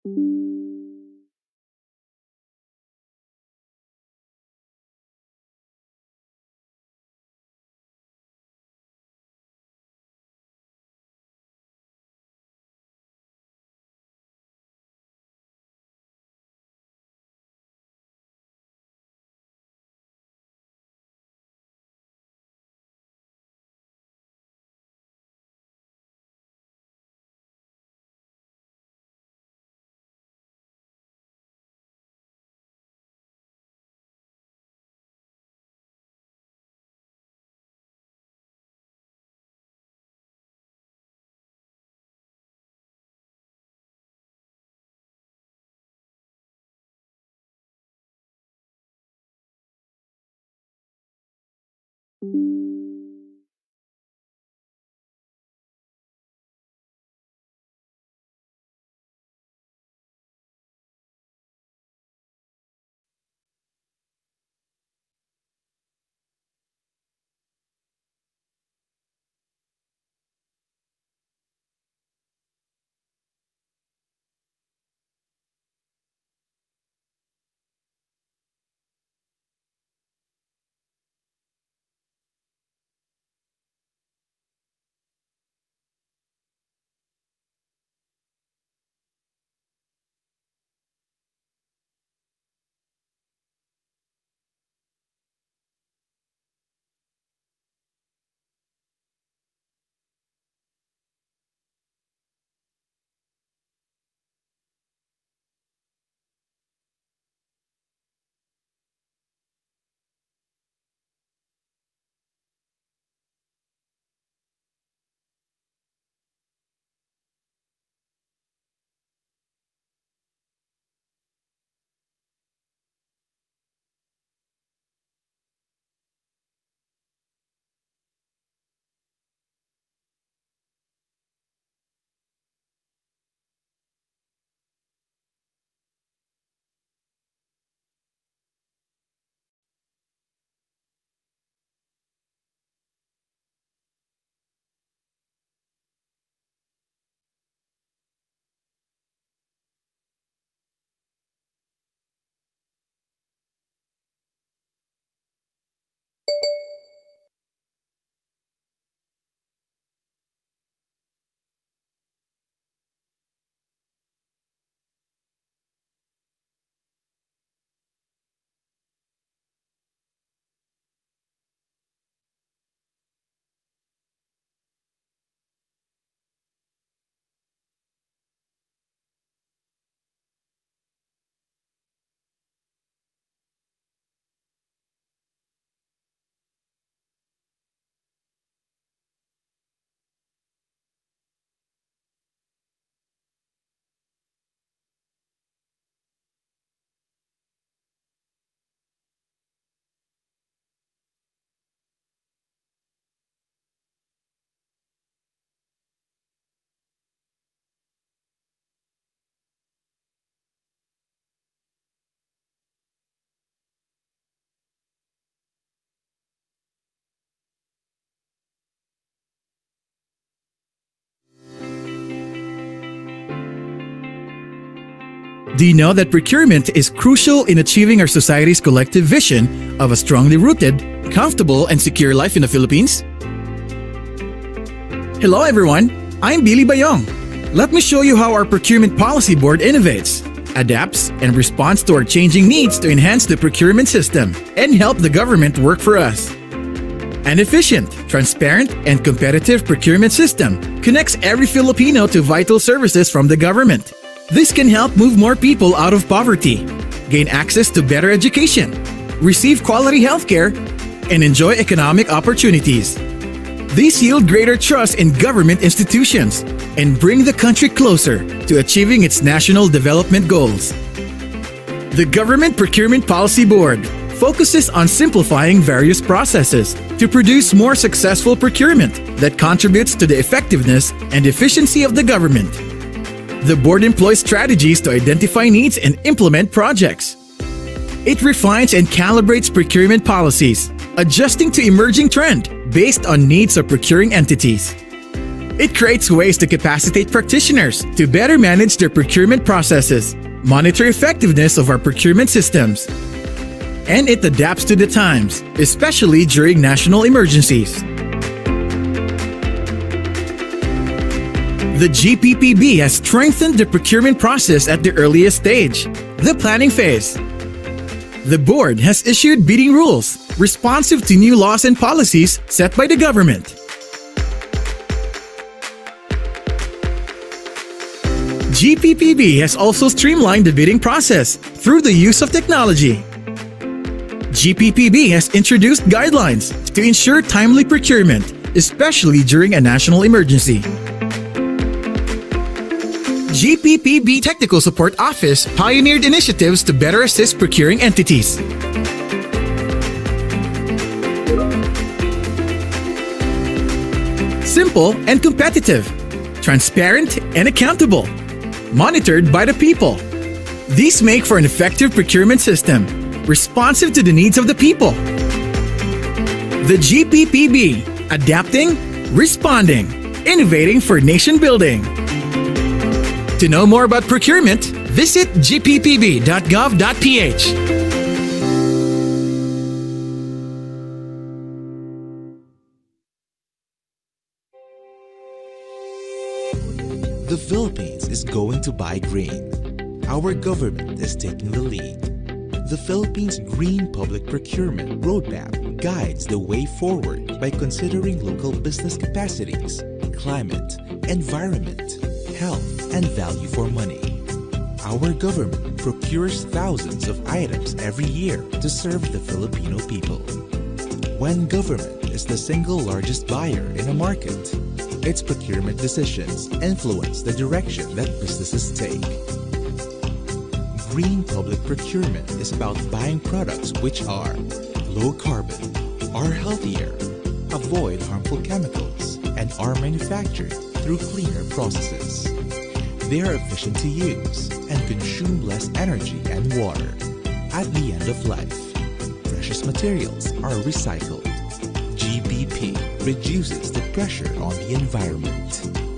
Do you know that procurement is crucial in achieving our society's collective vision of a strongly rooted, comfortable, and secure life in the Philippines? Hello everyone, I'm Billy Bayong. Let me show you how our Procurement Policy Board innovates, adapts, and responds to our changing needs to enhance the procurement system and help the government work for us. An efficient, transparent, and competitive procurement system connects every Filipino to vital services from the government. This can help move more people out of poverty, gain access to better education, receive quality healthcare, and enjoy economic opportunities. These yield greater trust in government institutions and bring the country closer to achieving its national development goals. The Government Procurement Policy Board focuses on simplifying various processes to produce more successful procurement that contributes to the effectiveness and efficiency of the government. The board employs strategies to identify needs and implement projects. It refines and calibrates procurement policies, adjusting to emerging trends based on needs of procuring entities. It creates ways to capacitate practitioners to better manage their procurement processes, monitor effectiveness of our procurement systems, and it adapts to the times, especially during national emergencies. The GPPB has strengthened the procurement process at the earliest stage, the planning phase. The board has issued bidding rules responsive to new laws and policies set by the government. GPPB has also streamlined the bidding process through the use of technology. GPPB has introduced guidelines to ensure timely procurement, especially during a national emergency. GPPB Technical Support Office pioneered initiatives to better assist procuring entities. Simple and competitive, transparent and accountable, monitored by the people. These make for an effective procurement system, responsive to the needs of the people. The GPPB, adapting, responding, innovating for nation building. To know more about procurement, visit gppb.gov.ph. The Philippines is going to buy green. Our government is taking the lead. The Philippines Green Public Procurement Roadmap guides the way forward by considering local business capacities, climate, environment, health, and value for money. Our government procures thousands of items every year to serve the Filipino people. When government is the single largest buyer in a market, its procurement decisions influence the direction that businesses take. Green public procurement is about buying products which are low carbon, are healthier, avoid harmful chemicals, and are manufactured through cleaner processes. They are efficient to use and consume less energy and water. At the end of life, precious materials are recycled. GPP reduces the pressure on the environment.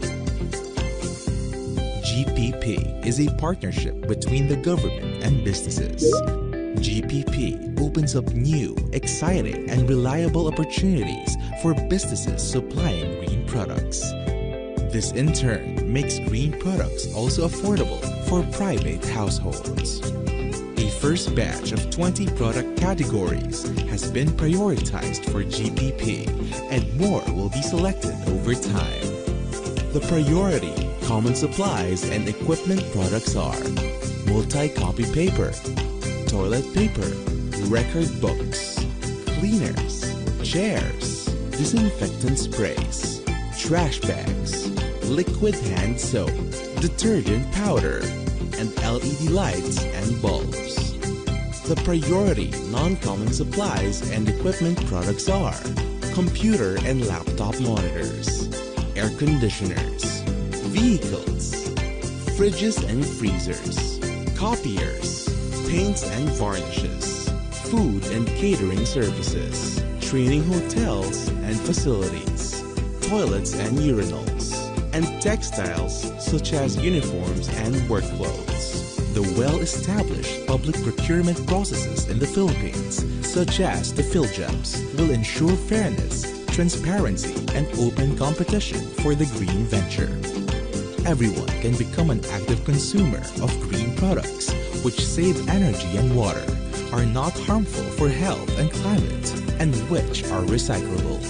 GPP is a partnership between the government and businesses. GPP opens up new, exciting, and reliable opportunities for businesses supplying green products. This in turn makes green products also affordable for private households. A first batch of 20 product categories has been prioritized for GPP, and more will be selected over time. The priority common supplies and equipment products are multi-copy paper, toilet paper, record books, cleaners, chairs, disinfectant sprays, trash bags, liquid hand soap, detergent powder, and LED lights and bulbs. The priority non-common supplies and equipment products are computer and laptop monitors, air conditioners, vehicles, fridges and freezers, copiers, paints and varnishes, food and catering services, training hotels and facilities, toilets and urinals, and textiles such as uniforms and work clothes. The well-established public procurement processes in the Philippines, such as the PhilJobs, will ensure fairness, transparency, and open competition for the green venture. Everyone can become an active consumer of green products, which save energy and water, are not harmful for health and climate, and which are recyclable.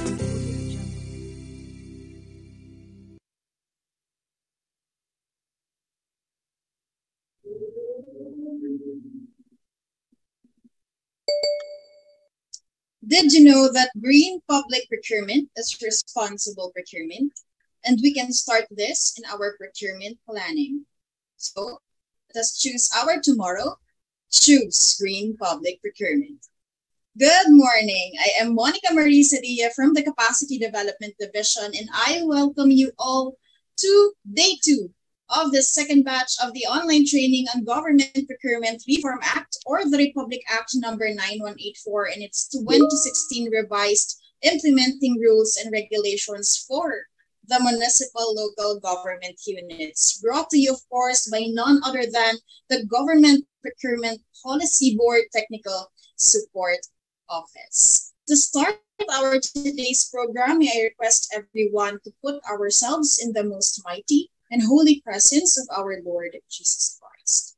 Did you know that green public procurement is responsible procurement? And we can start this in our procurement planning. So let us choose our tomorrow. Choose green public procurement. Good morning. I am Monica Marie Cedilla from the Capacity Development Division, and I welcome you all to day 2 of the second batch of the online training on Government Procurement Reform Act, or the Republic Act number 9184, and its 2016 revised implementing rules and regulations for the municipal local government units, brought to you, of course, by none other than the Government Procurement Policy Board Technical Support Office. To start our today's program, may I request everyone to put ourselves in the most mighty and holy presence of our Lord Jesus Christ.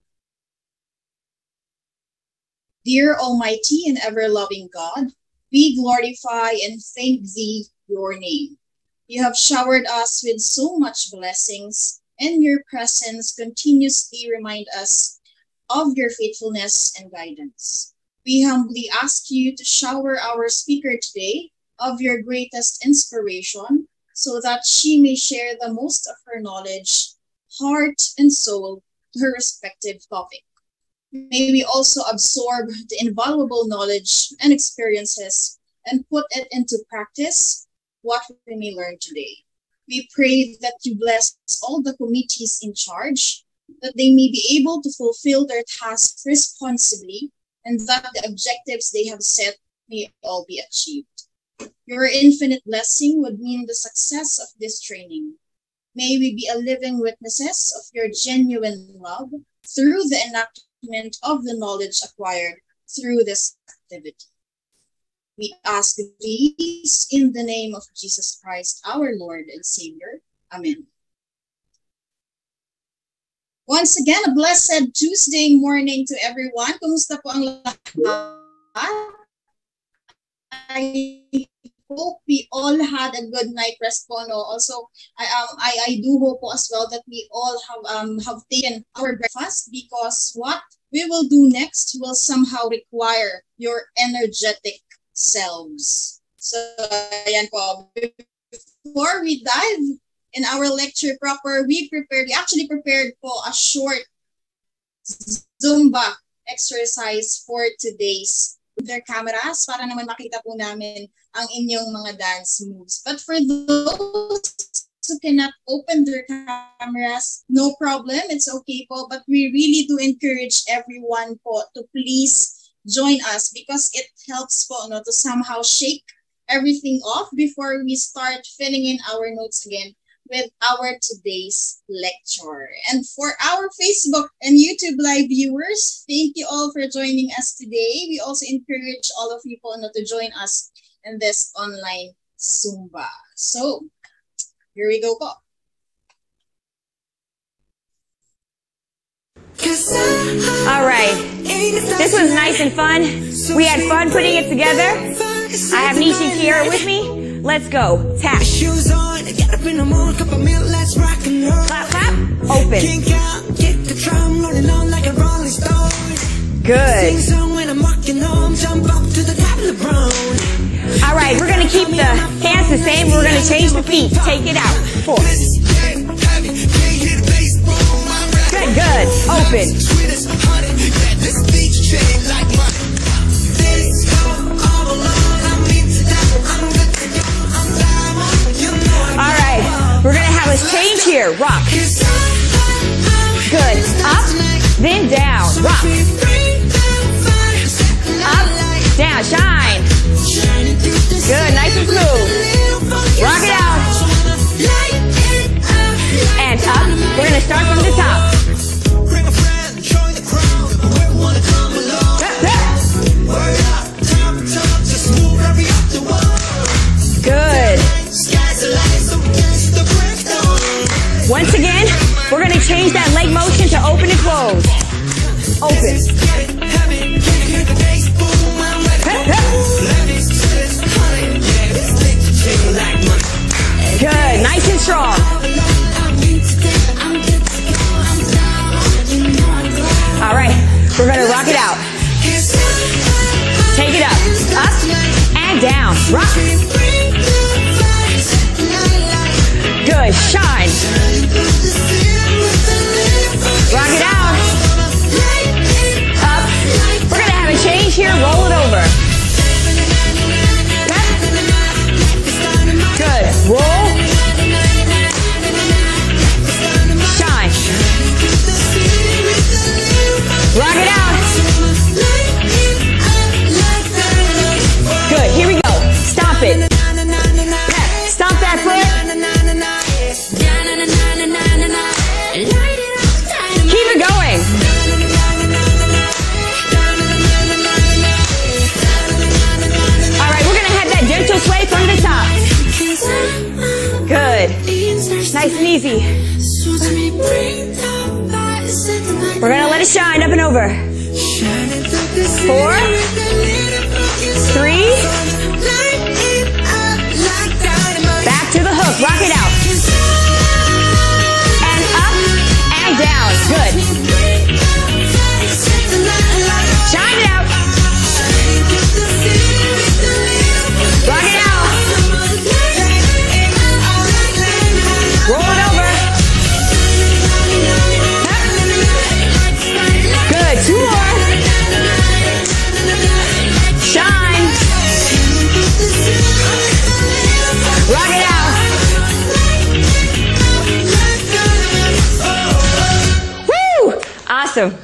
Dear Almighty and ever-loving God, we glorify and thank Thee, your name. You have showered us with so much blessings, and your presence continuously remind us of your faithfulness and guidance. We humbly ask you to shower our speaker today of your greatest inspiration, so that she may share the most of her knowledge, heart, and soul to her respective topic. May we also absorb the invaluable knowledge and experiences and put it into practice, what we may learn today. We pray that you bless all the committees in charge, that they may be able to fulfill their tasks responsibly, and that the objectives they have set may all be achieved. Your infinite blessing would mean the success of this training. May we be a living witnesses of your genuine love through the enactment of the knowledge acquired through this activity. We ask these in the name of Jesus Christ, our Lord and Savior. Amen. Once again, a blessed Tuesday morning to everyone. Kumusta po ang lahat? I hope we all had a good night rest po. No? Also, I do hope po as well that we all have taken our breakfast, because what we will do next will somehow require your energetic selves. So, ayan po. Before we dive in our lecture proper, we actually prepared po a short Zumba exercise for today's their cameras para naman makita po namin ang inyong mga dance moves. But for those who cannot open their cameras, no problem, it's okay po. But we really do encourage everyone po to please join us, because it helps po to somehow shake everything off before we start filling in our notes again with our today's lecture. And for our Facebook and YouTube live viewers, thank you all for joining us today. We also encourage all of you po to join us in this online Zumba. So, here we go po. All right, this was nice and fun. We had fun putting it together. I have Nishi and Kiara with me. Let's go. Tap. Clap, clap. Open. Good. All right, we're going to keep the hands the same. We're going to change the feet. Take it out. 4. Good, good. Open. All right, we're gonna have a change here. Rock. Good. Up, then down. Rock. Up, down. Shine. Good. Nice and smooth. Rock it out. And up. We're gonna start from the top. Good. Once again, we're going to change that leg motion to open and close. Open. Good. Nice and strong. All right. We're going to rock it out. Take it up. Up and down. Rock. Good. Shine. Rock it out. Up. We're going to have a change here. Roll it over. Good. Roll. Shine. Rock it out. Good. Here we go. Stop it. Good. Nice and easy. We're gonna let it shine up and over. 4, 3. Back to the hook. Rock it out. And up and down. Good. Shine it out. Rock it out. Roll it over. Good. 2 more. Shine. Rock it out. Woo! Awesome.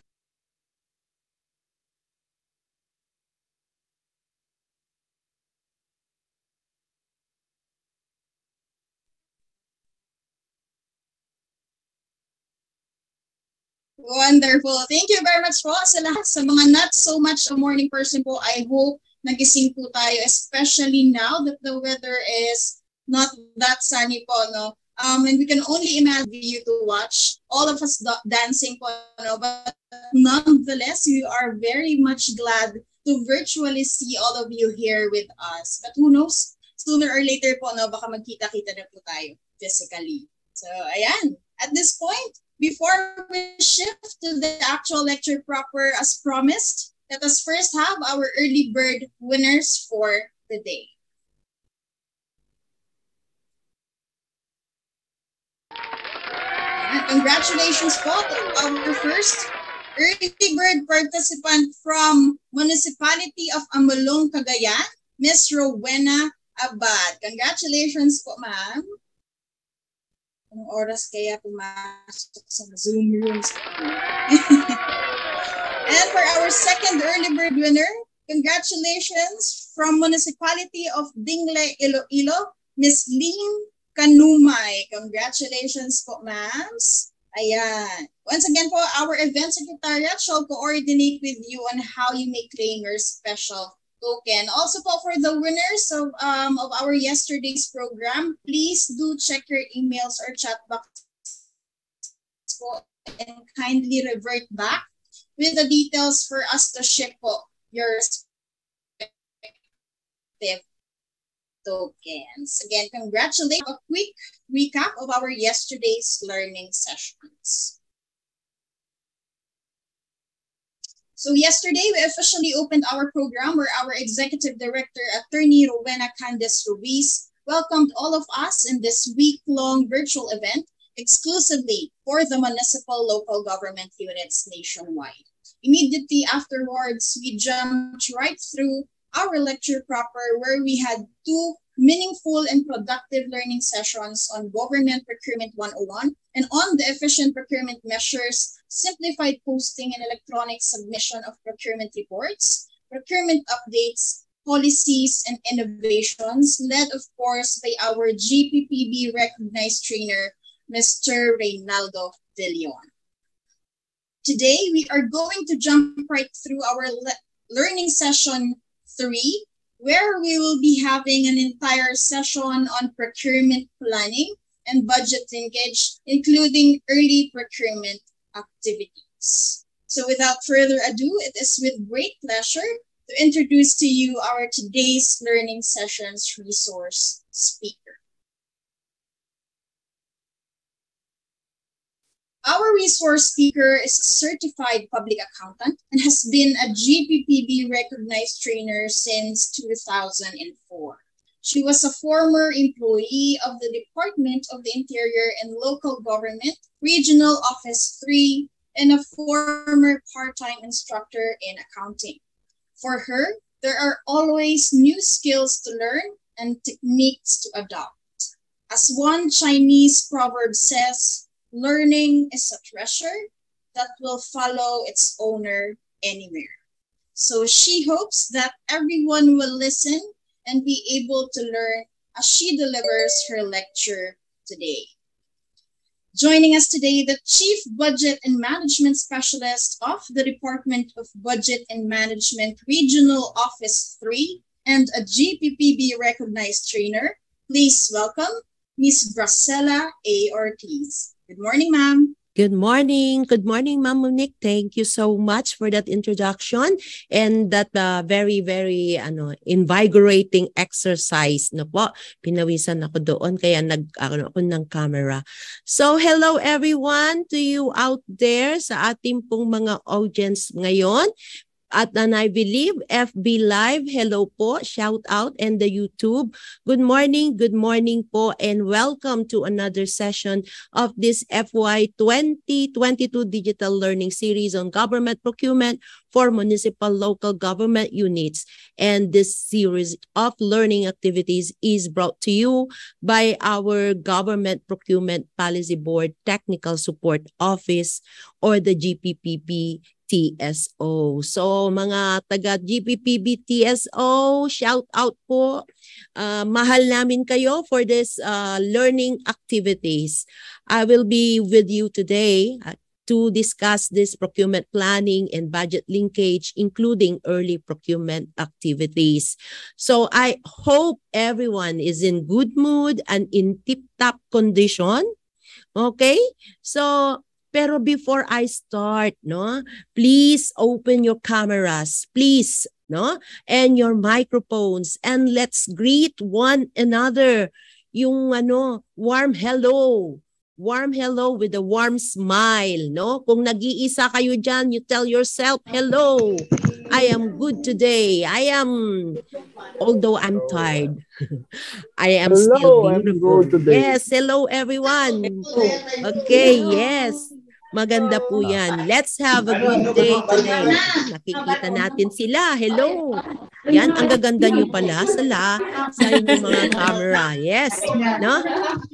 Wonderful. Thank you very much po sa lahat. Sa mga not so much a morning person po, I hope nagising po tayo, especially now that the weather is not that sunny po, no? And we can only imagine you to watch all of us dancing po, no? But nonetheless, we are very much glad to virtually see all of you here with us. But who knows, sooner or later po, no, baka magkita-kita na po tayo physically. So, ayan. At this point, before we shift to the actual lecture proper as promised, let us first have our early bird winners for the day. And congratulations po to our first early bird participant from Municipality of Amulong, Cagayan, Miss Rowena Abad. Congratulations po, ma'am. Anong oras kaya pumasok sa Zoom rooms? And for our second early bird winner, congratulations from Municipality of Dingle, Iloilo, Miss Lynn Kanumay. Congratulations po, ma'ams. Ayan. Once again po, our event secretariat shall coordinate with you on how you may claim your special token. Also po, for the winners of our yesterday's program, please do check your emails or chat box po and kindly revert back with the details for us to ship po your respective tokens. Again, congratulations. A quick recap of our yesterday's learning sessions. So yesterday, we officially opened our program where our Executive Director, Attorney Rowena Candice Ruiz, welcomed all of us in this week-long virtual event exclusively for the municipal local government units nationwide. Immediately afterwards, we jumped right through our lecture proper where we had 2 meaningful and productive learning sessions on Government Procurement 101 and on the efficient procurement measures, simplified posting and electronic submission of procurement reports, procurement updates, policies, and innovations, led of course by our GPPB recognized trainer, Mr. Reynaldo De Leon. Today, we are going to jump right through our learning session 3, where we will be having an entire session on procurement planning and budget linkage, including early procurement activities. So without further ado, it is with great pleasure to introduce to you our today's learning session's resource speaker. Our resource speaker is a certified public accountant and has been a GPPB recognized trainer since 2004. She was a former employee of the Department of the Interior and Local Government, Regional Office 3, and a former part-time instructor in accounting. For her, there are always new skills to learn and techniques to adopt. As one Chinese proverb says, learning is a treasure that will follow its owner anywhere. So she hopes that everyone will listen and be able to learn as she delivers her lecture today. Joining us today, the Chief Budget and Management Specialist of the Department of Budget and Management Regional Office 3 and a GPPB recognized trainer. Please welcome Miss Bracella A. Ortiz. Good morning, ma'am. Good morning. Good morning, Ma'am Monique. Thank you so much for that introduction and that very, very invigorating exercise. No po, pinawisan ako doon kaya ako ng camera. So, hello everyone to you out there sa ating pong mga audience ngayon. And I believe FB Live, hello po, shout out, and the YouTube. Good morning po, and welcome to another session of this FY 2022 Digital Learning Series on Government Procurement for Municipal Local Government Units. And this series of learning activities is brought to you by our Government Procurement Policy Board Technical Support Office or the GPPB TSO. So mga taga GPPB TSO, shout out po. Mahal namin kayo for this learning activities. I will be with you today to discuss this procurement planning and budget linkage, including early procurement activities. So I hope everyone is in good mood and in tip-top condition. Okay? So pero before I start, no, please open your cameras, please, no, and your microphones, and let's greet one another. Yung warm hello. Warm hello with a warm smile, no? Kung nag-iisa kayo dyan, you tell yourself, hello, I am good today. Although I'm tired, I am still beautiful. Yes, hello everyone. Okay, yes. Maganda po yan. Let's have a good day today. Nakikita natin sila. Hello. Yan, ang gaganda nyo pala sa inyong mga camera. Yes. No?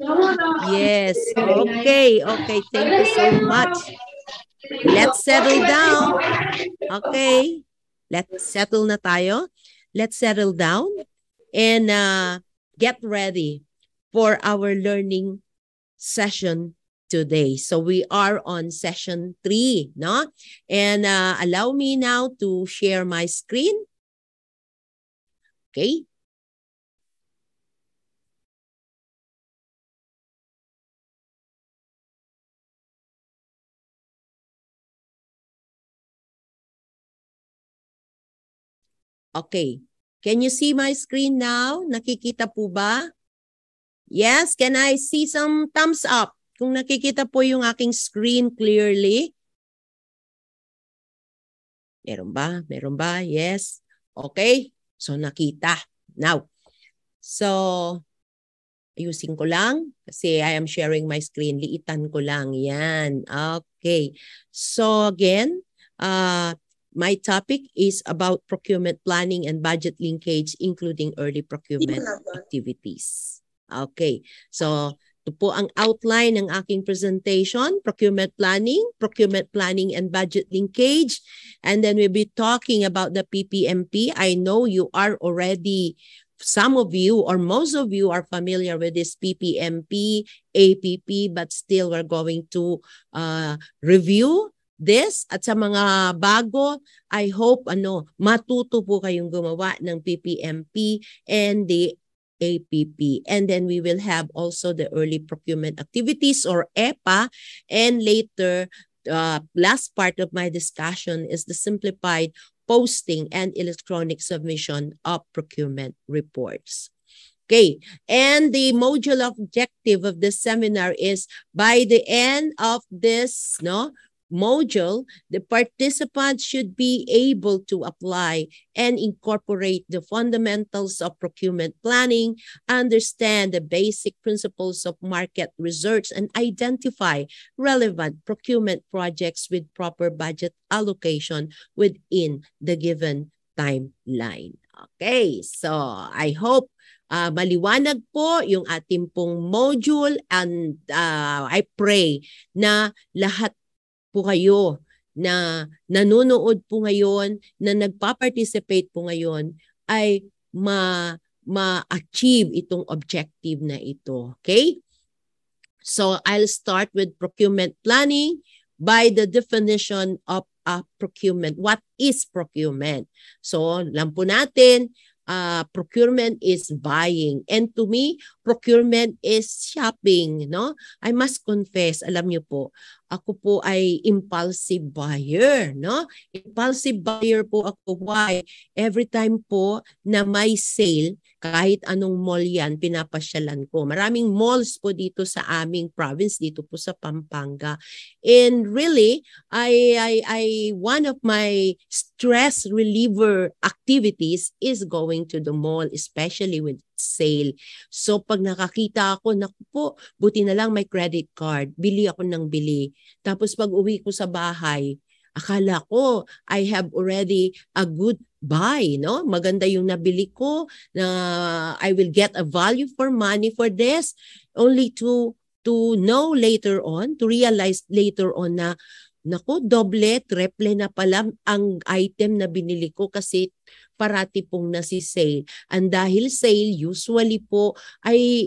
Yes. Okay. Okay. Thank you so much. Let's settle down. Okay. Let's settle na tayo. Let's settle down and get ready for our learning session today. So we are on session 3, no? And allow me now to share my screen. Okay. Okay. Can you see my screen now? Nakikita po ba? Yes, can I see some thumbs up? Kung nakikita po yung aking screen clearly. Meron ba? Meron ba? Yes. Okay. So, nakita. Now, so, ayusin ko lang kasi I am sharing my screen. Liitan ko lang. Yan. Okay. So, again, my topic is about procurement planning and budget linkage, including early procurement activities. Okay. So, ito po ang outline ng aking presentation, procurement planning and budget linkage. And then we'll be talking about the PPMP. I know you are already, some of you or most of you are familiar with this PPMP, APP, but still we're going to review this. At sa mga bago, I hope matuto po kayong gumawa ng PPMP and the APP. And then we will have also the early procurement activities or EPA. And later, last part of my discussion is the simplified posting and electronic submission of procurement reports. Okay, and the module objective of this seminar is by the end of this module, the participants should be able to apply and incorporate the fundamentals of procurement planning, understand the basic principles of market research, and identify relevant procurement projects with proper budget allocation within the given timeline. Okay, so I hope maliwanag po yung ating pong module, and I pray na lahat po kayo na nanonood po ngayon, na nagpa-participate po ngayon, ay ma-achieve itong objective na ito. Okay? So, I'll start with procurement planning by the definition of procurement. What is procurement? So, alam po natin, procurement is buying. And to me, procurement is shopping, no? I must confess, alam niyo po, ako po ay impulsive buyer, no? Impulsive buyer po ako. Why? Every time po na may sale, kahit anong mall yan, pinapasyalan ko. Maraming malls po dito sa aming province, dito po sa Pampanga. And really, one of my stress reliever activities is going to the mall, especially with sale. So pag nakakita ako, naku po, buti na lang may credit card, bili ako ng bili. Tapos pag uwi ko sa bahay, akala ko I have already a good buy, no? Maganda yung nabili ko, na I will get a value for money for this, only to know later on, to realize later on na naku, doble, triple na pala ang item na binili ko kasi parati pong nasi-sale. And dahil sale, usually po ay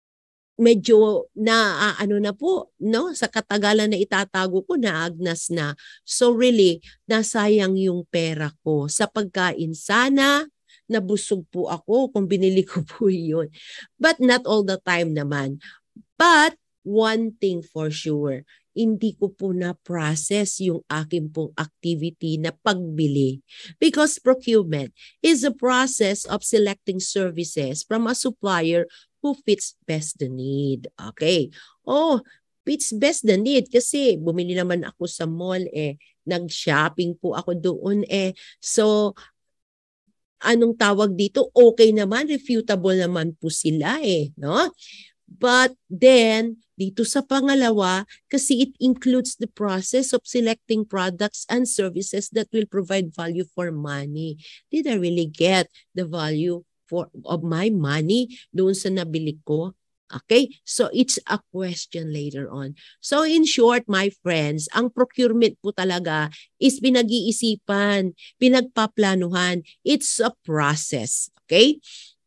medyo na ano na po, no? Sa katagalan na itatago ko, naagnas na. So really, nasayang yung pera ko. Sa pagkain sana, nabusog po ako kung binili ko po yun. But not all the time naman. But one thing for sure, hindi ko po na-process yung aking pong activity na pagbili. Because procurement is a process of selecting services from a supplier who fits best the need. Okay. Oh, fits best the need kasi bumili naman ako sa mall nag-shopping po ako doon So, anong tawag dito? Okay naman, refutable naman po sila no? But then, dito sa pangalawa, kasi it includes the process of selecting products and services that will provide value for money. Did I really get the value of my money doon sa nabili ko? Okay? So, it's a question later on. So, in short, my friends, ang procurement po talaga is pinag-iisipan, pinagpaplanuhan. It's a process. Okay?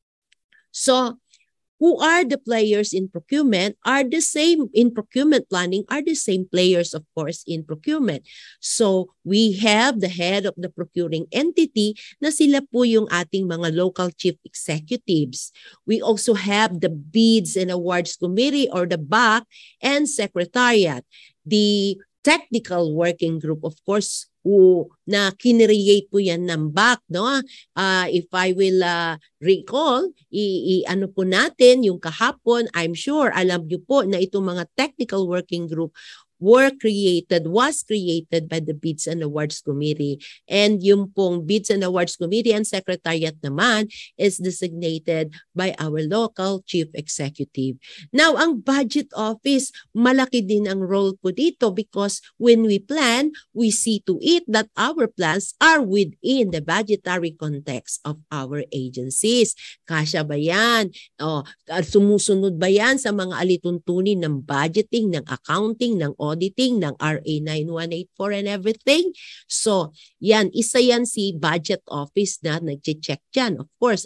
So, who are the players in procurement are the same in procurement planning, are the same players, of course, in procurement. So we have the head of the procuring entity na sila po yung ating mga local chief executives. We also have the bids and awards committee or the BAC and secretariat. The technical working group, of course, na kinreate po yan ng BAC, no? If I will recall, ano po natin yung kahapon, I'm sure alam niyo po na itong mga technical working group was created by the Bids and Awards Committee. And yung pong Bids and Awards Committee and Secretariat naman is designated by our local chief executive. Now, ang budget office, malaki din ang role po dito because when we plan, we see to it that our plans are within the budgetary context of our agencies. Kasya ba yan? Sumusunod ba yan sa mga alituntunin ng budgeting, ng accounting, ng auditing, ng RA 9184 and everything? So, yan, isa yan si budget office na nag-check dyan. Of course,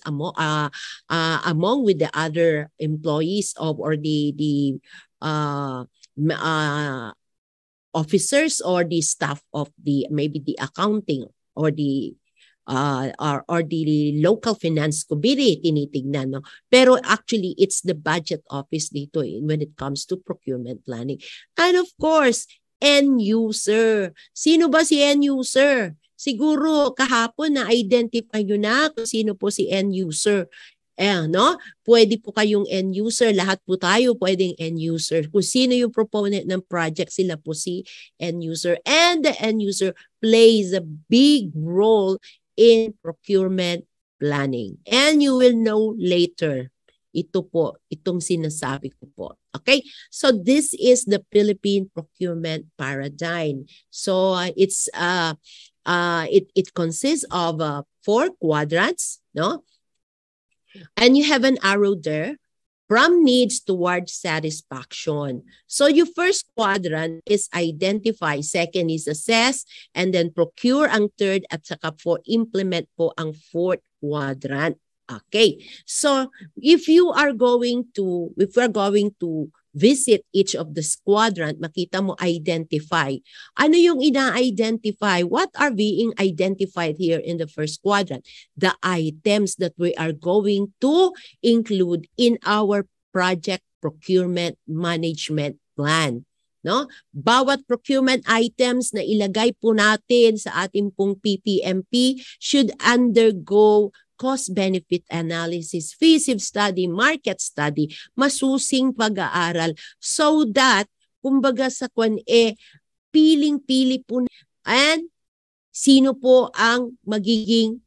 among with the other employees or the officers or the staff of maybe the accounting or the local finance committee tinitignan, no? Pero actually, it's the budget office dito when it comes to procurement planning. And of course, end user. Sino ba si end user? Siguro kahapon na-identify nyo na kung sino po si end user. No? Pwede po kayong end user. Lahat po tayo pwedeng end user. Kung sino yung proponent ng project, sila po si end user. And the end user plays a big role in procurement planning. And you will know later. Ito po, itong sinasabi ko po. Okay? So this is the Philippine procurement paradigm. So it consists of 4 quadrants, no? And you have an arrow there. From needs towards satisfaction. So your first quadrant is identify, second is assess, and then procure ang third, at saka po implement po ang fourth quadrant. Okay. So if we're going to visit each of the quadrant, makita mo identify. Ano yung ina-identify? What are being identified here in the first quadrant? The items that we are going to include in our project procurement management plan. No? Bawat procurement items na ilagay po natin sa ating pong PPMP should undergo cost-benefit analysis, feasibility study, market study, masusing pag-aaral so that, kumbaga sa piling-pili po and sino po ang magiging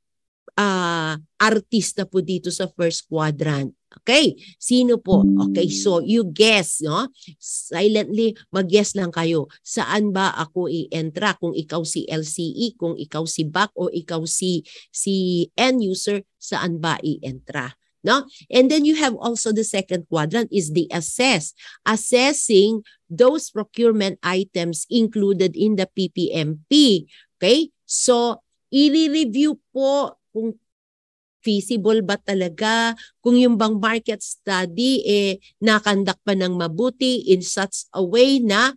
artista po dito sa first quadrant. Okay, sino po? Okay, so you guess, no? Silently, mag-guess lang kayo. Saan ba ako i-entra? Kung ikaw si LCE, kung ikaw si BAC, o ikaw si end user, saan ba i-entra? No? And then you have also the second quadrant is the assess. Assessing those procurement items included in the PPMP. Okay, so i-review po kung feasible ba talaga, kung yung bang market study nakandak pa ng mabuti in such a way na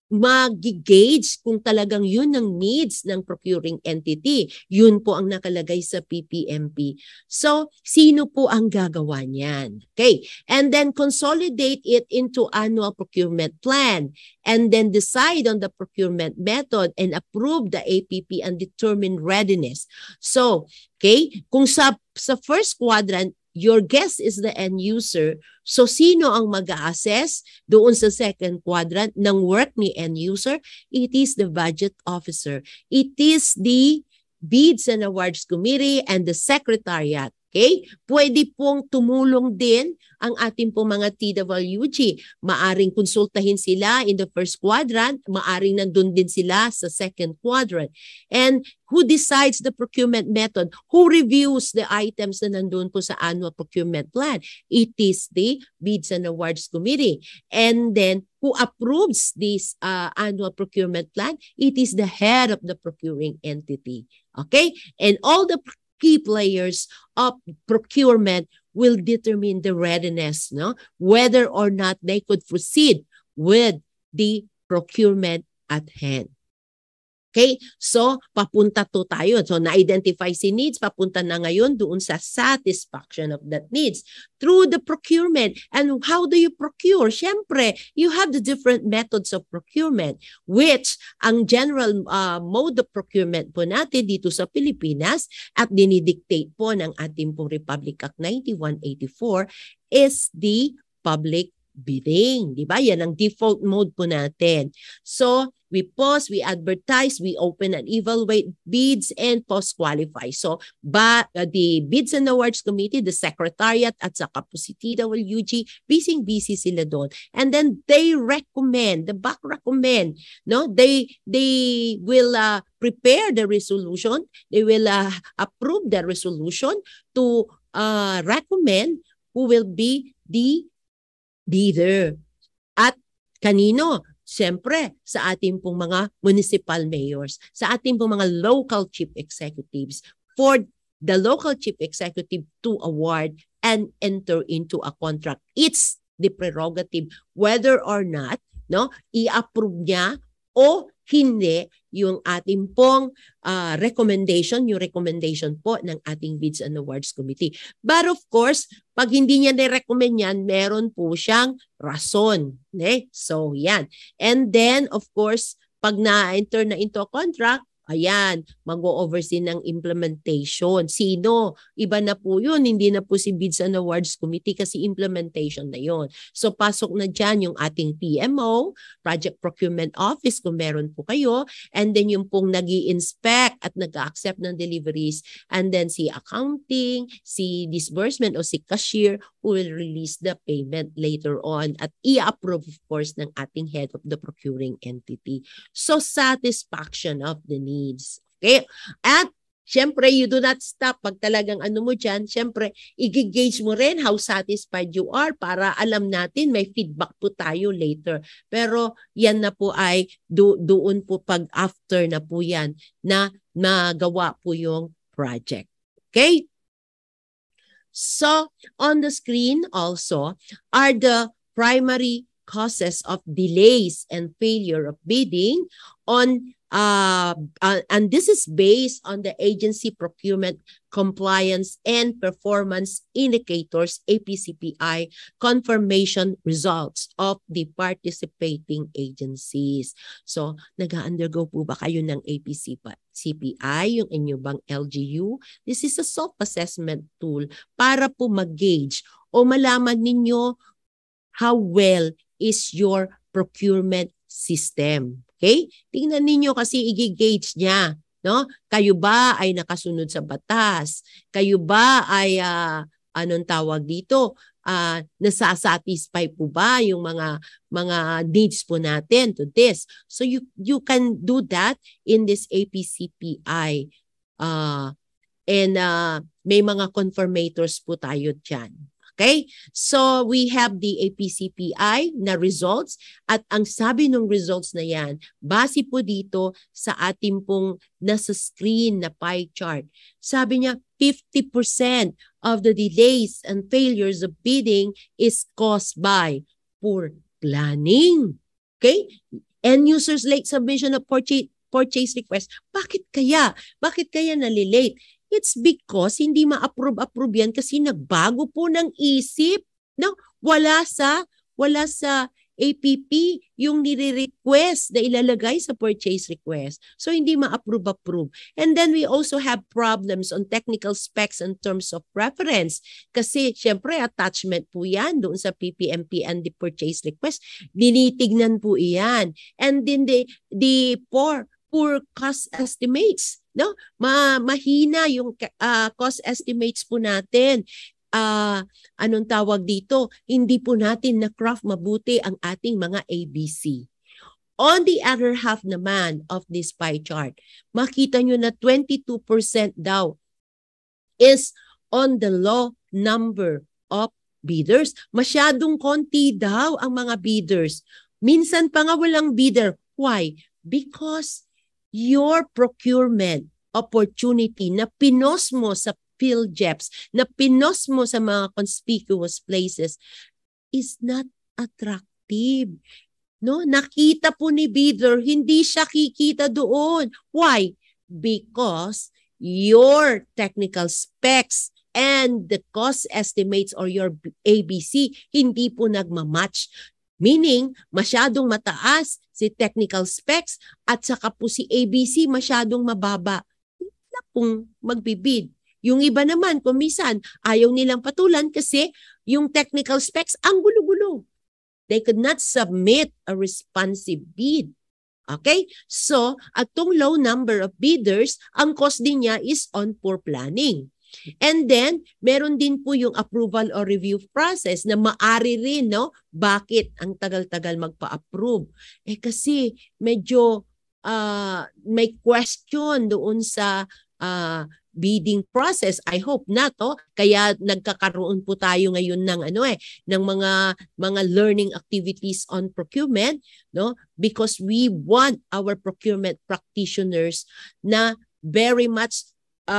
mag-gauge kung talagang yun ang needs ng procuring entity. Yun po ang nakalagay sa PPMP. So, sino po ang gagawa niyan? Okay. And then consolidate it into annual procurement plan and then decide on the procurement method and approve the APP and determine readiness. So, okay, kung sa first quadrant, your guess is the end user. So, sino ang mag-a-assess doon sa second quadrant ng work ni end user? It is the budget officer. It is the Bids and Awards Committee and the Secretariat. Okay? Pwede pong tumulong din ang ating pong mga TWG. Maaring konsultahin sila in the first quadrant, maaring nandun din sila sa second quadrant. And who decides the procurement method? Who reviews the items na nandun po sa annual procurement plan? It is the Bids and Awards Committee. And then who approves this annual procurement plan? It is the head of the procuring entity. Okay? And all the key players of procurement will determine the readiness, no? Whether or not they could proceed with the procurement at hand. Okay? So, papunta to tayo. So, na-identify si needs, papunta na ngayon doon sa satisfaction of that needs through the procurement. And how do you procure? Siyempre, you have the different methods of procurement, which ang general mode of procurement po natin dito sa Pilipinas at dinidictate po ng ating pong Republic Act 9184 is the public bidding. Diba? Yan ang default mode po natin. So, we post, we advertise, we open and evaluate bids and post-qualify. So, the Bids and Awards Committee, the Secretariat at saka po si TWG, busy sila doon. And then they recommend, the BAC recommend, no? They will prepare the resolution, they will approve the resolution to recommend who will be the bidder. At kanino? Siyempre, sa ating pong mga municipal mayors, sa ating pong mga local chief executives, for the local chief executive to award and enter into a contract. It's the prerogative whether or not i-approve niya o hindi yung ating pong recommendation, yung recommendation po ng ating Bids and Awards Committee. But of course, pag hindi niya ni-recommend yan, meron po siyang rason. Okay? So, yan. And then, of course, pag na-enter na into a contract, ayan, mag-o-oversee ng implementation. Sino? Iba na po yun. Hindi na po si Bids and Awards Committee kasi implementation na yun. So, pasok na dyan yung ating PMO, Project Procurement Office kung meron po kayo. And then yung pong nag-i-inspect at nag-accept ng deliveries. And then si accounting, si disbursement o si cashier who will release the payment later on at i-approve of course ng ating head of the procuring entity. So, satisfaction of the needs. Okay? At syempre, you do not stop. Pag talagang ano mo dyan, syempre, i-gauge mo rin how satisfied you are para alam natin, may feedback po tayo later. Pero yan na po ay doon po pag after na po yan na magawa po yung project. Okay? So, on the screen also are the primary causes of delays and failure of bidding on and this is based on the agency procurement compliance and performance indicators APCPI confirmation results of the participating agencies. So, nag-undergo po ba kayo ng APCPI, yung inyo bang LGU? This is a self-assessment tool para po mag-gauge o malaman ninyo how well is your procurement system. Okay? Tingnan ninyo kasi i-gauge niya. No? Kayo ba ay nakasunod sa batas? Kayo ba ay, anong tawag dito? Nasasatisfy po ba yung mga needs po natin to this? So you can do that in this APCPI. And may mga confirmators po tayo dyan. Okay? So, we have the APCPI na results at ang sabi ng results na yan, base po dito sa ating pong nasa screen na pie chart. Sabi niya, 50% of the delays and failures of bidding is caused by poor planning. Okay? End users late submission of purchase request. Bakit kaya? Bakit kaya nalilate? It's because hindi ma-approve yan kasi nagbago po ng isip. No? Wala sa APP yung nire-request na ilalagay sa purchase request. So hindi ma-approve. And then we also have problems on technical specs in terms of preference. Kasi syempre attachment po yan doon sa PPMP and the purchase request. Dinitignan po iyan. And then the poor cost estimates. No? Mahina yung cost estimates po natin. Anong tawag dito? Hindi po natin na-craft mabuti ang ating mga ABC. On the other half naman of this pie chart, makita nyo na 22% daw is on the low number of bidders. Masyadong konti daw ang mga bidders. Minsan pa nga walang bidder. Why? Because your procurement opportunity na pinos mo sa PhilJeps, na pinos mo sa mga conspicuous places is not attractive. No? Nakita po ni bidder, hindi siya kikita doon. Why? Because your technical specs and the cost estimates or your ABC hindi po nagmamatch. Meaning, masyadong mataas si technical specs at saka po si ABC masyadong mababa. Wala pong magbibid. Yung iba naman, kung minsan, ayaw nilang patulan kasi yung technical specs ang gulo-gulo. They could not submit a responsive bid. Okay? So, at tong low number of bidders, ang cost din niya is on poor planning. And then, meron din po yung approval or review process na maari rin, no? Bakit ang tagal-tagal magpa-approve? Kasi medyo may question doon sa bidding process. I hope not, oh. Kaya nagkakaroon po tayo ngayon ng ng mga learning activities on procurement, no? Because we want our procurement practitioners na very much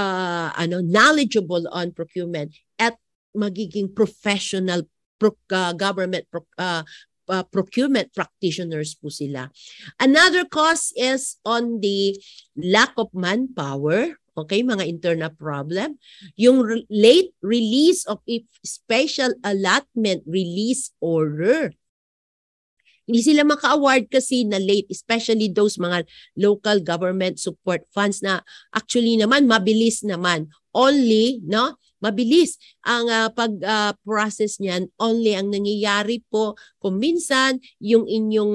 knowledgeable on procurement at magiging professional government procurement practitioners po sila. Another cause is on the lack of manpower. Okay, mga internal problem. Yung late release of a special allotment release order. Hindi sila maka-award kasi na late, especially those mga local government support funds na actually naman mabilis naman. Only, no? Mabilis ang pag-process niyan. Only ang nangyayari po kung minsan yung inyong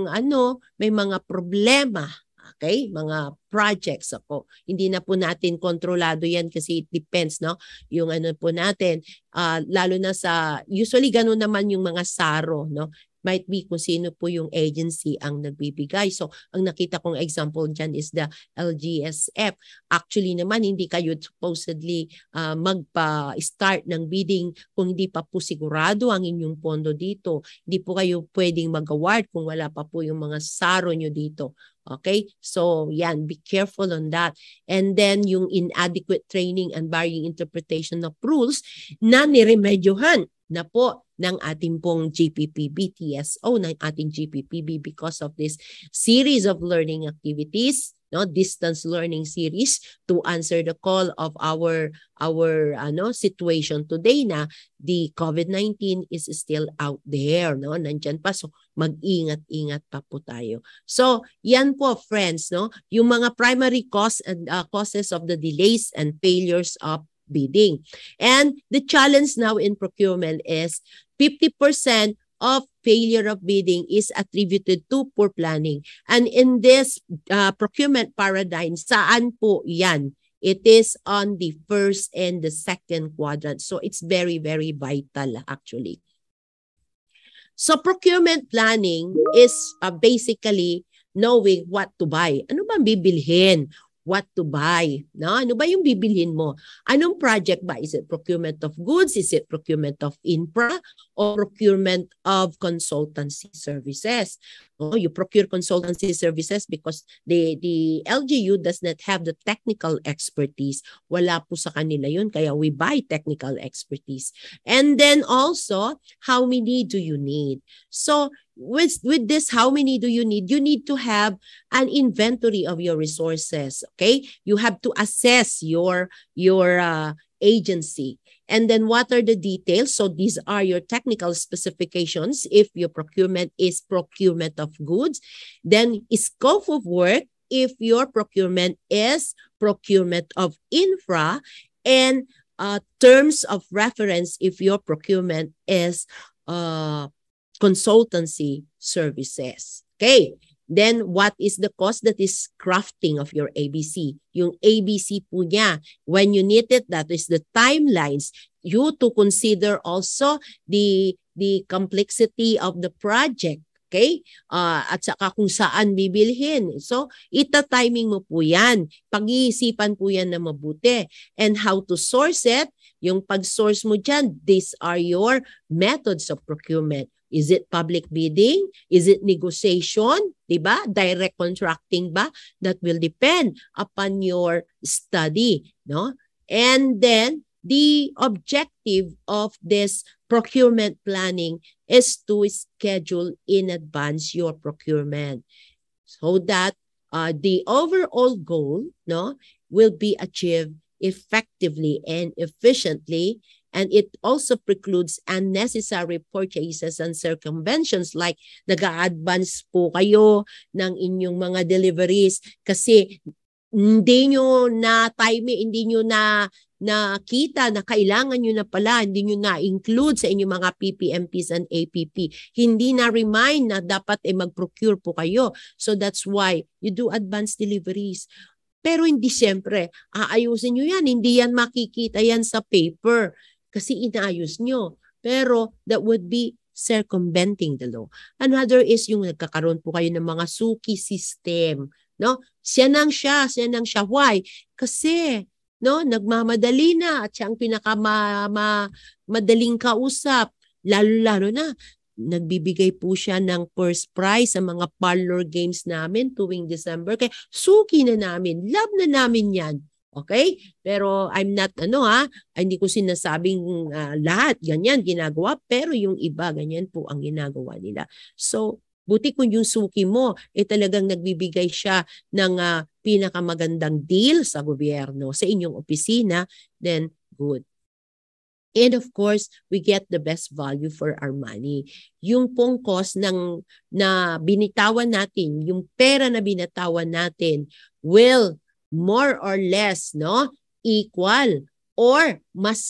may mga problema. Okay? Mga projects ako. Hindi na po natin kontrolado yan kasi it depends, no? Yung po natin, lalo na usually ganun naman yung mga SARO, no? Might be kung sino po yung agency ang nagbibigay. So, ang nakita kong example dyan is the LGSF. Actually naman, hindi kayo supposedly magpa-start ng bidding kung hindi pa po sigurado ang inyong pondo dito. Hindi po kayo pwedeng mag-award kung wala pa po yung mga SARO nyo dito. Okay? So, yan, be careful on that. And then, yung inadequate training and varying interpretation of rules na niremedyohan na po ng ating pong GPPB, TSO, ng ating GPPB because of this series of learning activities, no, distance learning series to answer the call of our situation today na the COVID-19 is still out there, no, nandyan pa, so mag-ingat-ingat pa po tayo. So yan po friends, no, yung mga primary causes of the delays and failures of bidding. And the challenge now in procurement is 50% of failure of bidding is attributed to poor planning. And in this procurement paradigm, saan po yan? It is on the first and the second quadrant. So it's very, very vital actually. So procurement planning is basically knowing what to buy. Ano ba bibilhin? What to buy? No? Ano ba yung bibilhin mo? Anong project ba? Is it procurement of goods? Is it procurement of infra? Or procurement of consultancy services? Oh, you procure consultancy services because the LGU does not have the technical expertise. Wala po sa kanila yun, kaya we buy technical expertise. And then also, how many do you need? So, with this, how many do you need? You need to have an inventory of your resources, okay? You have to assess your agency. And then what are the details? So these are your technical specifications if your procurement is procurement of goods. Then scope of work if your procurement is procurement of infra. And terms of reference if your procurement is consultancy services. Okay. Then, what is the cost? That is crafting of your ABC. Yung ABC po niya, when you need it, that is the timelines. You to consider also the complexity of the project. Okay? At saka kung saan bibilhin. So, ita-timing mo po yan. Pag-iisipan po yan na mabuti. And how to source it, yung pag-source mo dyan, these are your methods of procurement. Is it public bidding? Is it negotiation? Diba? Direct contracting ba? That will depend upon your study. No? And then, the objective of this procurement planning is to schedule in advance your procurement so that the overall goal, no, will be achieved effectively and efficiently. And it also precludes unnecessary purchases and circumventions like nag-a-advance po kayo ng inyong mga deliveries kasi hindi nyo na-time, hindi nyo nakita na kailangan nyo na pala, hindi nyo na-include sa inyong mga PPMPs and APP. Hindi na-remind na dapat mag-procure po kayo. So that's why you do advance deliveries. Pero hindi siyempre, aayusin nyo yan. Hindi yan makikita yan sa paper. Kasi inaayos nyo. Pero that would be circumventing the law. Another is yung nagkakaroon po kayo ng mga suki system. No? Siya nang siya. Why? Kasi no, nagmamadali na at siya ang pinakamadaling kausap. Lalo-lalo na, nagbibigay po siya ng first prize sa mga parlor games namin tuwing December. Kaya suki na namin. Love na namin yan. Okay? Pero I'm not, hindi ko sinasabing lahat ganyan ginagawa, pero yung iba ganyan po ang ginagawa nila. So, buti kung yung suki mo, talagang nagbibigay siya ng pinakamagandang deal sa gobyerno, sa inyong opisina, then good. And of course, we get the best value for our money. Yung pong cost na binitawan natin, yung pera na binitawan natin will more or less, no, equal or mas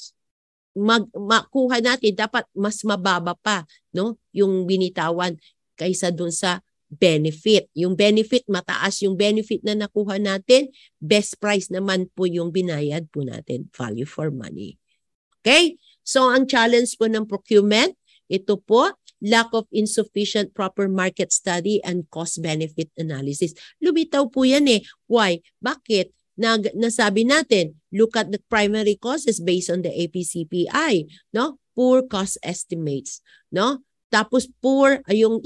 makuha natin, dapat mas mababa pa, no, yung binitawan kaysa dun sa benefit. Yung benefit mataas, yung benefit na nakuha natin, best price naman po yung binayad po natin, value for money. Okay? So ang challenge po ng procurement, ito po, lack of insufficient proper market study and cost-benefit analysis. Lumitaw po yan eh. Why? Bakit? Nasabi natin, look at the primary causes based on the APCPI. No? Poor cost estimates. No? Tapos poor, yung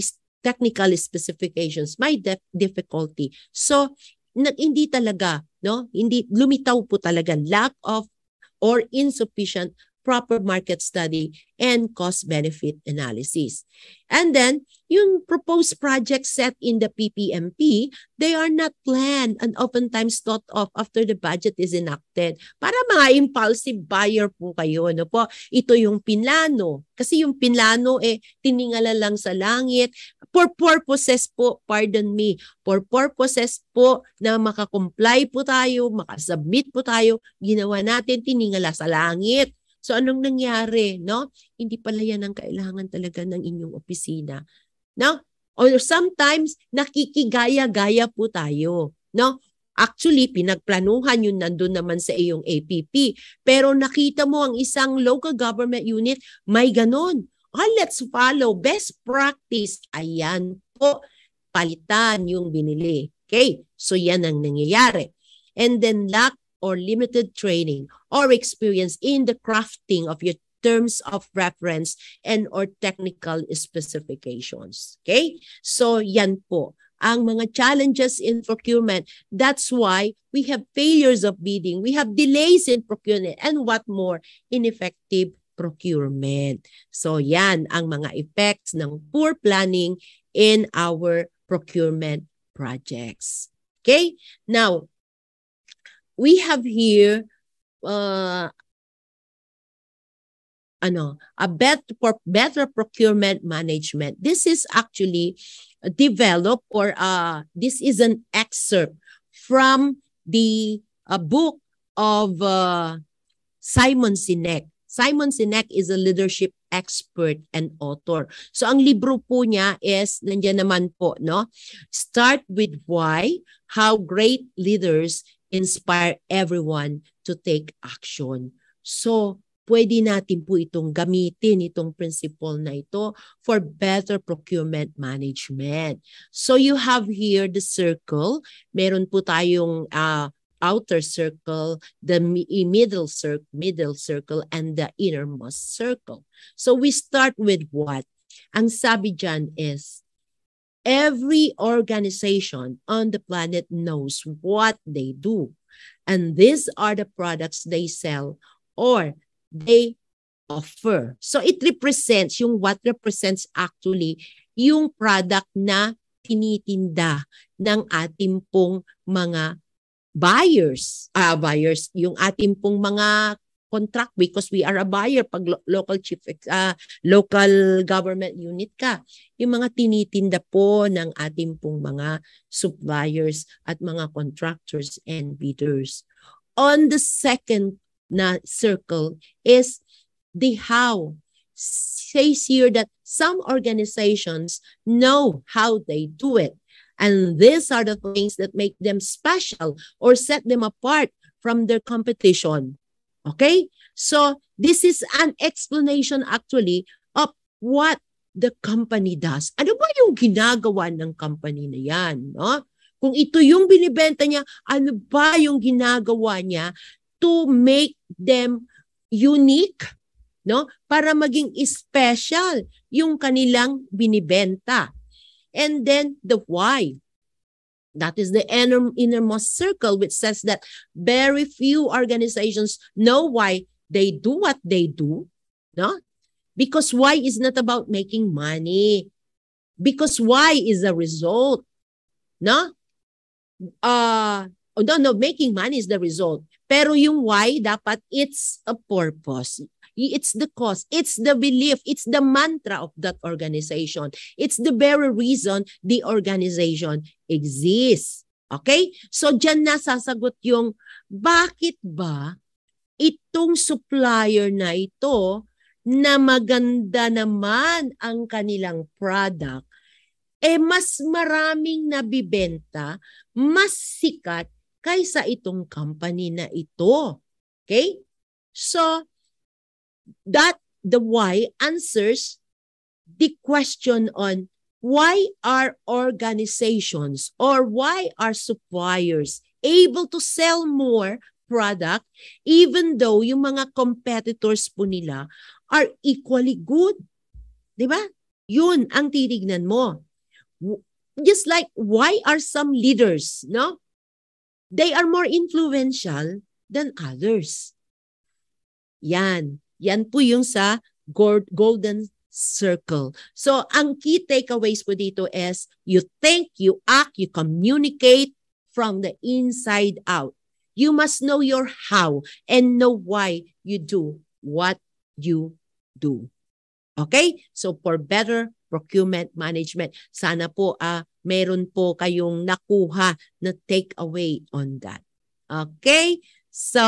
technical specifications, may difficulty. So, hindi talaga, no? Hindi, lumitaw po talaga, lack of or insufficient proper market study and cost-benefit analysis. And then, yung proposed projects set in the PPMP, they are not planned and oftentimes thought of after the budget is enacted. Para mga impulsive buyer po kayo, no po? Ito yung pinlano. Kasi yung pinlano, tiningala lang sa langit. For purposes po, pardon me, for purposes po na makakomply po tayo, makasubmit po tayo, ginawa natin, tiningala sa langit. So anong nangyari, no? Hindi pala yan ang kailangan talaga ng inyong opisina, no? Or sometimes nakikigaya-gaya po tayo, no? Actually, pinagplanuhan yun nandun naman sa iyong APP. Pero nakita mo ang isang local government unit, may ganon. Let's follow best practice. Ayan po, palitan yung binili. Okay? So yan ang nangyayari. And then lack or limited training or experience in the crafting of your terms of reference and or technical specifications. Okay? So yan po ang mga challenges in procurement. That's why we have failures of bidding, we have delays in procurement, and what more, ineffective procurement. So yan ang mga effects ng poor planning in our procurement projects. Okay? Now, we have here a better procurement management. This is actually developed or this is an excerpt from the book of Simon Sinek. Simon Sinek is a leadership expert and author. So ang libro po niya is, nandiyan naman po, no? Start with why, how great leaders inspire everyone to take action. So, pwede natin po itong gamitin, itong principle na ito for better procurement management. So, you have here the circle. Meron po tayong outer circle, the middle circle, and the innermost circle. So, we start with what? Ang sabi dyan is, every organization on the planet knows what they do. And these are the products they sell or they offer. So it represents, yung what represents actually yung product na tinitinda ng ating pong mga buyers, yung ating pong mga contract because we are a buyer pag local government unit ka. Yung mga tinitinda po ng ating pong mga suppliers at mga contractors and bidders. On the second na circle is the how. Says here that some organizations know how they do it. And these are the things that make them special or set them apart from their competition. Okay? So, this is an explanation actually of what the company does. Ano ba yung ginagawa ng company na yan? No? Kung ito yung binibenta niya, ano ba yung ginagawa niya to make them unique? No? Para maging special yung kanilang binibenta. And then, the why. That is the innermost circle, which says that very few organizations know why they do what they do. No? Because why is not about making money. Because why is a result. No? Making money is the result. Pero yung why, dapat it's a purpose. It's the cause. It's the belief. It's the mantra of that organization. It's the very reason the organization exists. Okay? So, dyan nasasagot yung, bakit ba itong supplier na ito na maganda naman ang kanilang product, mas maraming nabibenta, mas sikat kaysa itong company na ito. Okay? So, that the why answers the question on why are organizations or why are suppliers able to sell more product even though yung mga competitors po nila are equally good. Diba? Yun ang titignan mo. Just like, why are some leaders, no? They are more influential than others. Yan. Yan po yung sa golden circle. So, ang key takeaways po dito is you think, you act, you communicate from the inside out. You must know your how and know why you do what you do. Okay? So, for better procurement management, sana po meron po kayong nakuha na takeaway on that. Okay? So,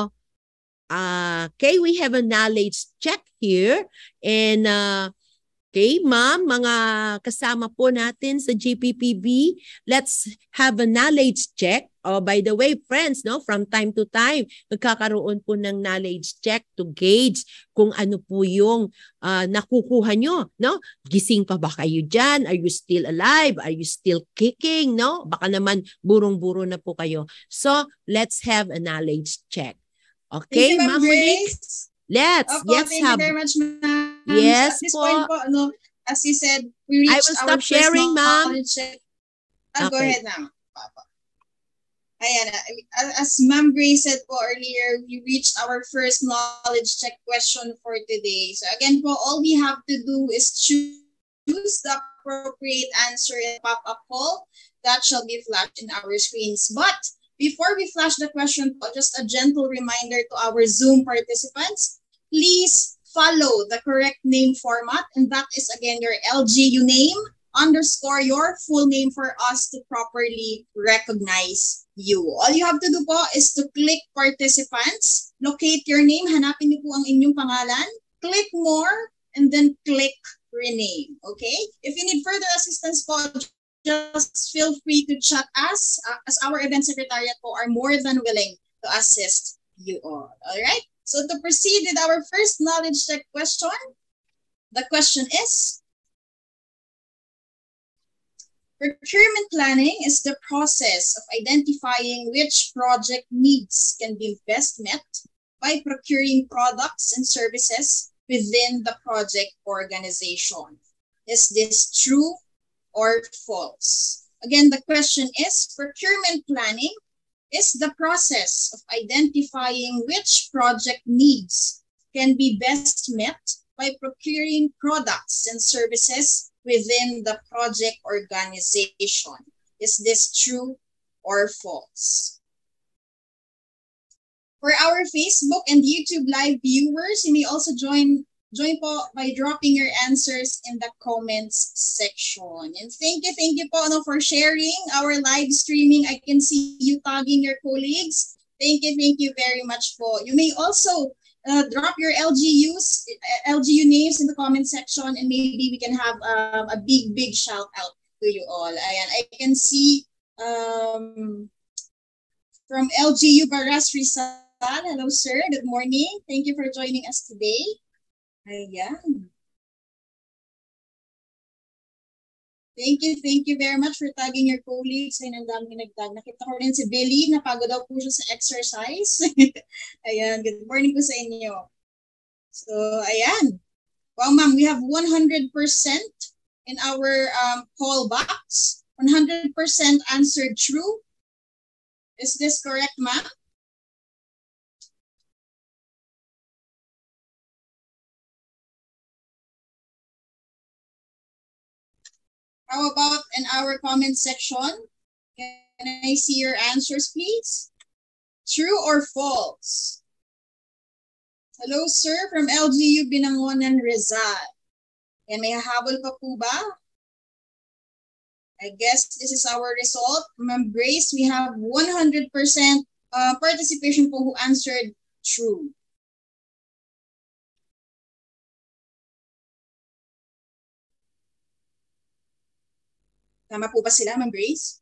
okay, we have a knowledge check here. And, okay, ma'am, mga kasama po natin sa GPPB, let's have a knowledge check. Oh, by the way, friends, no, from time to time, magkakaroon po ng knowledge check to gauge kung ano po yung nakukuha nyo, no? Gising pa ba kayo dyan? Are you still alive? Are you still kicking, no? Baka naman burong-buro na po kayo. So, let's have a knowledge check. Okay, Ma'am Monique? Let's. Thank you very much, ma'am. Yes, so at this po. point po, as you said, we reached I will stop sharing, ma'am. check. Okay. Go ahead now. Ayan, as Ma'am Grace said po earlier, we reached our first knowledge check question for today. So again po, all we have to do is choose the appropriate answer in the pop-up poll that shall be flashed in our screens. But before we flash the question po, just a gentle reminder to our Zoom participants, please follow the correct name format, and that is again your LGU name _ your full name for us to properly recognize you. All you have to do po is to click participants, locate your name, hanapin niyo po ang inyong pangalan, click more, and then click rename. Okay? If you need further assistance po, just feel free to chat us as our event secretariat po are more than willing to assist you all. Alright? So to proceed with our first knowledge check question, the question is, procurement planning is the process of identifying which project needs can be best met by procuring products and services within the project organization. Is this true or false? Again, the question is, procurement planning is the process of identifying which project needs can be best met by procuring products and services within the project organization. Is this true or false? For our Facebook and YouTube live viewers, you may also join po by dropping your answers in the comments section. And thank you po for sharing our live streaming. I can see you tagging your colleagues. Thank you very much po. You may also drop your LGU names in the comment section, and maybe we can have a big shout out to you all. Ayan, I can see from LGU Baras Rizal. Hello, sir. Good morning. Thank you for joining us today. Ayan. Thank you very much for tagging your colleagues. Ay, ang dami nagtag. Nakita ko rin si Billy, napagod daw po siya sa exercise. Ayan, good morning po sa inyo. So, ayan. Wow, ma'am, we have 100% in our call box. 100% answered true. Is this correct, ma'am? How about in our comment section? Can I see your answers, please? True or false? Hello, sir, from LGU Binangonan, Rizal. Yan, may hahabol pa po ba? I guess this is our result. Ma'am Grace, we have 100% participation po who answered true. Tama po ba sila, Ma'am Grace?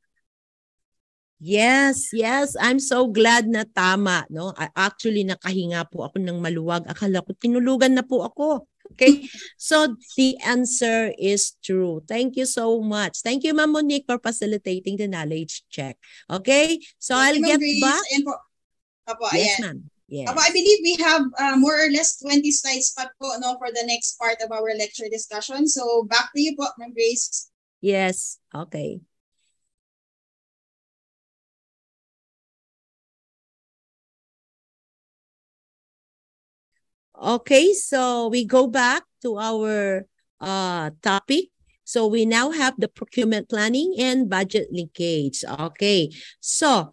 Yes. I'm so glad na tama, no? Actually, nakahinga po ako ng maluwag. Akala ko tinulugan na po ako. Okay? So, the answer is true. Thank you so much. Thank you, Ma'am Monique, for facilitating the knowledge check. Okay? So, I'll get back. Ayan po. Apo, yes, ayan. ma'am. Yes. I believe we have more or less 20 slides pa po, no, for the next part of our lecture discussion. So, back to you po, Ma'am Grace. Yes. Okay. Okay, so we go back to our topic. So we now have the procurement planning and budget linkage. Okay, so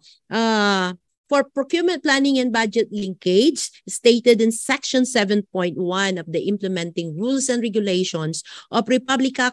for procurement planning and budget linkage, stated in Section 7.1 of the Implementing Rules and Regulations of Republic Act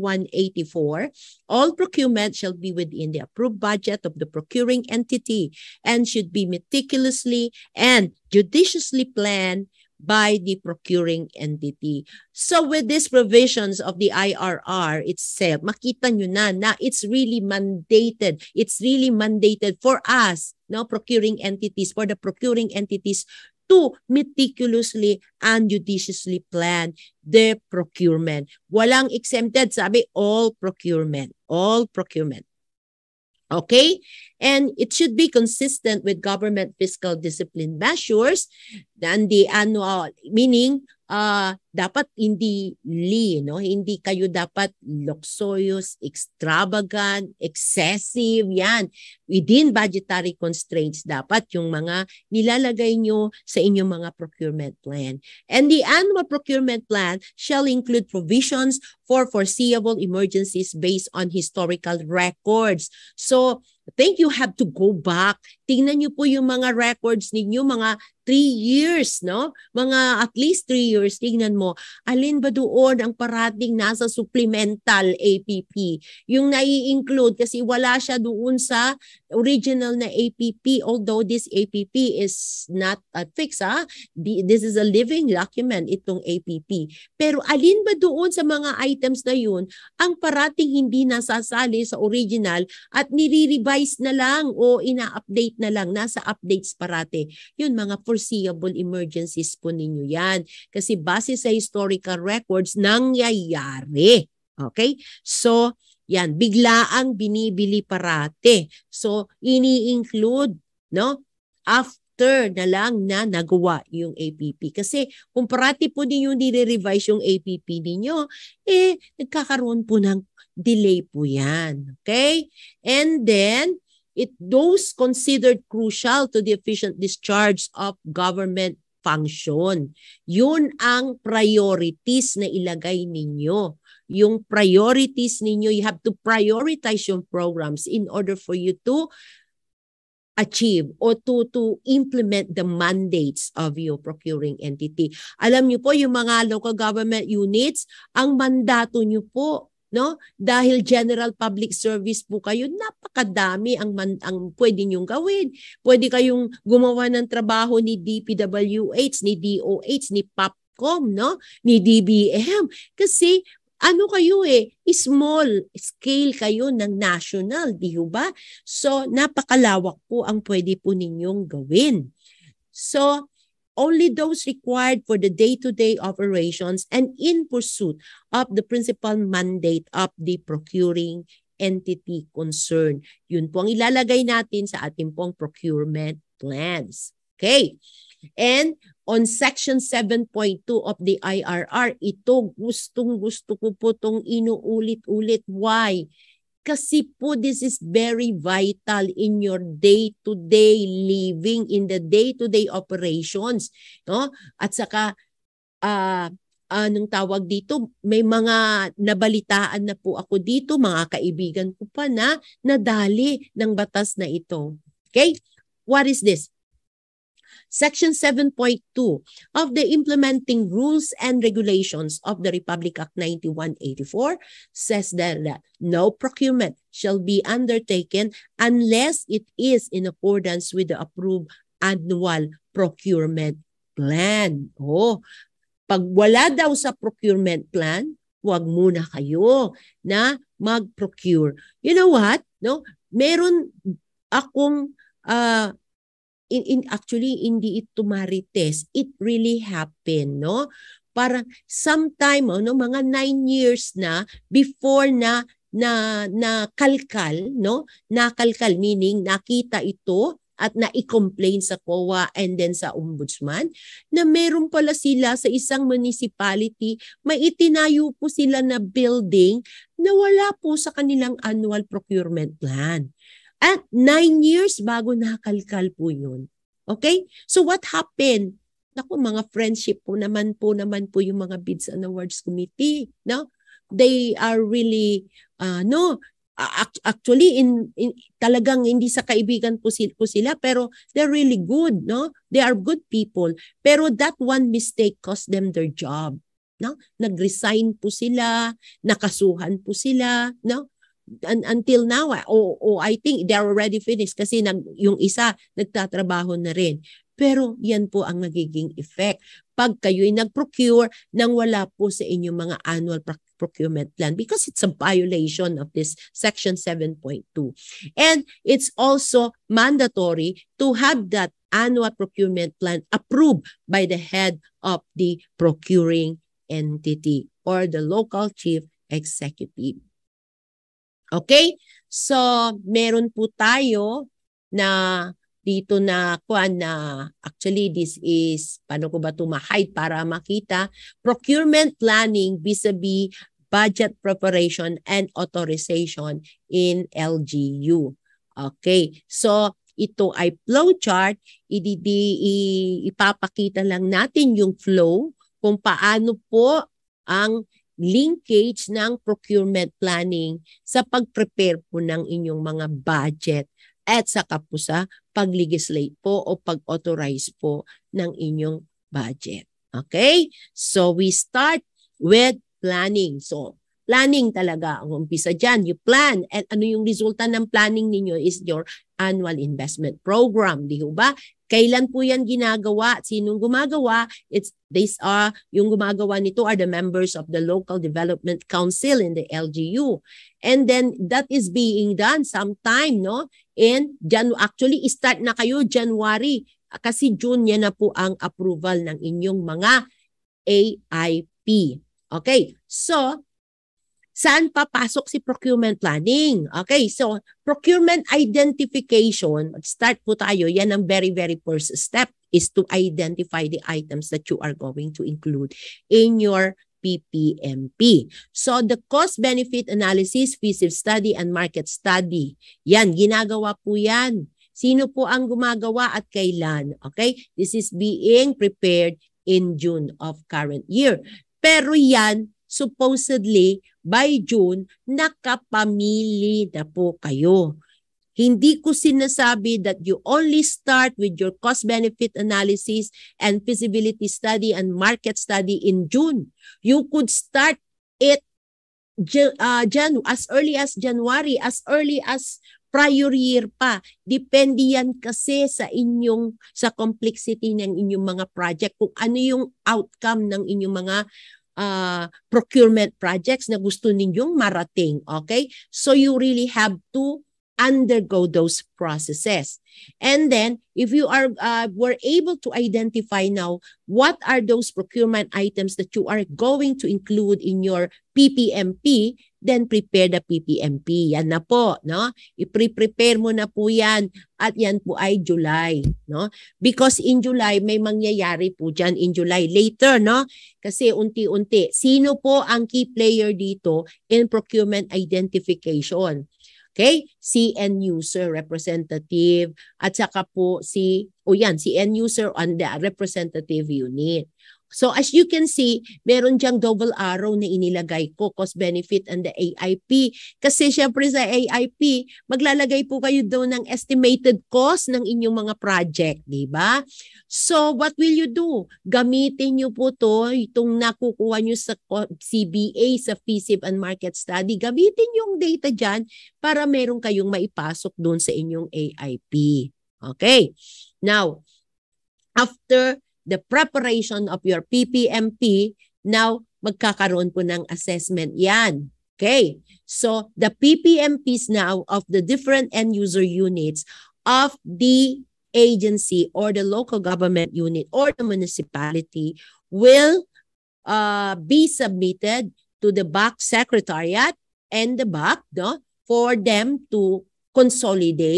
9184, all procurement shall be within the approved budget of the procuring entity and should be meticulously and judiciously planned by the procuring entity. So with these provisions of the IRR itself, makita nyo na it's really mandated. It's really mandated for us, no, procuring entities, for the procuring entities to meticulously and judiciously plan the procurement. Walang exempted, sabi, all procurement. All procurement. Okay? And it should be consistent with government fiscal discipline measures and the annual, meaning dapat hindi hindi kayo dapat luxurious, extravagant, excessive, yan. Within budgetary constraints, dapat yung mga nilalagay nyo sa inyong mga procurement plan. And the annual procurement plan shall include provisions for foreseeable emergencies based on historical records. So, I think you have to go back. Tingnan nyo po yung mga records ninyo, mga 3 years, no? Mga at least 3 years. Tingnan mo, alin ba doon ang parating nasa supplemental APP? Yung nai-include kasi wala siya doon sa original na APP, although this APP is not fixed. This is a living document, itong APP. Pero alin ba doon sa mga items na yun ang parating hindi nasasali sa original at nire-revise na lang o ina-update na lang, nasa updates parate. Yun, mga foreseeable emergencies po ninyo yan. Kasi base sa historical records, nangyayari. Okay? So, yan, biglaang binibili parate. So, ini-include, no? After na lang na nagawa yung APP. Kasi kung parati po ninyo nire-revise yung APP ninyo, nagkakaroon po ng delay po yan. Okay? And then, those considered crucial to the efficient discharge of government function. Yun ang priorities na ilagay ninyo. Yung priorities ninyo, you have to prioritize yung programs in order for you to achieve or to implement the mandates of your procuring entity. Alam niyo po, yung mga local government units, ang mandato niyo po, no? Dahil general public service po kayo, napakadami ang pwede niyong gawin. Pwede kayong gumawa ng trabaho ni DPWH, ni DOH, ni PAPCOM, no? Ni DBM. Kasi ano kayo small scale kayo ng national, di ba? So napakalawak po ang pwede po ninyong gawin. So only those required for the day-to-day operations and in pursuit of the principal mandate of the procuring entity concerned. Yun po ang ilalagay natin sa ating pong procurement plans. Okay. And on Section 7.2 of the IRR, ito gustong-gusto ko po itong inuulit-ulit. Why? Kasi po this is very vital in your day-to-day living, in the day-to-day operations. No? At saka, anong tawag dito, may mga nabalitaan na po ako dito, mga kaibigan ko pa na nadali ng batas na ito. Okay? What is this? Section 7.2 of the Implementing Rules and Regulations of the Republic Act 9184 says that no procurement shall be undertaken unless it is in accordance with the approved annual procurement plan. Pag wala daw sa procurement plan, huwag muna kayo na mag-procure. You know what? No? Meron akong actually hindi ito marites, it really happened, no? Parang sometime, no, mga 9 years na before na kalkal, no? Nakalkal, meaning nakita ito at na-i-complain sa COA and then sa ombudsman na meron pala sila sa isang municipality, may itinayo po sila na building na wala po sa kanilang annual procurement plan. At 9 years bago nakalkal po yun. Okay? So what happened? Naku, mga friendship po naman po yung mga Bids and Awards Committee. No? They are really, actually, talagang hindi sa kaibigan po sila, pero they're really good. No? They are good people. Pero that one mistake cost them their job. No? Nag-resign po sila, nakasuhan po sila. No? Until now, I think they're already finished kasi yung isa nagtatrabaho na rin. Pero yan po ang nagiging effect pag kayo'y nag-procure nang wala po sa inyong mga annual procurement plan because it's a violation of this Section 7.2. And it's also mandatory to have that annual procurement plan approved by the head of the procuring entity or the local chief executive. Okay? So, meron po tayo na dito na actually this is, paano ko ba ito ma-hide para makita, procurement planning vis-a-vis budget preparation and authorization in LGU. Okay, so ito ay flowchart, ipapakita lang natin yung flow kung paano po ang linkage ng procurement planning sa pag-prepare po ng inyong mga budget at saka po sa pag-legislate po o pag-authorize po ng inyong budget. Okay? So, we start with planning. So, planning talaga. Ang umpisa dyan, you plan. At ano yung resulta ng planning ninyo is your annual investment program. Di ba? Kailan po yan ginagawa? Sinong gumagawa? Yung gumagawa nito are the members of the Local Development Council in the LGU. And then that is being done sometime, no? And actually, start na kayo January kasi June yan na po ang approval ng inyong mga AIP. Okay, so saan papasok si procurement planning? Okay, so procurement identification, start po tayo, yan ang very, very first step is to identify the items that you are going to include in your PPMP. So the cost-benefit analysis, feasibility study, and market study. Yan, ginagawa po yan. Sino po ang gumagawa at kailan? Okay? This is being prepared in June of current year. Pero yan, supposedly, by June, nakapamili na po kayo. Hindi ko sinasabi that you only start with your cost-benefit analysis and feasibility study and market study in June. You could start it as early as January, as early as prior year pa. Depende yan kasi sa complexity ng inyong mga project, kung ano yung outcome ng inyong mga procurement projects na gusto ninyong marating. Okay? So you really have to undergo those processes. And then, if you were able to identify now what are those procurement items that you are going to include in your PPMP, then prepare the PPMP. Yan na po, no? I-prepare mo na po yan at yan po ay July, no? Because in July, may mangyayari po dyan in July later, no? Kasi unti-unti, sino po ang key player dito in procurement identification? Okay? Si end user representative at saka po si end user on the representative unit. So as you can see, meron diyang double arrow na inilagay ko, cost benefit and the AIP. Kasi syempre sa AIP, maglalagay po kayo daw ng estimated cost ng inyong mga project, di ba? So what will you do? Gamitin niyo po to, itong nakukuha niyo sa CBA, sa FISIP and Market Study. Gamitin yung data dyan para meron kayong maipasok doon sa inyong AIP. Okay. Now, after the preparation of your PPMP, now magkakaroon po ng assessment yan. Okay. So the PPMPs now of the different end user units of the agency or the local government unit or the municipality will be submitted to the BAC Secretariat and the BAC, no, for them to consolidate.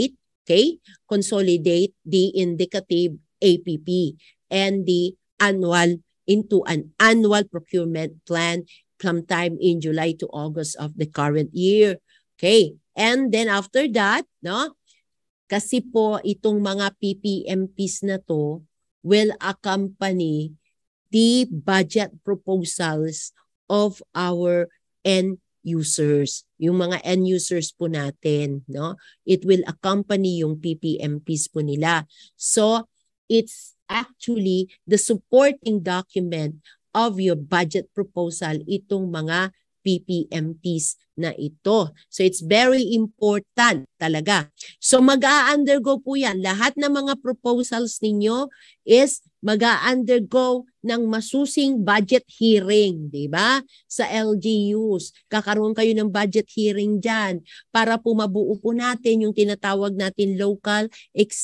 okay, consolidate the indicative APP and the annual into an annual procurement plan sometime in July to August of the current year. Okay. And then after that, no, kasi po itong mga PPMPs na to will accompany the budget proposals of our end users. Yung mga end users po natin, no? It will accompany yung PPMPs po nila. So, it's actually the supporting document of your budget proposal, itong mga PPMPs na ito. So it's very important talaga. So mag-a-undergo po yan. Lahat ng mga proposals ninyo is mag-a-undergo ng masusing budget hearing, di ba? Sa LGUs. Kakaroon kayo ng budget hearing dyan para po mabuo po natin yung tinatawag natin local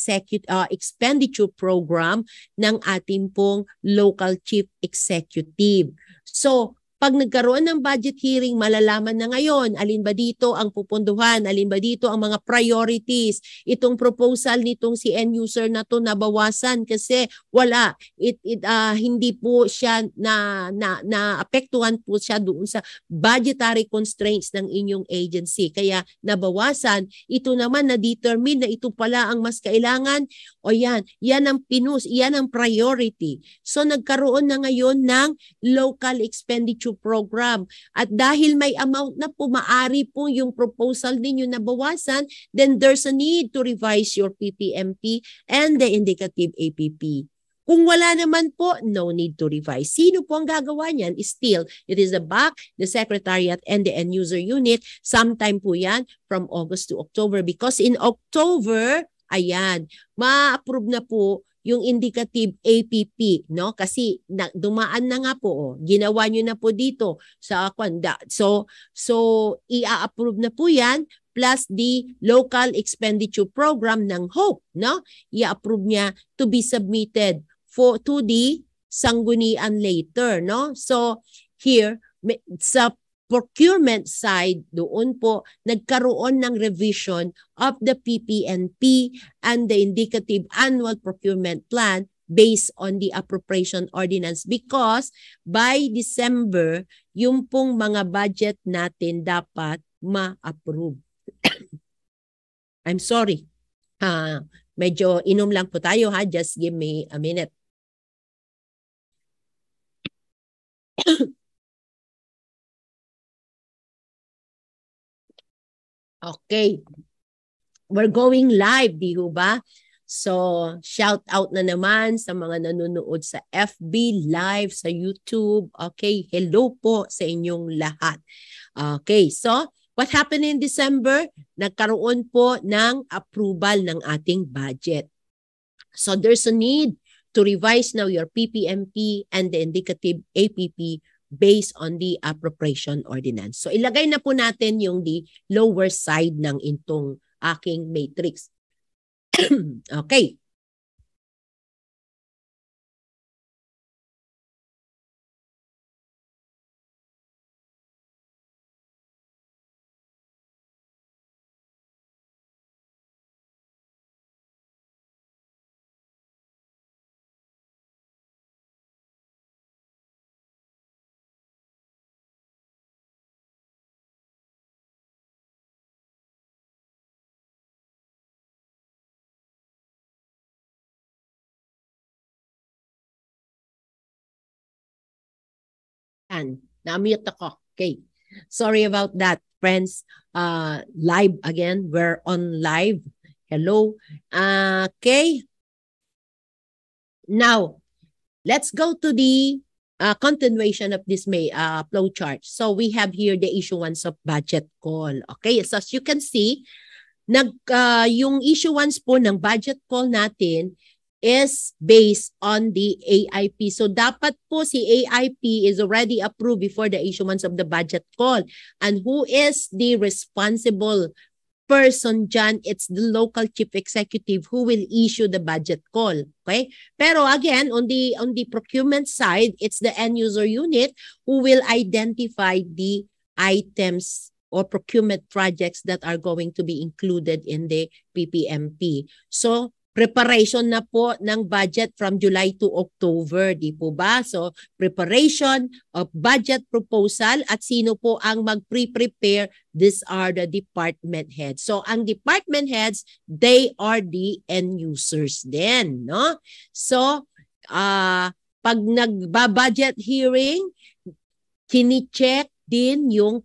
expenditure program ng ating pong local chief executive. So, pag nagkaroon ng budget hearing, malalaman na ngayon, alin ba dito ang pupunduhan, alin ba dito ang mga priorities. Itong proposal nitong si end user na to nabawasan kasi wala. Hindi po siya naapektuhan po siya doon sa budgetary constraints ng inyong agency. Kaya nabawasan, ito naman na-determine na ito pala ang mas kailangan. O yan ang yan ang priority. So nagkaroon na ngayon ng local expenditure program. At dahil may amount na po, maari po yung proposal ninyo na bawasan, then there's a need to revise your PPMP and the indicative APP. Kung wala naman po, no need to revise. Sino po ang gagawa niyan? Still, it is the BAC, the Secretariat, and the end user unit. Sometime po yan from August to October because in October, ayan, ma-approve na po yung indicative APP, no? Kasi dumaan na nga po, ginawa nyo na po dito sa Kwanda. So i-approve na po yan plus the local expenditure program ng HOPE, no? I-approve niya to be submitted to the sanggunian later, no? So here sa procurement side, doon po nagkaroon ng revision of the PPNP and the indicative annual procurement plan based on the appropriation ordinance because by December, yung pong mga budget natin dapat ma-approve. I'm sorry. Medyo inom lang po tayo ha. Just give me a minute. Okay. We're going live, di ba? So, shout out na naman sa mga nanonood sa FB Live, sa YouTube. Okay, hello po sa inyong lahat. Okay, so what happened in December? Nagkaroon po ng approval ng ating budget. So, there's a need to revise now your PPMP and the indicative APP based on the appropriation ordinance. So ilagay na po natin yung the lower side ng itong aking matrix. Okay. Na-mute ako. Okay. Sorry about that, friends. Live again. We're on live. Hello. Okay. Now, let's go to the continuation of this flow chart. So we have here the issuance of budget call. Okay. So as you can see, yung issuance po ng budget call natin is based on the AIP. So dapat po si AIP is already approved before the issuance of the budget call. And who is the responsible person dyan? It's the local chief executive who will issue the budget call. Okay? Pero again, on the procurement side, it's the end user unit who will identify the items or procurement projects that are going to be included in the PPMP. So, preparation na po ng budget from July to October, di po ba? So, preparation of budget proposal at sino po ang mag-prepare? These are the department heads. So, ang department heads, they are the end users din, no? So, pag nagba-budget hearing, kini-check din yung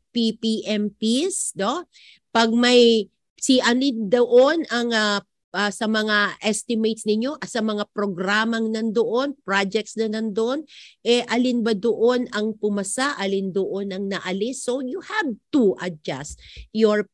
PPMPs, no? Pag may alin doon ang sa mga estimates ninyo, sa mga programang nandoon, projects na nandoon, alin ba doon ang pumasa, alin doon ang naalis. So you have to adjust your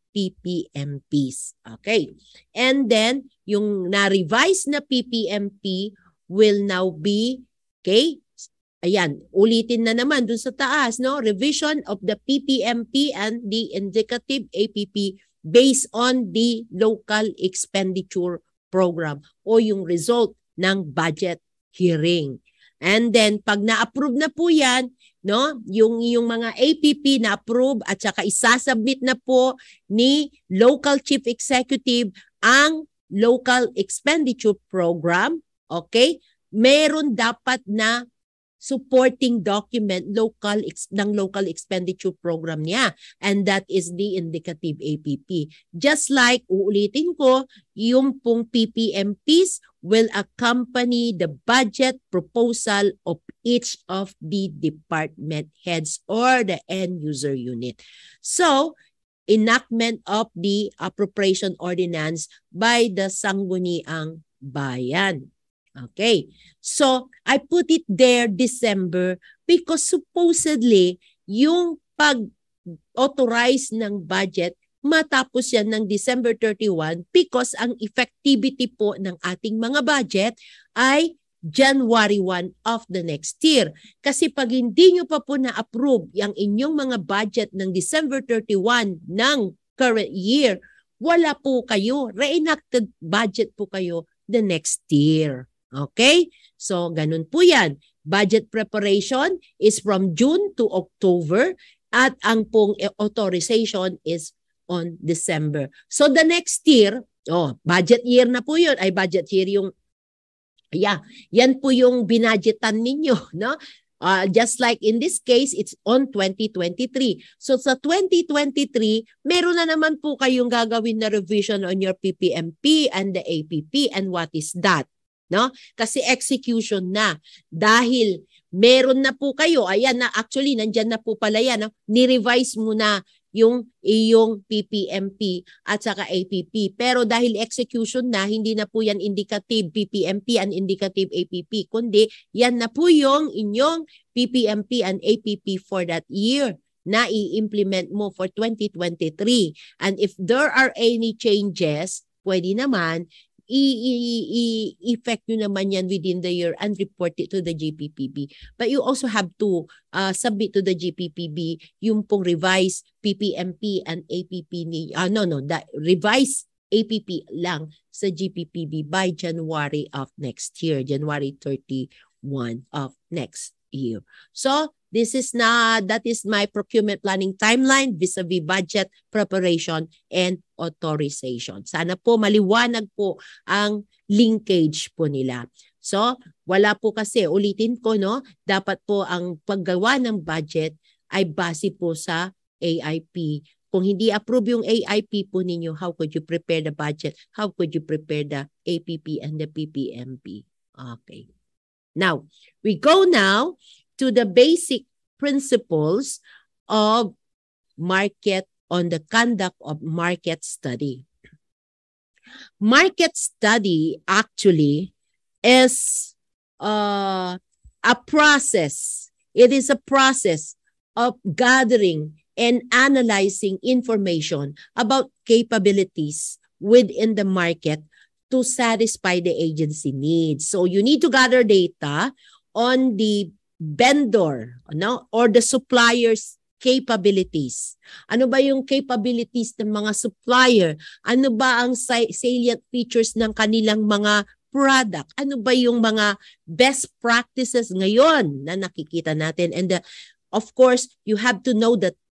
PPMPs. Okay. And then, yung na-revise na PPMP will now be, okay, ayan, ulitin na naman dun sa taas, no? Revision of the PPMP and the indicative APP based on the local expenditure program o yung result ng budget hearing. And then, pag na-approve na po yan, no, yung mga APP na-approve at saka isasubmit na po ni local chief executive ang local expenditure program, okay? Meron dapat na supporting document ng local expenditure program niya, and that is the indicative APP. Just like, uulitin ko, yung pong PPMPs will accompany the budget proposal of each of the department heads or the end user unit. So, enactment of the appropriation ordinance by the Sangguniang Bayan. Okay, so I put it there December because supposedly yung pag-authorize ng budget matapos yan ng December 31 because ang effectivity po ng ating mga budget ay January 1 of the next year. Kasi pag hindi nyo pa po na-approve yung inyong mga budget ng December 31 ng current year, wala po kayo, reenacted budget po kayo the next year. Okay? So, ganun po yan. Budget preparation is from June to October at ang pong authorization is on December. So, the next year, budget year na po yun. Ay, budget year yung, yan po yung binadgetan ninyo, no? Just like in this case, it's on 2023. So sa 2023, meron na naman po kayong gagawin na revision on your PPMP and the APP. And what is that? No? Kasi execution na. Dahil meron na po kayo, ayan na, actually, nandyan na po pala yan. No? Ni-revise mo na yung iyong PPMP at saka APP. Pero dahil execution na, hindi na po yan indicative PPMP and indicative APP, kundi yan na po yung inyong PPMP and APP for that year na i-implement mo for 2023. And if there are any changes, pwede naman, i-effect nyo naman yan within the year and report it to the GPPB. But you also have to submit to the GPPB yung pong revised PPMP and APP ni, the revised APP lang sa GPPB by January of next year, January 31 of next year. So, that is my procurement planning timeline vis-a-vis budget preparation and authorization. Sana po maliwanag po ang linkage po nila. So, wala po kasi, ulitin ko, no, dapat po ang paggawa ng budget ay base po sa AIP. Kung hindi approve yung AIP po ninyo, how could you prepare the budget? How could you prepare the APP and the PPMP? Okay. Now, we go now to the basic principles of market on the conduct of market study. Market study actually is a process. It is a process of gathering and analyzing information about capabilities within the market to satisfy the agency needs. So you need to gather data on the vendor, no, or the supplier's capabilities. Ano ba yung capabilities ng mga supplier? Ano ba ang salient features ng kanilang mga product? Ano ba yung mga best practices ngayon na nakikita natin? And of course, you have to know the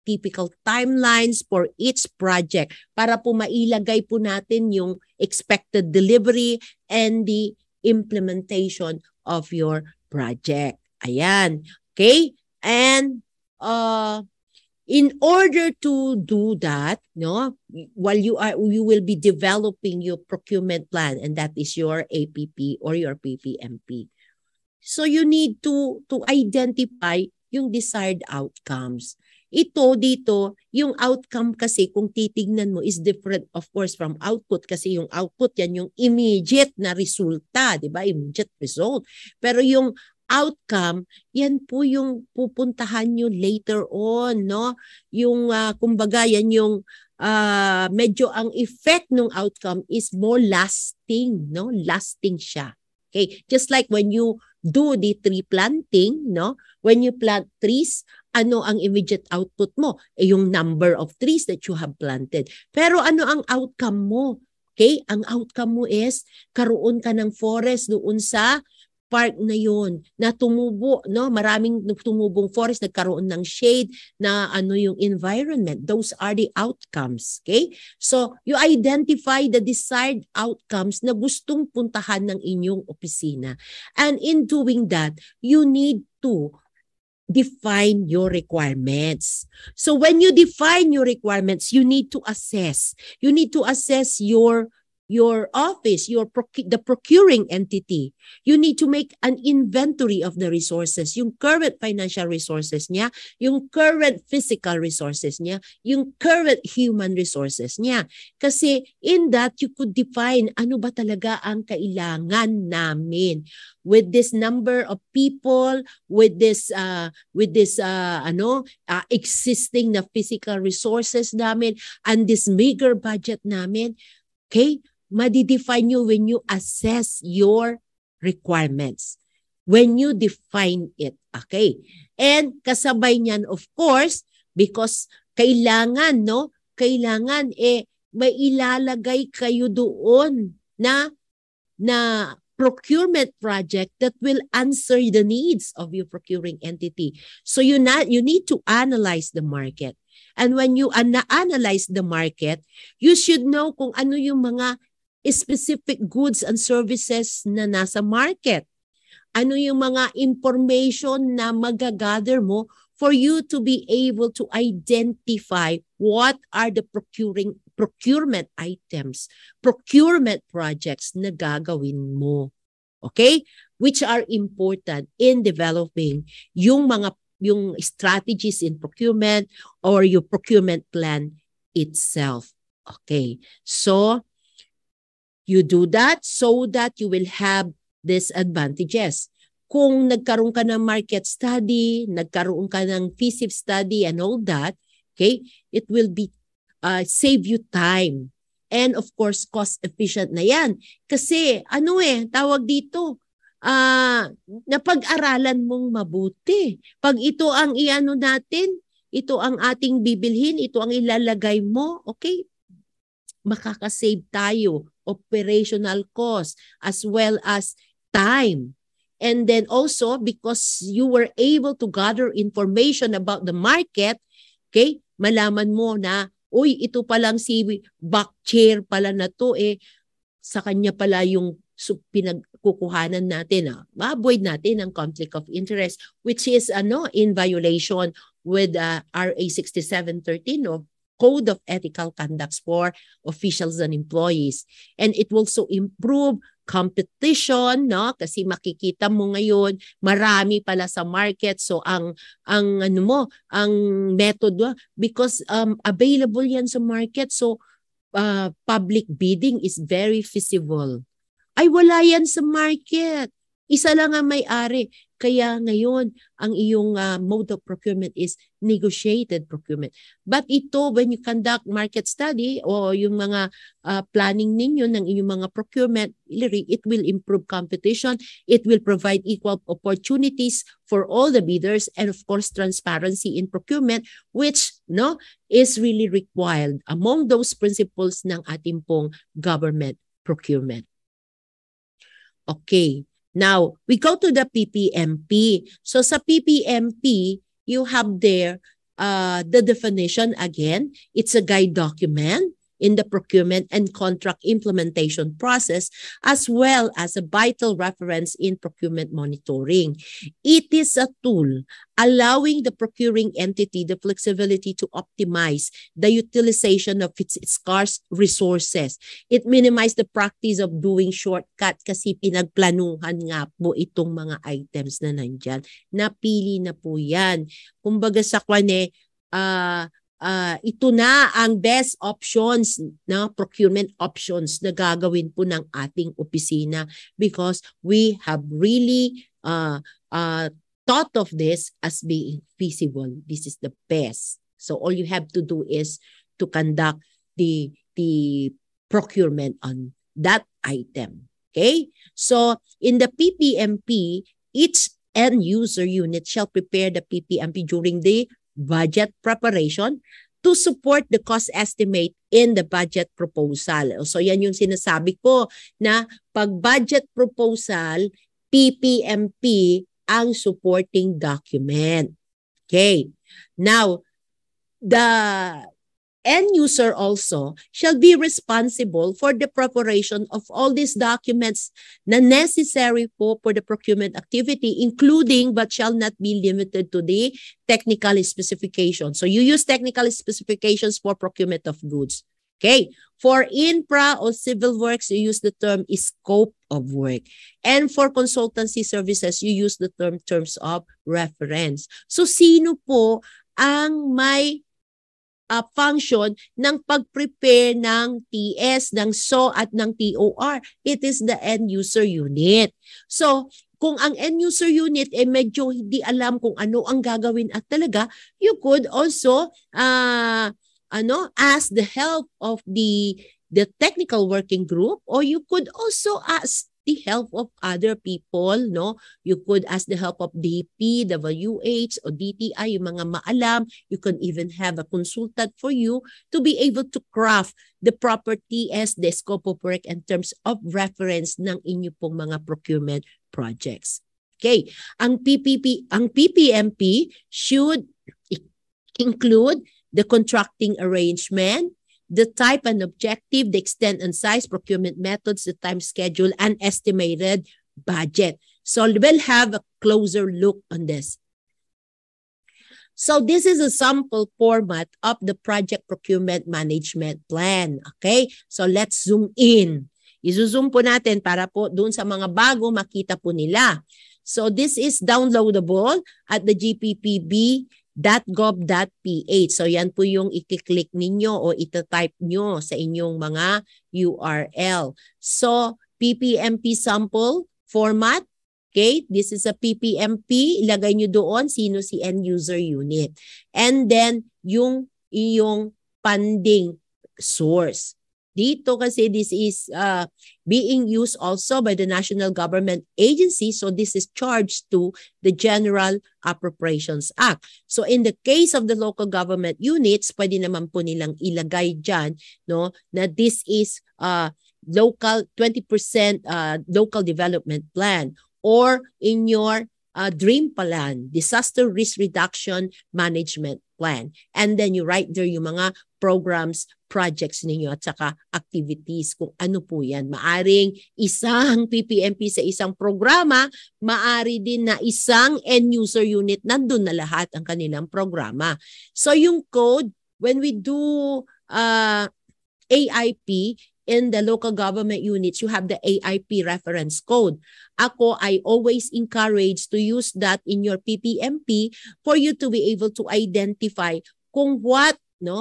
typical timelines for each project para po mailagay po natin yung expected delivery and the implementation of your project. Ayan. Okay? And in order to do that, no, while you will be developing your procurement plan, and that is your APP or your PPMP. So you need to identify yung desired outcomes. Ito dito, yung outcome kasi kung titignan mo is different of course from output kasi yung output yan yung immediate na resulta, di ba? Immediate result. Pero yung outcome, yan po yung pupuntahan nyo later on, no? Yung kumbaga yan yung medyo ang effect ng outcome is more lasting, no? Lasting siya. Okay? Just like when you do the tree planting, no? When you plant trees, ano ang immediate output mo? Yung number of trees that you have planted. Pero ano ang outcome mo? Okay? Ang outcome mo is karoon ka ng forest doon sa park na yun, na tumubo, no? Maraming tumubong forest, nagkaroon ng shade, na ano yung environment. Those are the outcomes, okay? So, you identify the desired outcomes na gustong puntahan ng inyong opisina. And in doing that, you need to define your requirements. So, when you define your requirements, you need to assess. You need to assess your office, the procuring entity. You need to make an inventory of the resources, yung current financial resources niya, yung current physical resources niya, yung current human resources niya. Kasi in that, you could define ano ba talaga ang kailangan namin with this number of people, with this existing na physical resources namin, and this meager budget namin. Okay? Madidefine nyo when you assess your requirements. When you define it. Okay. And kasabay niyan, of course, because kailangan, no? Kailangan, may ilalagay kayo doon na procurement project that will answer the needs of your procuring entity. So you need to analyze the market. And when you analyze the market, you should know kung ano yung mga specific goods and services na nasa market. Ano yung mga information na magagather mo for you to be able to identify what are the procurement items, procurement projects na gagawin mo. Okay? Which are important in developing yung strategies in procurement or your procurement plan itself. Okay. So, you do that so that you will have these advantages. Kung nagkaroon ka ng market study, nagkaroon ka ng feasibility study and all that, okay, it will be save you time. And of course, cost efficient na yan. Kasi tawag dito, napag-aralan mong mabuti. Pag ito ang natin, ito ang ating bibilhin, ito ang ilalagay mo, okay, makakasave tayo operational cost as well as time. And then also because you were able to gather information about the market, okay, malaman mo na, uy, ito palang si back chair pala na to, sa kanya pala yung pinagkukuhanan natin. Ma-avoid natin ang conflict of interest, which is in violation with RA 6713 of Code of Ethical Conducts for Officials and Employees. And it will also improve competition, no? Kasi makikita mo ngayon, marami pala sa market. So ang method, because available yan sa market, so public bidding is very feasible. Ay, wala yan sa market. Isa lang ang may-ari. Kaya ngayon, ang iyong mode of procurement is negotiated procurement. But ito, when you conduct market study o yung mga planning ninyo ng inyong mga procurement, it will improve competition. It will provide equal opportunities for all the bidders and of course, transparency in procurement, which is really required among those principles ng ating pong government procurement. Okay. Now, we go to the PPMP. So sa PPMP, you have there the definition, again, it's a guide document in the procurement and contract implementation process, as well as a vital reference in procurement monitoring. It is a tool allowing the procuring entity the flexibility to optimize the utilization of its scarce resources. It minimizes the practice of doing shortcut kasi pinagplanuhan nga po itong mga items na nandyan. Napili na po yan. Kumbaga sa kwane, ito na ang best options na procurement options na gagawin po ng ating opisina because we have really thought of this as being feasible. This is the best. So all you have to do is to conduct the procurement on that item. Okay? So in the PPMP, each end user unit shall prepare the PPMP during the budget preparation to support the cost estimate in the budget proposal. So yan yung sinasabi ko na pag budget proposal, PPMP ang supporting document. Okay. Now, the end user also shall be responsible for the preparation of all these documents na necessary for the procurement activity, including but shall not be limited to the technical specifications. So you use technical specifications for procurement of goods. Okay. For infra or civil works, you use the term scope of work. And for consultancy services, you use the term terms of reference. So sino po ang may function ng pag-prepare ng TS, ng SO at ng TOR? It is the end user unit. So, kung ang end user unit medyo hindi alam kung ano ang gagawin at talaga, you could also ask the help of the technical working group, or you could also ask the help of other people, no? You could ask the help of DP, WH, or DTI, yung mga maalam. You can even have a consultant for you to be able to craft the proper TS, the scope of work, and terms of reference ng inyo pong mga procurement projects. Okay. Ang PPMP should include the contracting arrangement, the type and objective, the extent and size, procurement methods, the time schedule, and estimated budget. So we'll have a closer look on this. So this is a sample format of the project procurement management plan. Okay? So let's zoom in. I-zoom po natin para po doon sa mga bago makita po nila. So this is downloadable at the gppb.gov.ph. So yan po yung i-click ninyo o ita-type nyo sa inyong mga URL. So PPMP sample format. Okay, this is a PPMP. Ilagay nyo doon sino si end user unit. And then yung iyong funding source. Dito kasi this is being used also by the national government agency. So this is charged to the General Appropriations Act. So in the case of the local government units, pwede naman po nilang ilagay dyan, no, na this is local 20% local development plan, or in your dream plan, disaster risk reduction management plan. And then you write there yung mga programs, projects ninyo at saka activities kung ano po yan. Maaring isang PPMP sa isang programa, maari din na isang end user unit, nandun na lahat ang kanilang programa. So yung code, when we do AIP, in the local government units, you have the AIP reference code. Ako, I always encourage to use that in your PPMP for you to be able to identify kung what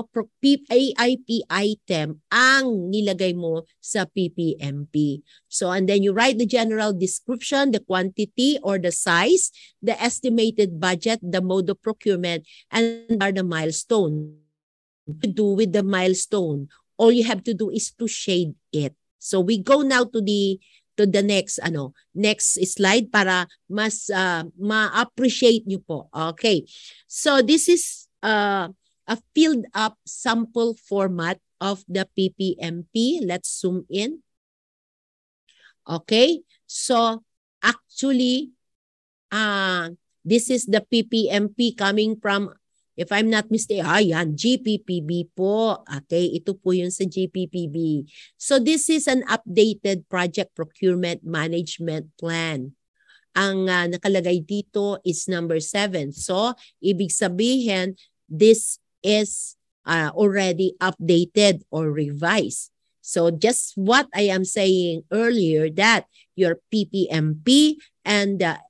AIP item ang nilagay mo sa PPMP. So, and then you write the general description, the quantity or the size, the estimated budget, the mode of procurement, and the milestone. To do with the milestone, all you have to do is to shade it. So we go now to the next next slide para mas ma-appreciate niyo po. Okay. So this is a filled up sample format of the PPMP. Let's zoom in. Okay. So actually this is the PPMP coming from If I'm not mistaken, yan, GPPB po. Okay, ito po yun sa GPPB. So this is an updated project procurement management plan. Ang nakalagay dito is number 7. So, ibig sabihin, this is already updated or revised. So, just what I am saying earlier, that your PPMP and the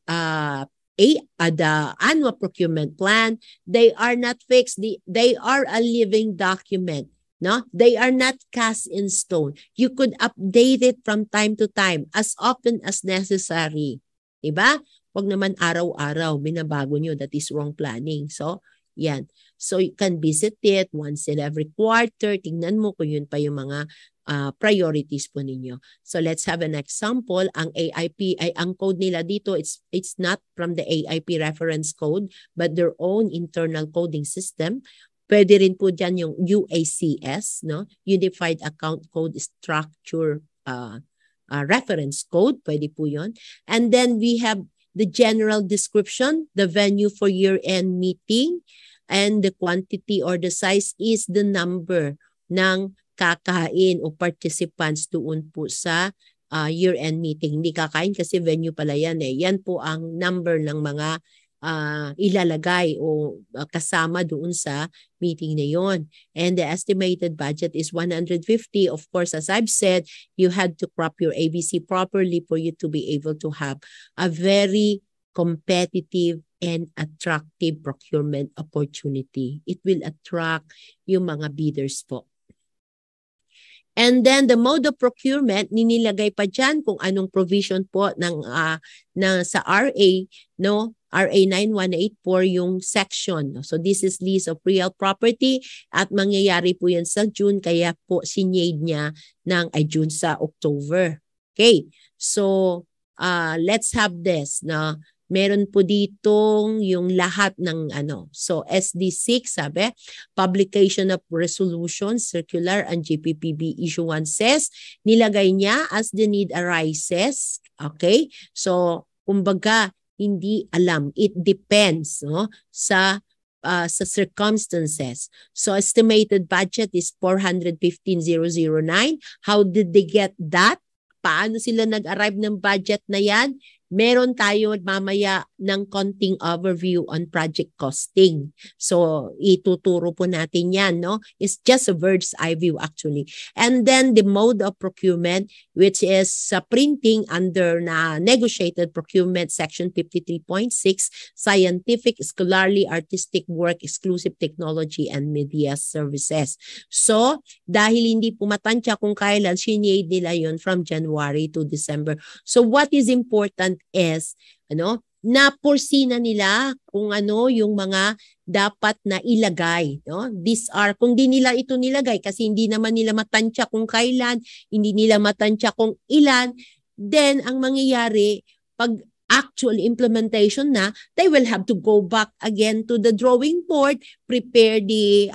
annual procurement plan, they are not fixed. They are a living document. No, they are not cast in stone. You could update it from time to time as often as necessary. Diba? Huwag naman araw-araw binabago nyo. That is wrong planning. So, yan. So, you can visit it once in every quarter. Tingnan mo kung yun pa yung mga priorities po ninyo. So, let's have an example. Ang AIP, ang code nila dito, it's not from the AIP reference code, but their own internal coding system. Pwede rin po dyan yung UACS, no? Unified Account Code Structure reference code, pwede po yun. And then we have the general description, the venue for year-end meeting, and the quantity or the size is the number ng kakain o participants doon po sa year-end meeting. Hindi kakain kasi venue pala yan eh. Yan po ang number ng mga ilalagay o kasama doon sa meeting na yon. And the estimated budget is 150. Of course, as I've said, you had to crop your ABC properly for you to be able to have a very competitive and attractive procurement opportunity. It will attract yung mga bidders po. And then the mode of procurement, ninilagay pa dyan kung anong provision po ng sa RA, no? RA 9184 yung section. So this is lease of real property at mangyayari po yan sa June kaya po sinade niya ng June sa October. Okay. So let's have this na meron po ditong yung lahat ng So SD6 sabi, publication of resolution, circular and GPPB issuances, nilagay niya as the need arises. Okay? So kumbaga hindi alam. It depends no, sa circumstances. So estimated budget is 415,009. How did they get that? Paano sila nag-arrive ng budget na yan? Meron tayo mamaya ng konting overview on project costing. So, ituturo po natin yan, no? It's just a bird's eye view actually. And then the mode of procurement, which is printing under na negotiated procurement section 53.6, scientific, scholarly, artistic work, exclusive technology, and media services. So, dahil hindi po matansya kung kailan, sinade nila yun from January to December. So, what is important is na-foresee na nila kung yung mga dapat na ilagay, no? These are kung di nila ito nilagay kasi hindi naman nila matansya kung kailan, hindi nila matansya kung ilan, then ang mangyayari pag actual implementation na, they will have to go back again to the drawing board, prepare the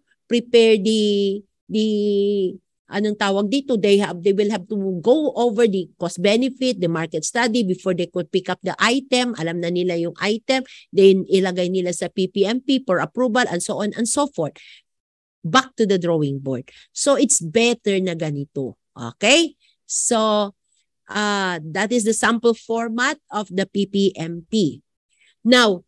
anong tawag dito, they will have to go over the cost benefit, the market study before they could pick up the item. Alam na nila yung item, then ilagay nila sa PPMP for approval and so on and so forth. Back to the drawing board. So it's better na ganito. Okay? So that is the sample format of the PPMP. Now,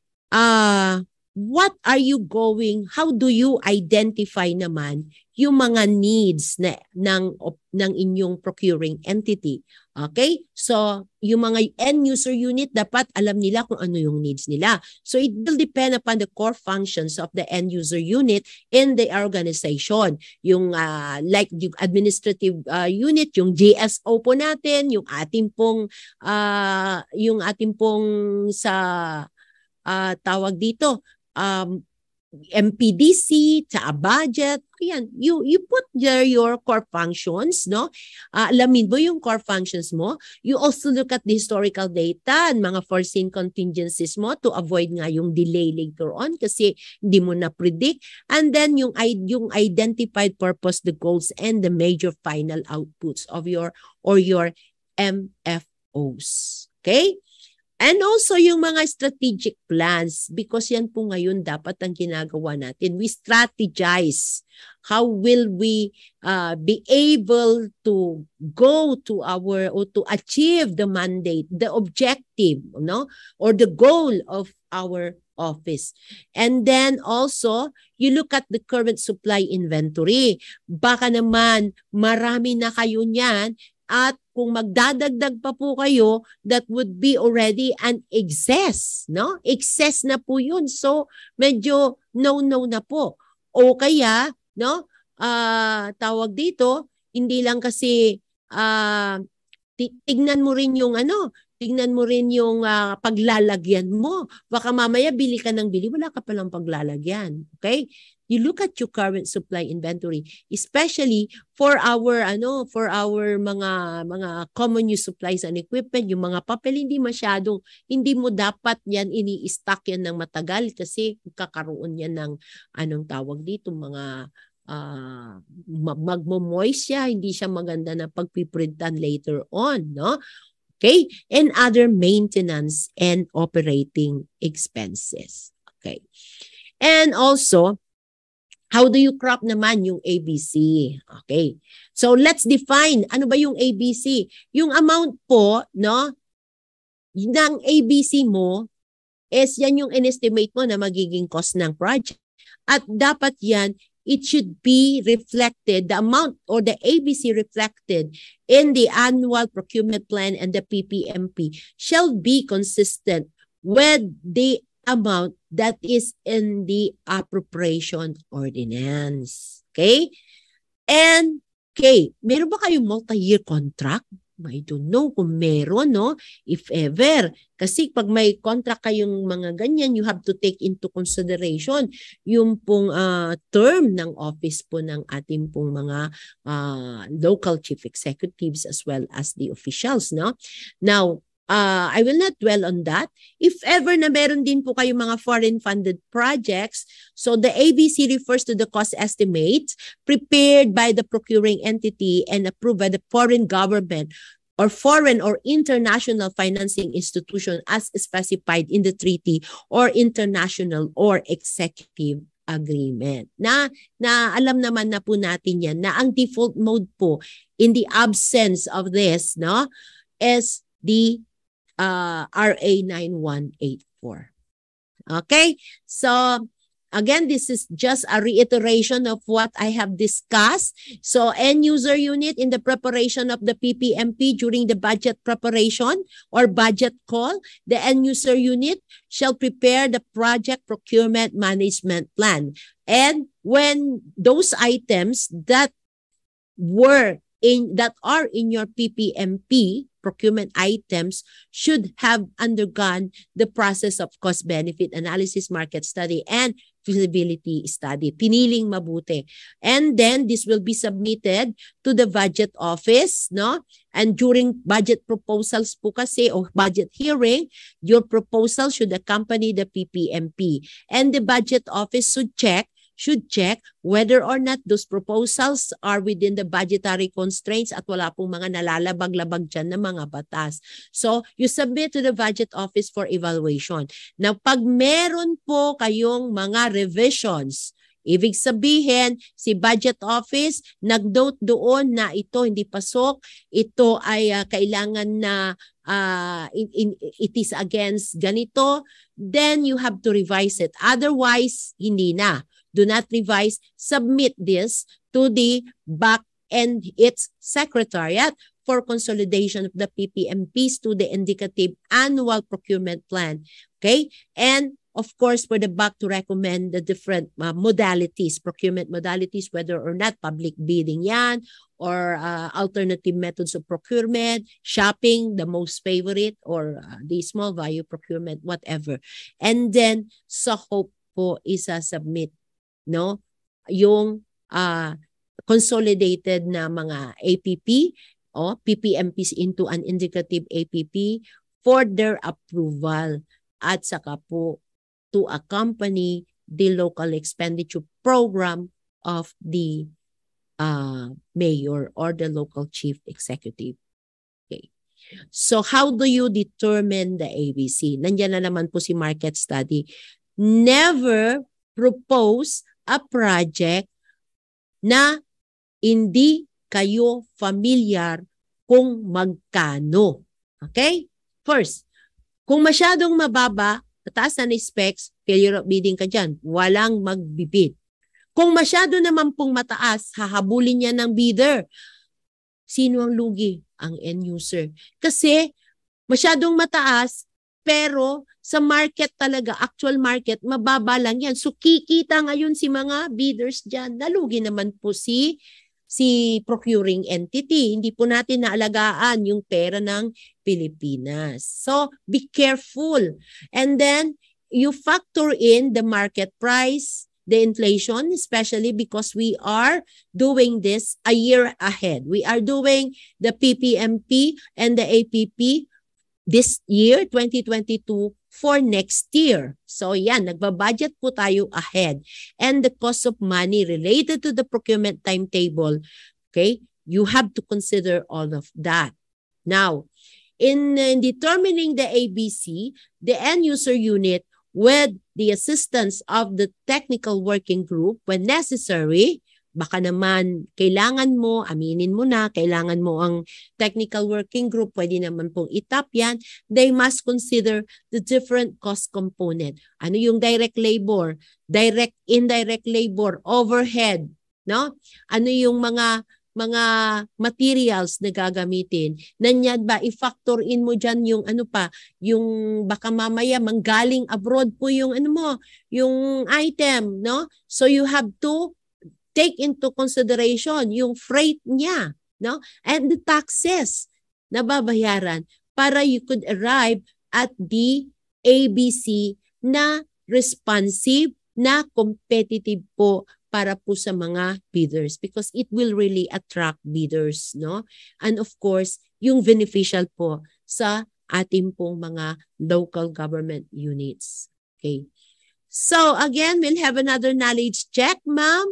how do you identify naman yung mga needs ng inyong procuring entity? Okay? So, yung mga end user unit, dapat alam nila kung ano yung needs nila. So, it will depend upon the core functions of the end user unit in the organization. Yung like yung administrative unit, yung GSO po natin, yung ating pong sa tawag dito, MPDC, sa budget, ayan, you put there your core functions, no? Alamin mo yung core functions mo. You also look at the historical data and mga foreseen contingencies mo to avoid nga yung delay later on kasi hindi mo na-predict. And then yung identified purpose, the goals, and the major final outputs of your MFOs. Okay? And also yung mga strategic plans, because yan po ngayon dapat ang ginagawa natin. We strategize. How will we be able to go to our or to achieve the mandate, the objective, no, or the goal of our office. And then also, you look at the current supply inventory. Baka naman marami na kayo niyan. At kung magdadagdag pa po kayo, that would be already an excess, no? Excess na po yun. So, medyo no-no na po. O kaya, no? Tawag dito, hindi lang kasi tignan mo rin yung tignan mo rin yung paglalagyan mo. Baka mamaya bili ka ng bili, wala ka palang paglalagyan. Okay? You look at your current supply inventory, especially for our mga common use supplies and equipment, yung mga papel hindi mo dapat yan ini-stock yan ng matagal kasi kakaroon yan ng anong tawag dito mga magmo-moist siya, hindi siya maganda na pagpiprintan later on, no? Okay? And other maintenance and operating expenses. Okay. And also, how do you crop naman yung ABC? Okay. So let's define ano ba yung ABC? Yung amount po, no, ng ABC mo is yan yung in-estimate mo na magiging cost ng project. At dapat yan, it should be reflected, the amount or the ABC reflected in the annual procurement plan and the PPMP shall be consistent with the amount that is in the appropriation ordinance. Okay? And, okay, meron ba kayong multi-year contract? I don't know kung meron, no? If ever. Kasi pag may contract kayong mga ganyan, you have to take into consideration yung pong term ng office po ng ating pong mga local chief executives as well as the officials, no? Now, I will not dwell on that. If ever na meron din po kayong mga foreign-funded projects, so the ABC refers to the cost estimates prepared by the procuring entity and approved by the foreign government or foreign or international financing institution as specified in the treaty or international or executive agreement. Na alam naman na po natin yan na ang default mode po in the absence of this, no, is the RA 9184. Okay? So, again, this is just a reiteration of what I have discussed. So, end user unit in the preparation of the PPMP during the budget preparation or budget call, the end user unit shall prepare the project procurement management plan. And when those items that are in your PPMP procurement items should have undergone the process of cost-benefit analysis, market study, and feasibility study. Piniling mabuti. And then this will be submitted to the budget office, no? And during budget proposals po kasi o budget hearing, your proposal should accompany the PPMP. And the budget office should check whether or not those proposals are within the budgetary constraints at wala pong mga nalalabag-labag dyan na mga batas. So, you submit to the budget office for evaluation. Now, pag meron po kayong mga revisions, ibig sabihin, si budget office, nag-note doon na ito hindi pasok, ito ay kailangan na it is against ganito, then you have to revise it. Otherwise, hindi na. Do not revise, submit this to the BAC and its secretariat for consolidation of the PPMPs to the indicative annual procurement plan. Okay? And of course, for the BAC to recommend the different modalities, procurement modalities, whether or not public bidding yan, or alternative methods of procurement, shopping, the most favorite, or the small value procurement, whatever. And then, sa hope po isa-submit, no, yung consolidated na mga APP o PPMPs into an indicative APP for their approval at saka po to accompany the local expenditure program of the mayor or the local chief executive. Okay. So how do you determine the ABC? Nandiyan na naman po si market study. Never propose a project na hindi kayo familiar kung magkano. Okay? First, kung masyadong mababa, mataas na specs, failure of bidding ka dyan. Walang magbibid. Kung masyado naman pong mataas, hahabulin niya ng bidder. Sino ang lugi? Ang end user. Kasi masyadong mataas, pero sa market talaga, actual market, mababa lang yan. So kikita ngayon si mga bidders dyan. Nalugi naman po si procuring entity. Hindi po natin naalagaan yung pera ng Pilipinas. So be careful. And then you factor in the market price, the inflation, especially because we are doing this a year ahead. We are doing the PPMP and the APP this year, 2022, for next year. So yan, nagbabudget po tayo ahead. And the cost of money related to the procurement timetable, okay, you have to consider all of that. Now, in determining the ABC, the end user unit with the assistance of the technical working group when necessary, baka naman kailangan mo, aminin mo na, kailangan mo ang technical working group, pwede naman pong itap yan, they must consider the different cost component. Ano yung direct labor, direct, indirect labor, overhead, no? Ano yung mga materials na gagamitin. Nanyan ba, i-factor in mo dyan yung ano pa, yung baka mamaya manggaling abroad po yung ano mo, yung item, no? So you have to take into consideration yung freight niya, no? And the taxes na babayaran para you could arrive at the ABC na responsive, na competitive po para po sa mga bidders because it will really attract bidders, no? And of course, yung beneficial po sa ating pong mga local government units. Okay. So again, we'll have another knowledge check, ma'am.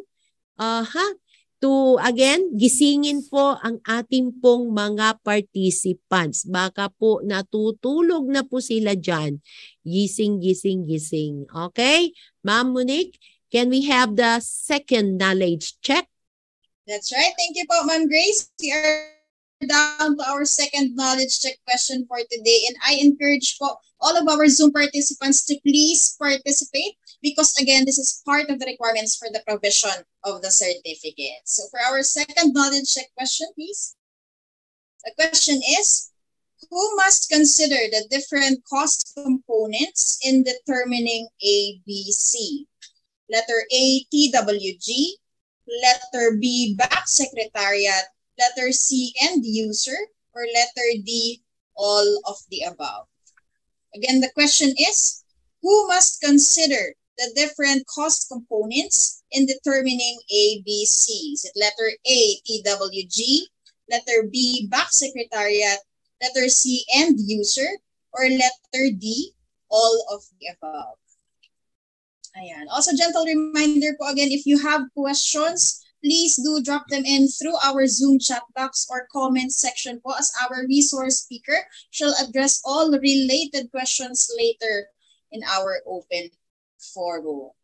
To again, gisingin po ang ating pong mga participants. Baka po natutulog na po sila dyan. Gising. Okay? Ma'am Monique, can we have the second knowledge check? That's right. Thank you po, Ma'am Grace. We are down to our second knowledge check question for today. And I encourage po all of our Zoom participants to please participate because, again, this is part of the requirements for the provision of the certificate. So for our second knowledge check question, please. The question is, who must consider the different cost components in determining ABC? Letter A, TWG. Letter B, back secretariat. Letter C, end user. Or letter D, all of the above. Again, the question is, who must consider the different cost components in determining ABC? Is it letter A, TWG, letter B, back secretariat, letter C, end user, or letter D, all of the above? Ayan. Also, gentle reminder po again, if you have questions, please do drop them in through our Zoom chat box or comment section po as our resource speaker shall address all related questions later in our open forum.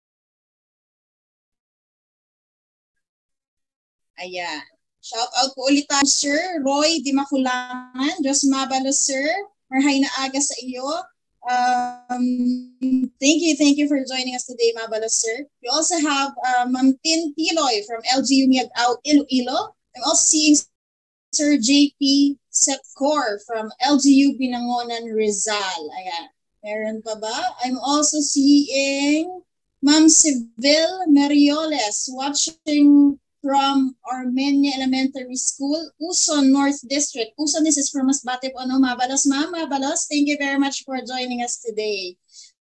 Ayan. Shout out po ulit tayo, Sir Roy Di Makulangan. Diyos mabalos, Sir. Marhay na aga sa iyo. Thank you for joining us today, Mabalos, Sir. We also have Ma'am Tin Tiloy from LGU Miag-Out, Iloilo. I'm also seeing Sir JP Sepcor from LGU Binangonan, Rizal. Ayan. Meron pa ba? I'm also seeing Ma'am Civil Merioles watching from Armenia Elementary School, Uson North District. Uson, this is from Masbate po, ano, Mabalos, Ma'am. Mabalos, thank you very much for joining us today.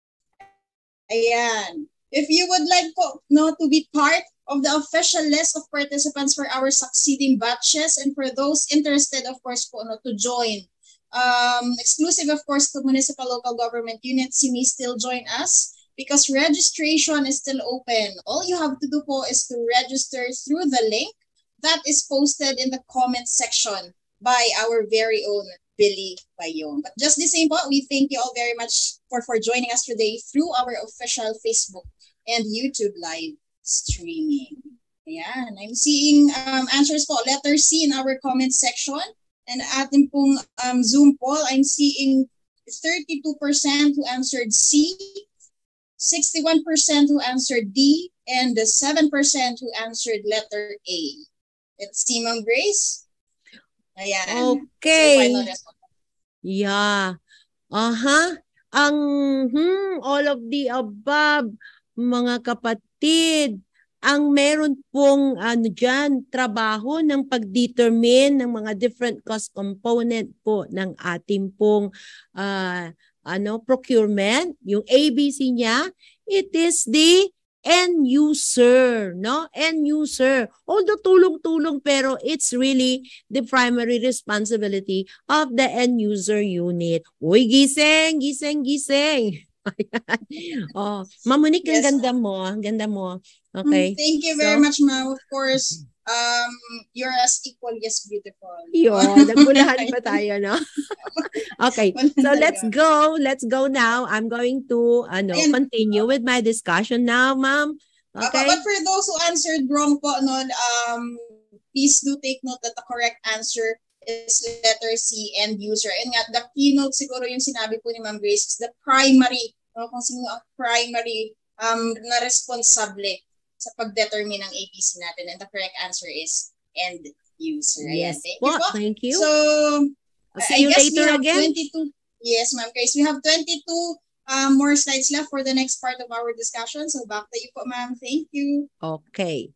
Ayan. If you would like po, no, to be part of the official list of participants for our succeeding batches and for those interested, of course, po, no, to join, exclusive, of course, to municipal local government units, you may still join us. Because registration is still open. All you have to do po is to register through the link that is posted in the comment section by our very own Billy Bayong. But just the same po, we thank you all very much for joining us today through our official Facebook and YouTube live streaming. Ayan, I'm seeing answers po, letter C in our comment section. And ating pong Zoom poll, I'm seeing 32% who answered C, 61% who answered D, and 7% who answered letter A. Let's see, Ma'am Grace. Ayan. Okay. So, final response. Yeah. Ang all of the above, mga kapatid, ang meron pong dyan, trabaho ng pag-determine ng mga different cost component po ng ating pong procurement, yung ABC niya, it is the end user, no? End user. Although tulong-tulong, pero it's really the primary responsibility of the end user unit. Uy, gising, gising, gising. Oh, Ma'am Monique, ang ganda mo, ang ganda mo. Okay. Thank you very much, ma'am. Of course, you're as equally as beautiful. Yun, nagbulahan pa tayo, no? Okay, so let's go. Let's go now. I'm going to continue with my discussion now, ma'am. Okay. But for those who answered wrong po, please do take note that the correct answer is letter C, end user. And nga, the keynote siguro yung sinabi po ni Ma'am Grace is the primary, kung sino ang primary na responsable sa pag-determine ng ABC natin. And the correct answer is end user. Yes. Thank you po. Thank you. So, see you later again. 22, yes, Ma'am Grace. We have 22 more slides left for the next part of our discussion. So, back to you po, Ma'am. Thank you. Okay.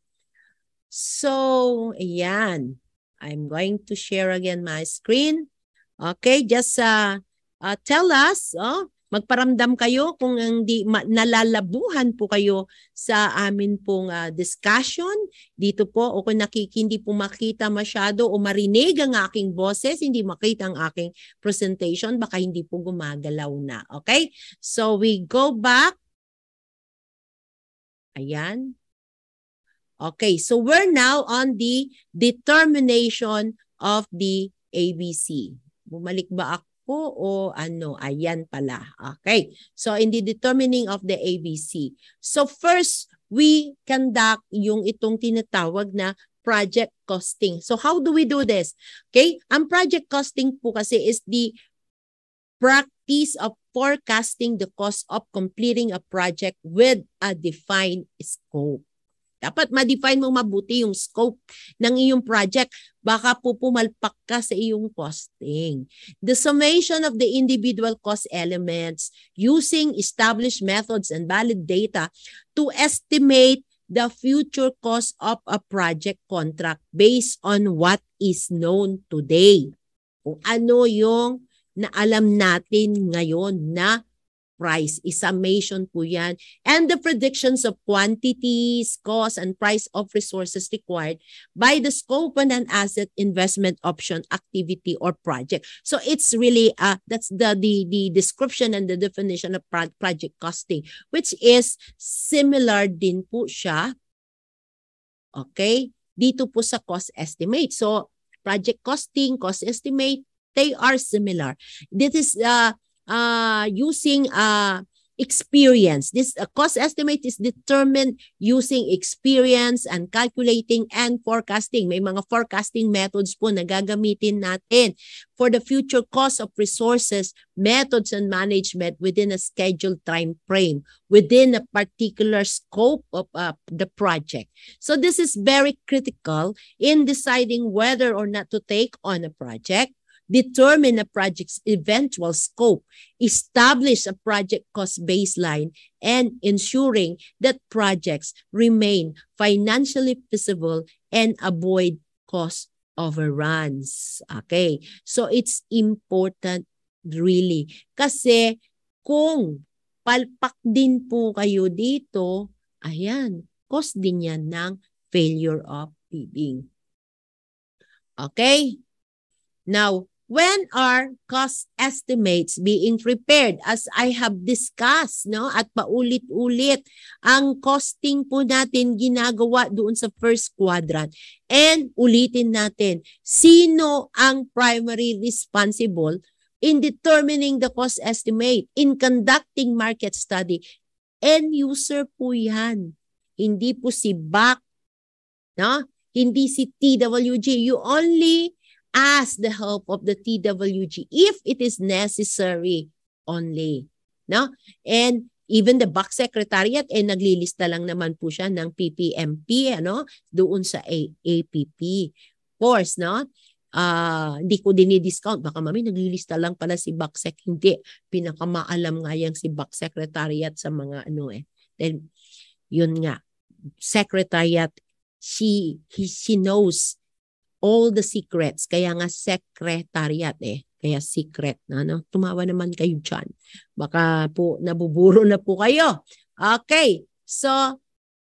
So, ayan. I'm going to share again my screen. Okay, just tell us, magparamdam kayo kung hindi nalalabuhan po kayo sa amin pong discussion. Dito po, o kung hindi po makita masyado o marinig ang aking boses, hindi makita ang aking presentation, baka hindi po gumagalaw na. Okay? So, we go back. Ayan. Okay, so we're now on the determination of the ABC. Bumalik ba ako o ano? Ayan pala. Okay, so in the determining of the ABC. So first, we conduct yung itong tinatawag na project costing. So how do we do this? Okay, ang project costing po kasi is the practice of forecasting the cost of completing a project with a defined scope. Dapat ma-define mo mabuti yung scope ng iyong project. Baka po pumalpak ka sa iyong costing. The summation of the individual cost elements using established methods and valid data to estimate the future cost of a project contract based on what is known today. Kung ano yung naalam natin ngayon na price. Summation po yan. And the predictions of quantities, cost, and price of resources required by the scope and an asset investment option, activity, or project. So it's really, that's the description and the definition of project costing, which is similar din po siya, okay, dito po sa cost estimate. So project costing, cost estimate, they are similar. This is using experience. This cost estimate is determined using experience and calculating and forecasting. May mga forecasting methods po na gagamitin natin for the future cost of resources, methods, and management within a scheduled time frame, within a particular scope of the project. So this is very critical in deciding whether or not to take on a project, determine a project's eventual scope, establish a project cost baseline, and ensuring that projects remain financially feasible and avoid cost overruns. Okay, so it's important really. Kasi kung palpak din po kayo dito, ayan, cost din yan ng failure of bidding. Okay? Now, when are cost estimates being prepared? As I have discussed, no, at paulit-ulit, ang costing po natin ginagawa doon sa first quadrant. And ulitin natin, sino ang primary responsible in determining the cost estimate, in conducting market study? End user po yan. Hindi po si BAC, no? Hindi si TWG. You only ask the help of the TWG if it is necessary only. No? And even the BAC Secretariat, naglilista lang naman po siya ng PPMP, ano, doon sa APP. Of course, no? Hindi ko dinidiscount. Baka mami, naglilista lang pala si BACSEC. Hindi. Pinakamaalam nga yan si BAC Secretariat sa mga ano Then, yun nga. Secretariat, she knows all the secrets. Kaya nga secretariat Kaya secret na, no? Tumawa naman kayo dyan. Baka po nabuburo na po kayo. Okay. So,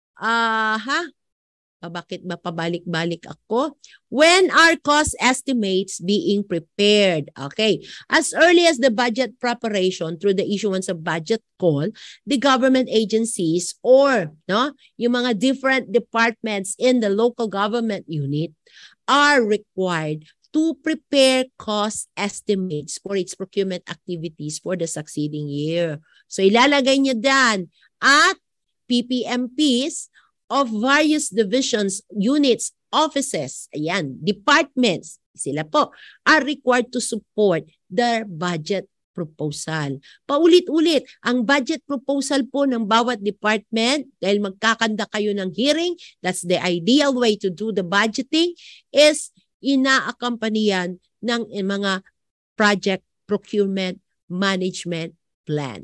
bakit ba pabalik-balik ako? When are cost estimates being prepared? Okay. As early as the budget preparation through the issuance of budget call, the government agencies or yung mga different departments in the local government unit are required to prepare cost estimates for its procurement activities for the succeeding year. So ilalagay niya dyan at PPMPs of various divisions, units, offices, departments, sila po, are required to support their budget proposal. Paulit-ulit, ang budget proposal po ng bawat department, dahil magkakanda kayo ng hearing, that's the ideal way to do the budgeting, is ina-accompanian ng mga project procurement management plan.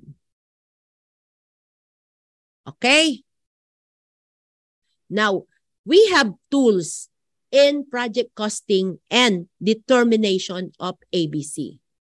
Okay? Now, we have tools in project costing and determination of ABC.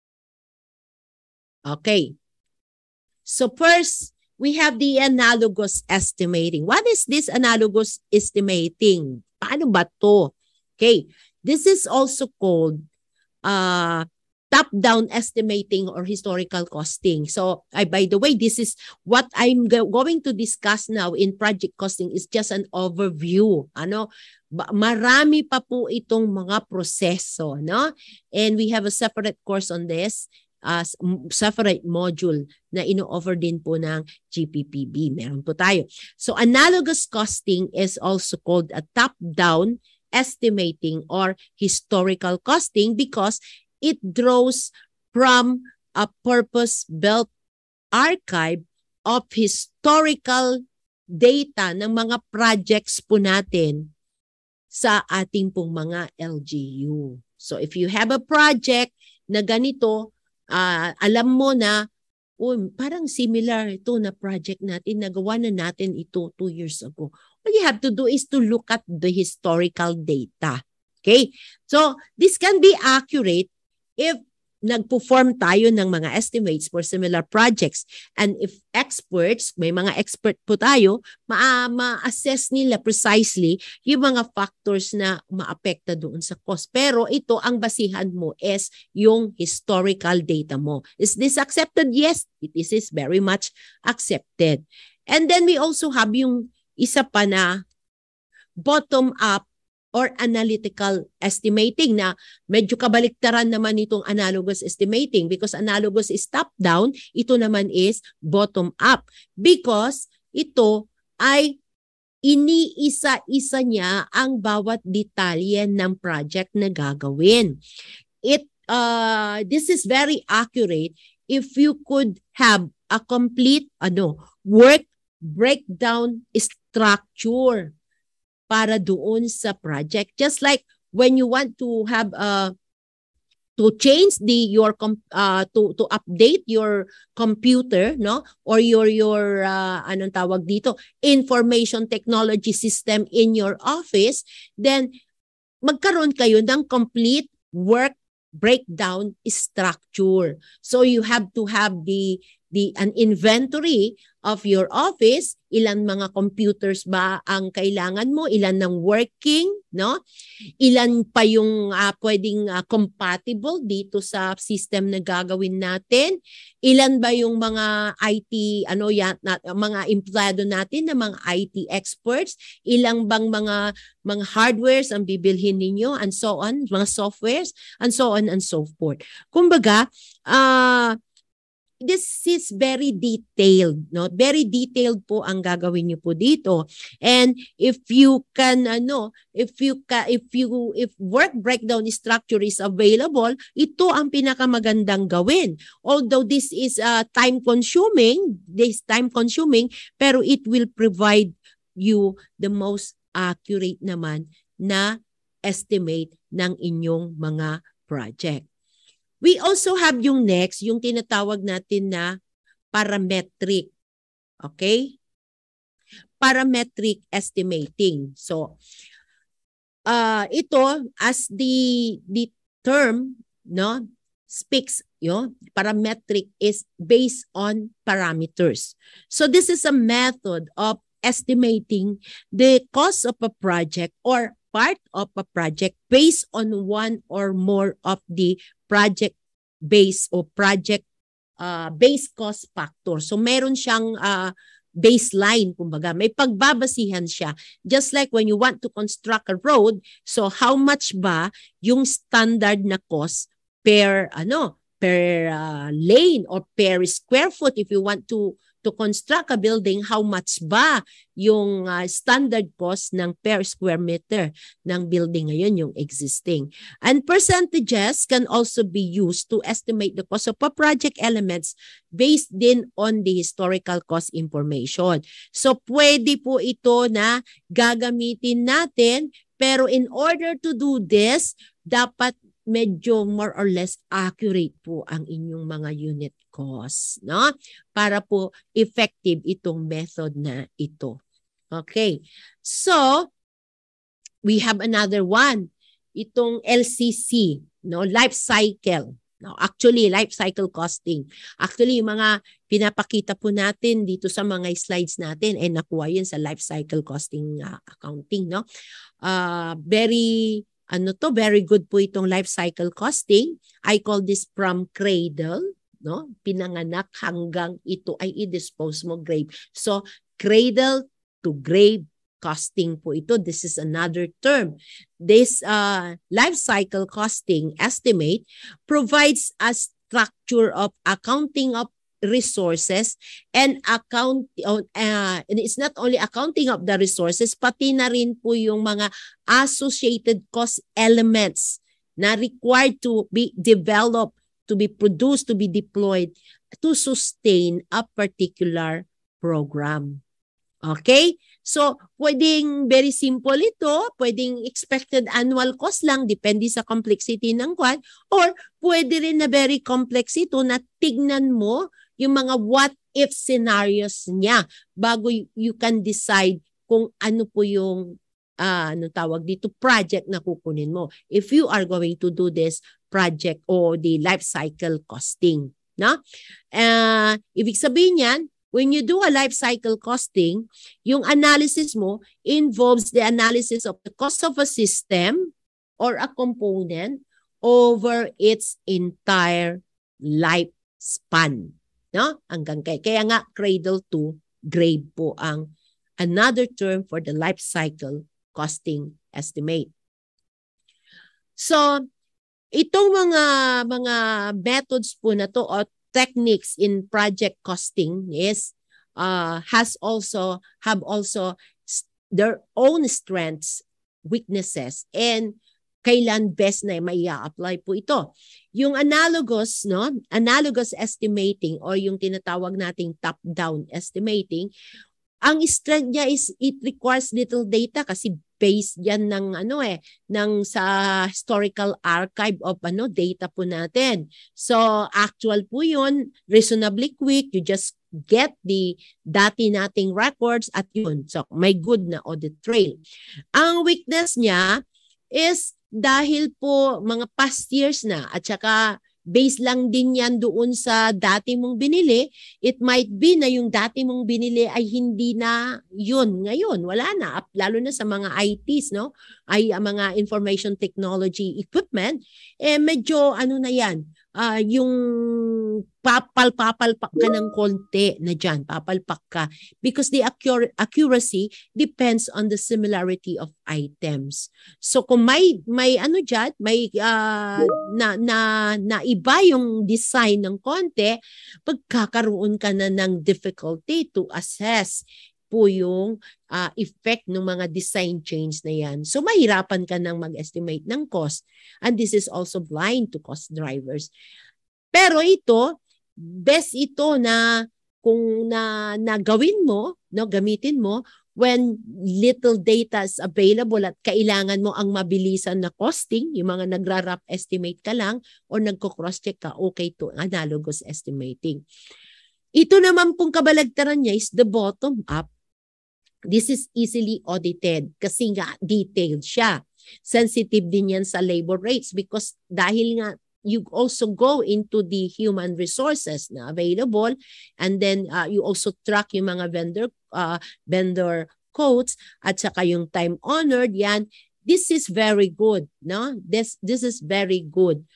Okay. So first, we have the analogous estimating. What is this analogous estimating? Paano ba to? Okay. This is also called top-down estimating or historical costing. So, by the way, this is what I'm going to discuss now in project costing is just an overview. Marami pa po itong mga proseso, no? And we have a separate course on this, separate module na ino-offer din po ng GPPB. Meron po tayo. So, analogous costing is also called a top-down estimating or historical costing because it draws from a purpose-built archive of historical data ng mga projects po natin sa ating pong mga LGU. So if you have a project na ganito, alam mo na, parang similar ito na project natin, nagawa na natin ito 2 years ago. All you have to do is to look at the historical data. Okay? So this can be accurate if nag-perform tayo ng mga estimates for similar projects. And if experts, may mga expert po tayo, ma-assess nila precisely yung mga factors na maapekta doon sa cost. Pero ito, ang basihan mo is yung historical data mo. Is this accepted? Yes, it is very much accepted. And then we also have yung isa pa na bottom-up or analytical estimating na medyo kabaliktaran naman itong analogous estimating because analogous is top-down, ito naman is bottom-up because ito ay iniisa-isa niya ang bawat detalye ng project na gagawin. This is very accurate if you could have a complete work breakdown structure para doon sa project. Just like when you want to have to change to update your computer, no, or your anong tawag dito, information technology system in your office, then magkaroon kayo ng complete work breakdown structure. So you have to have the an inventory of your office, ilan mga computers ba ang kailangan mo, ilan ng working, no? Ilan pa yung pwedeng compatible dito sa system na gagawin natin, ilan ba yung mga IT mga empleyado natin na mga IT experts, ilang bang mga hardwares ang bibilhin ninyo, and so on, mga softwares, and so on and so forth. Kumbaga, this is very detailed, no? Very detailed po ang gagawin niyo po dito. And if you can if work breakdown structure is available, ito ang pinakamagandang gawin. Although this is time consuming, pero it will provide you the most accurate naman na estimate ng inyong mga project. We also have yung next, yung tinatawag natin na parametric. Okay? Parametric estimating. So, ito as the term, no, speaks, parametric is based on parameters. So, this is a method of estimating the cost of a project or part of a project based on one or more of the project base o project base cost factor. So meron siyang baseline, kumbaga. May pagbabasihan siya. Just like when you want to construct a road, so how much ba yung standard na cost per lane or per square foot if you want to construct a building, how much ba yung standard cost ng per square meter ng building ngayon, yung existing. And percentages can also be used to estimate the cost of a project elements based din on the historical cost information. So pwede po ito na gagamitin natin, pero in order to do this, dapat medyo more or less accurate po ang inyong mga unit costs, no? Para po effective itong method na ito. Okay. So, we have another one. Itong LCC, no? Life cycle. No, actually, life cycle costing. Actually, yung mga pinapakita po natin dito sa mga slides natin ay nakuha yun sa life cycle costing accounting, no? Very good po itong life cycle costing. I call this from cradle, no? Pinanganak hanggang ito ay i-dispose mo, grave. So, cradle to grave costing po ito. This is another term. This life cycle costing estimate provides a structure of accounting of resources and and it's not only accounting of the resources, pati na rin po yung mga associated cost elements na required to be developed, to be produced, to be deployed to sustain a particular program. Okay? So, pwedeng very simple ito, pwedeng expected annual cost lang, depende sa complexity ng kwan, or pwede rin na very complex ito na tignan mo yung mga what-if scenarios niya bago you can decide kung ano po yung project na kukunin mo. If you are going to do this project or the life cycle costing. No? Ibig sabihin yan, when you do a life cycle costing, yung analysis mo involves the analysis of the cost of a system or a component over its entire lifespan. No? Kaya nga cradle to grave po ang another term for the life cycle costing estimate. So, itong mga methods po na to o techniques in project costing is have also their own strengths, weaknesses, and kailan best na mai-apply po ito. Yung analogous estimating o yung tinatawag nating top-down estimating, ang strength niya is it requires little data kasi based yan ng sa historical archive of data po natin. So actual po yun, reasonably quick, you just get the dati nating records at yun. So may good na audit trail. Ang weakness niya is dahil po mga past years na at saka Base lang din yan doon sa dati mong binili. It might be na yung dati mong binili ay hindi na yun. Ngayon, wala na. Lalo na sa mga ITs, no? Ay mga information technology equipment, medyo ano na yan, yung papalpak ka ng konti na dyan, papalpak ka. Because the accuracy depends on the similarity of items. So kung may ano dyan, may na iba yung design ng konti, pagkakaroon ka na ng difficulty to assess po yung effect ng mga design change na yan. So mahirapan ka nang mag-estimate ng cost. And this is also blind to cost drivers. Pero ito, best ito na kung gawin mo, no, gamitin mo when little data is available at kailangan mo ang mabilisan na costing, yung mga nagra-rough estimate ka lang o nagko-cross-check ka, okay to analogous estimating. Ito naman pong kabalagtaran niya is the bottom up. This is easily audited kasi nga detailed siya. Sensitive din yan sa labor rates because dahil nga you also go into the human resources na available and then you also track yung mga vendor codes at saka yung time honored yan. This is very good, no? This is very good.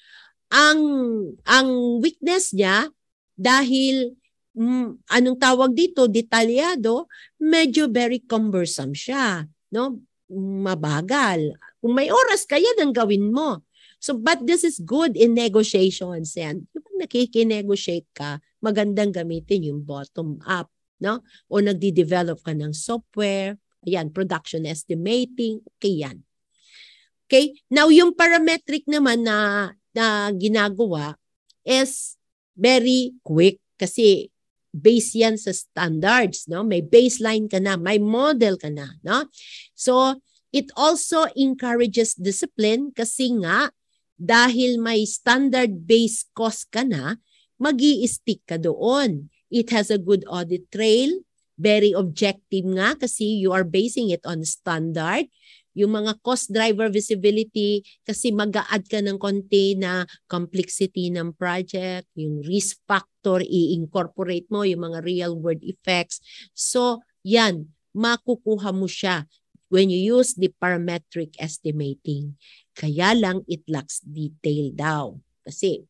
Ang weakness niya dahil anong tawag dito, detalyado, medyo very cumbersome siya, no? Mabagal. Kung may oras ka, yan ang gawin mo. So, but this is good in negotiations. Yan. Kung nakikinegotiate ka, magandang gamitin yung bottom up, no? O nagdi-develop ka ng software, ayan, production estimating, okay yan. Okay? Now, yung parametric naman na ginagawa is very quick kasi base yan sa standards, no? May baseline ka na, may model ka na, no? So, it also encourages discipline kasi nga dahil may standard-based cost ka na, magi-stick ka doon. It has a good audit trail, very objective nga kasi you are basing it on standard. Yung mga cost driver visibility kasi mag-a-add ka ng konti na complexity ng project, yung risk factor, i-incorporate mo yung mga real world effects. So, yan, makukuha mo siya when you use the parametric estimating. Kaya lang it lacks detail daw. Kasi,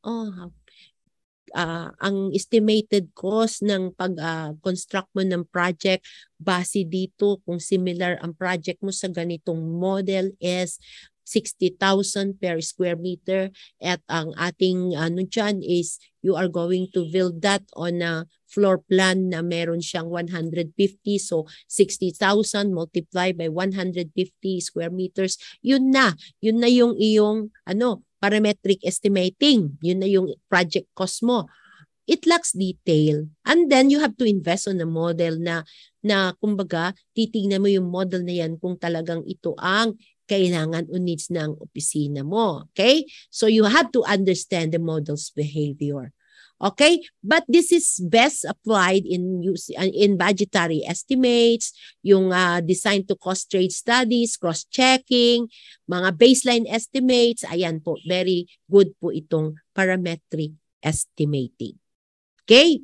ang estimated cost ng pag-construct mo ng project base dito kung similar ang project mo sa ganitong model is 60,000 per square meter at ang ating ano dyan is you are going to build that on a floor plan na meron siyang 150 so 60,000 multiplied by 150 square meters yun na yung iyong parametric estimating. Yun na yung project cost mo. It lacks detail. And then you have to invest on a model na kumbaga, titingnan mo yung model na yan kung talagang ito ang kailangan o needs ng opisina mo. Okay? So you have to understand the model's behavior. Okay? But this is best applied in budgetary estimates, yung design to cost trade studies, cross-checking, mga baseline estimates. Ayan po, very good po itong parametric estimating. Okay?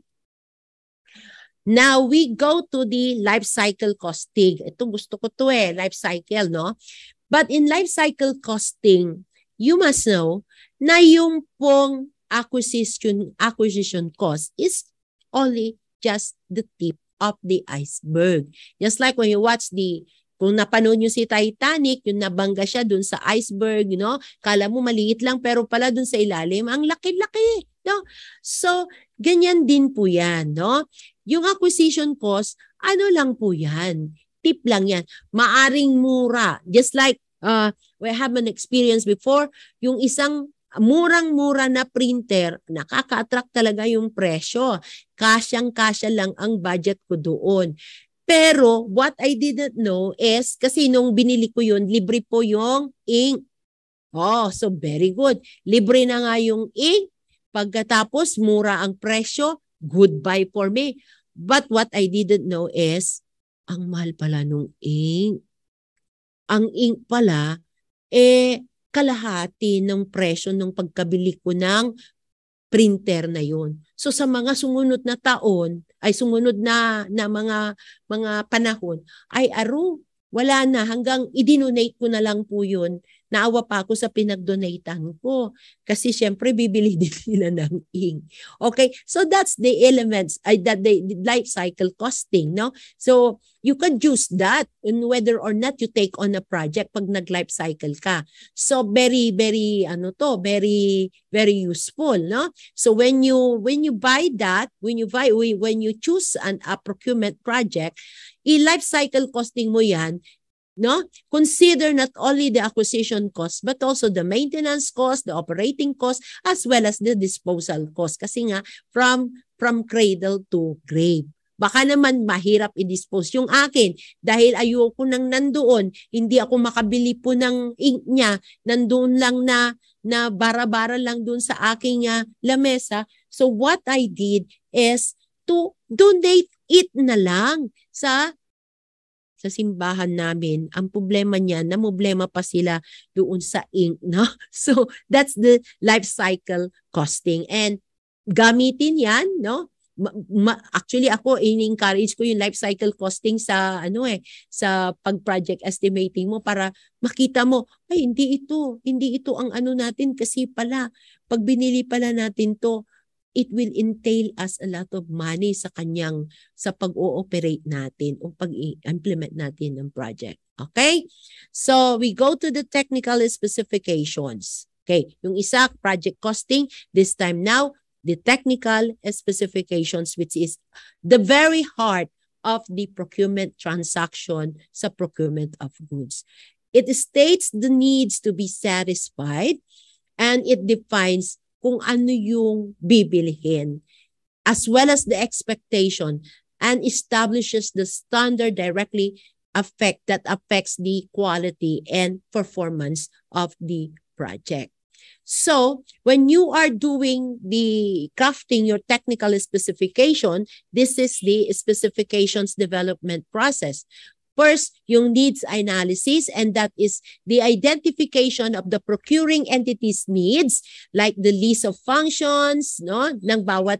Now, we go to the life cycle costing. Ito gusto ko to life cycle, no? But in life cycle costing, you must know na yung pong acquisition cost is only just the tip of the iceberg. Just like when you watch kung napanood nyo si Titanic, yung nabangga siya dun sa iceberg, kala mo maliit lang pero pala dun sa ilalim, ang laki-laki. No? So, ganyan din po yan. No? Yung acquisition cost, ano lang po yan? Tip lang yan. Maaring mura. Just like, we have an experience before, yung isang murang-mura na printer, nakaka-attract talaga yung presyo. Kasyang-kasya lang ang budget ko doon. Pero what I didn't know is, kasi nung binili ko yun, libre po yung ink. Oh, so very good. Libre na nga yung ink. Pagkatapos, mura ang presyo, goodbye for me. But what I didn't know is, ang mahal pala nung ink. Ang ink pala, kalahati ng presyo ng pagkabili ko ng printer na yun. So sa mga sumunod na taon, ay sumunod na mga panahon, ay wala na, hanggang i-donate ko na lang po yun. Naawa pa ako sa pinag-donatean ko. Kasi syempre, bibili din sila ng ink. Okay, so that's the elements, that the life cycle costing, no? So, you could use that in whether or not you take on a project pag nag-life cycle ka. So, very, very, very, very useful, no? So, when you buy that, when you choose a procurement project, i-life cycle costing mo yan, no? Consider not only the acquisition cost but also the maintenance cost, the operating cost, as well as the disposal cost. Kasi nga, from cradle to grave. Baka naman mahirap i-dispose yung akin dahil ayoko nang nandoon, hindi ako makabili po ng ink niya, nandoon lang na bara-bara lang doon sa aking lamesa. So what I did is to donate it na lang sa simbahan namin. Ang problema niya, problema pa sila doon sa ink, no? So, that's the life cycle costing. And gamitin yan, no? Actually, ako, in-encourage ko yung life cycle costing sa, sa pag-project estimating mo para makita mo, ay, hindi ito ang natin kasi pala, pag binili pala natin to, it will entail us a lot of money sa pag-ooperate natin o pag-implement natin ng project. Okay? So, we go to the technical specifications. Okay, yung isa, project costing. This time now, the technical specifications, which is the very heart of the procurement transaction sa procurement of goods. It states the needs to be satisfied and it defines kung ano yung bibilihin, as well as the expectation, and establishes the standard directly that affects the quality and performance of the project. So, when you are doing the crafting your technical specification, this is the specifications development process. First, yung needs analysis, and that is the identification of the procuring entity's needs, like the list of functions, no, ng bawat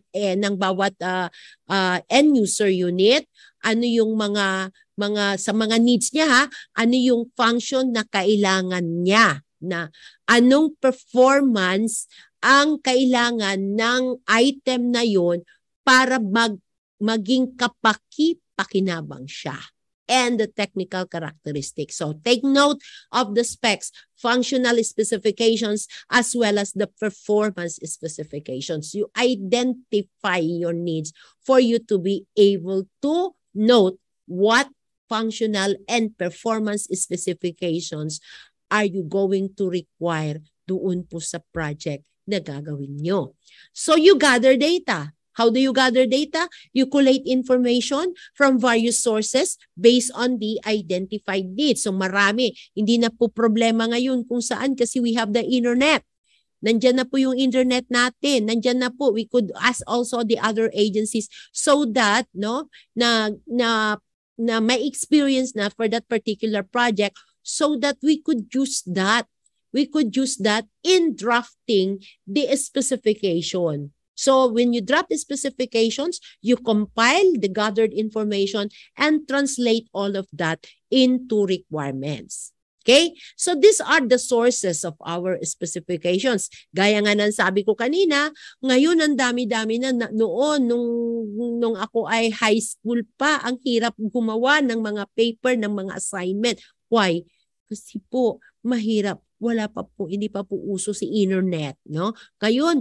end user unit, ano yung mga sa mga needs niya, ha, ano yung function na kailangan niya, na anong performance ang kailangan ng item na yon para maging kapaki-pakinabang siya. And the technical characteristics. So take note of the specs, functional specifications, as well as the performance specifications. You identify your needs for you to be able to note what functional and performance specifications are you going to require doon po sa project na gagawin nyo. So you gather data. How do you gather data? You collate information from various sources based on the identified needs. So marami. Hindi na po problema ngayon kung saan kasi we have the internet. Nandyan na po yung internet natin. Nandyan na po. We could ask also the other agencies so that na may experience na for that particular project so that we could use that. We could use that in drafting the specification. So when you draft the specifications, you compile the gathered information and translate all of that into requirements. Okay? So these are the sources of our specifications. Gaya nga ng sabi ko kanina, ngayon ang dami-dami na noon nung ako ay high school pa, ang hirap gumawa ng mga paper, ng mga assignment. Why? Kasi po mahirap, hindi pa po uso si internet, no? Ngayon,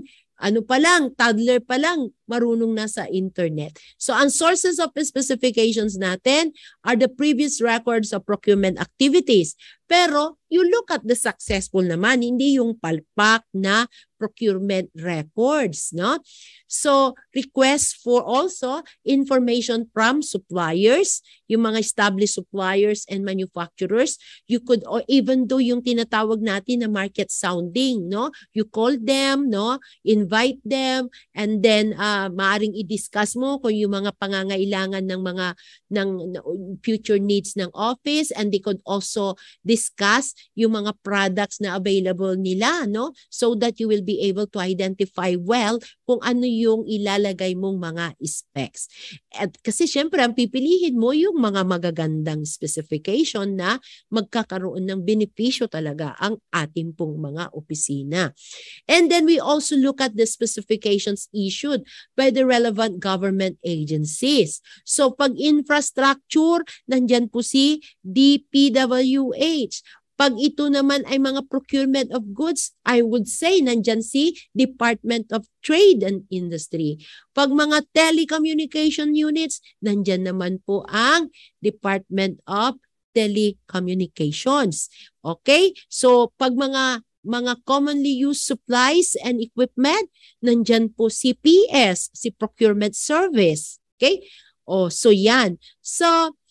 toddler pa lang, marunong na sa internet. So, ang sources of specifications natin are the previous records of procurement activities. Pero, you look at the successful naman, hindi yung palpak na procurement records, no? So, requests for also information from suppliers, yung mga established suppliers and manufacturers. You could even do yung tinatawag natin na market sounding, no? You call them, no? Invite them, and then maaring i-discuss mo kung yung mga pangangailangan ng mga ng future needs ng office, and they could also discuss yung mga products na available nila, no? So that you will be able to identify well kung ano yung ilalagay mong mga specs. At kasi syempre ang pipilihin mo yung mga magagandang specification na magkakaroon ng benepisyo talaga ang ating pong mga opisina. And then we also look at the specifications issued by the relevant government agencies. So pag infrastructure, nandyan po si DPWH. Pag ito naman ay mga procurement of goods, I would say nandyan si Department of Trade and Industry. Pag mga telecommunication units, nandyan naman po ang Department of Telecommunications. Okay? So pag mga commonly used supplies and equipment, nandyan po si PS, si Procurement Service. Okay? So yan. So,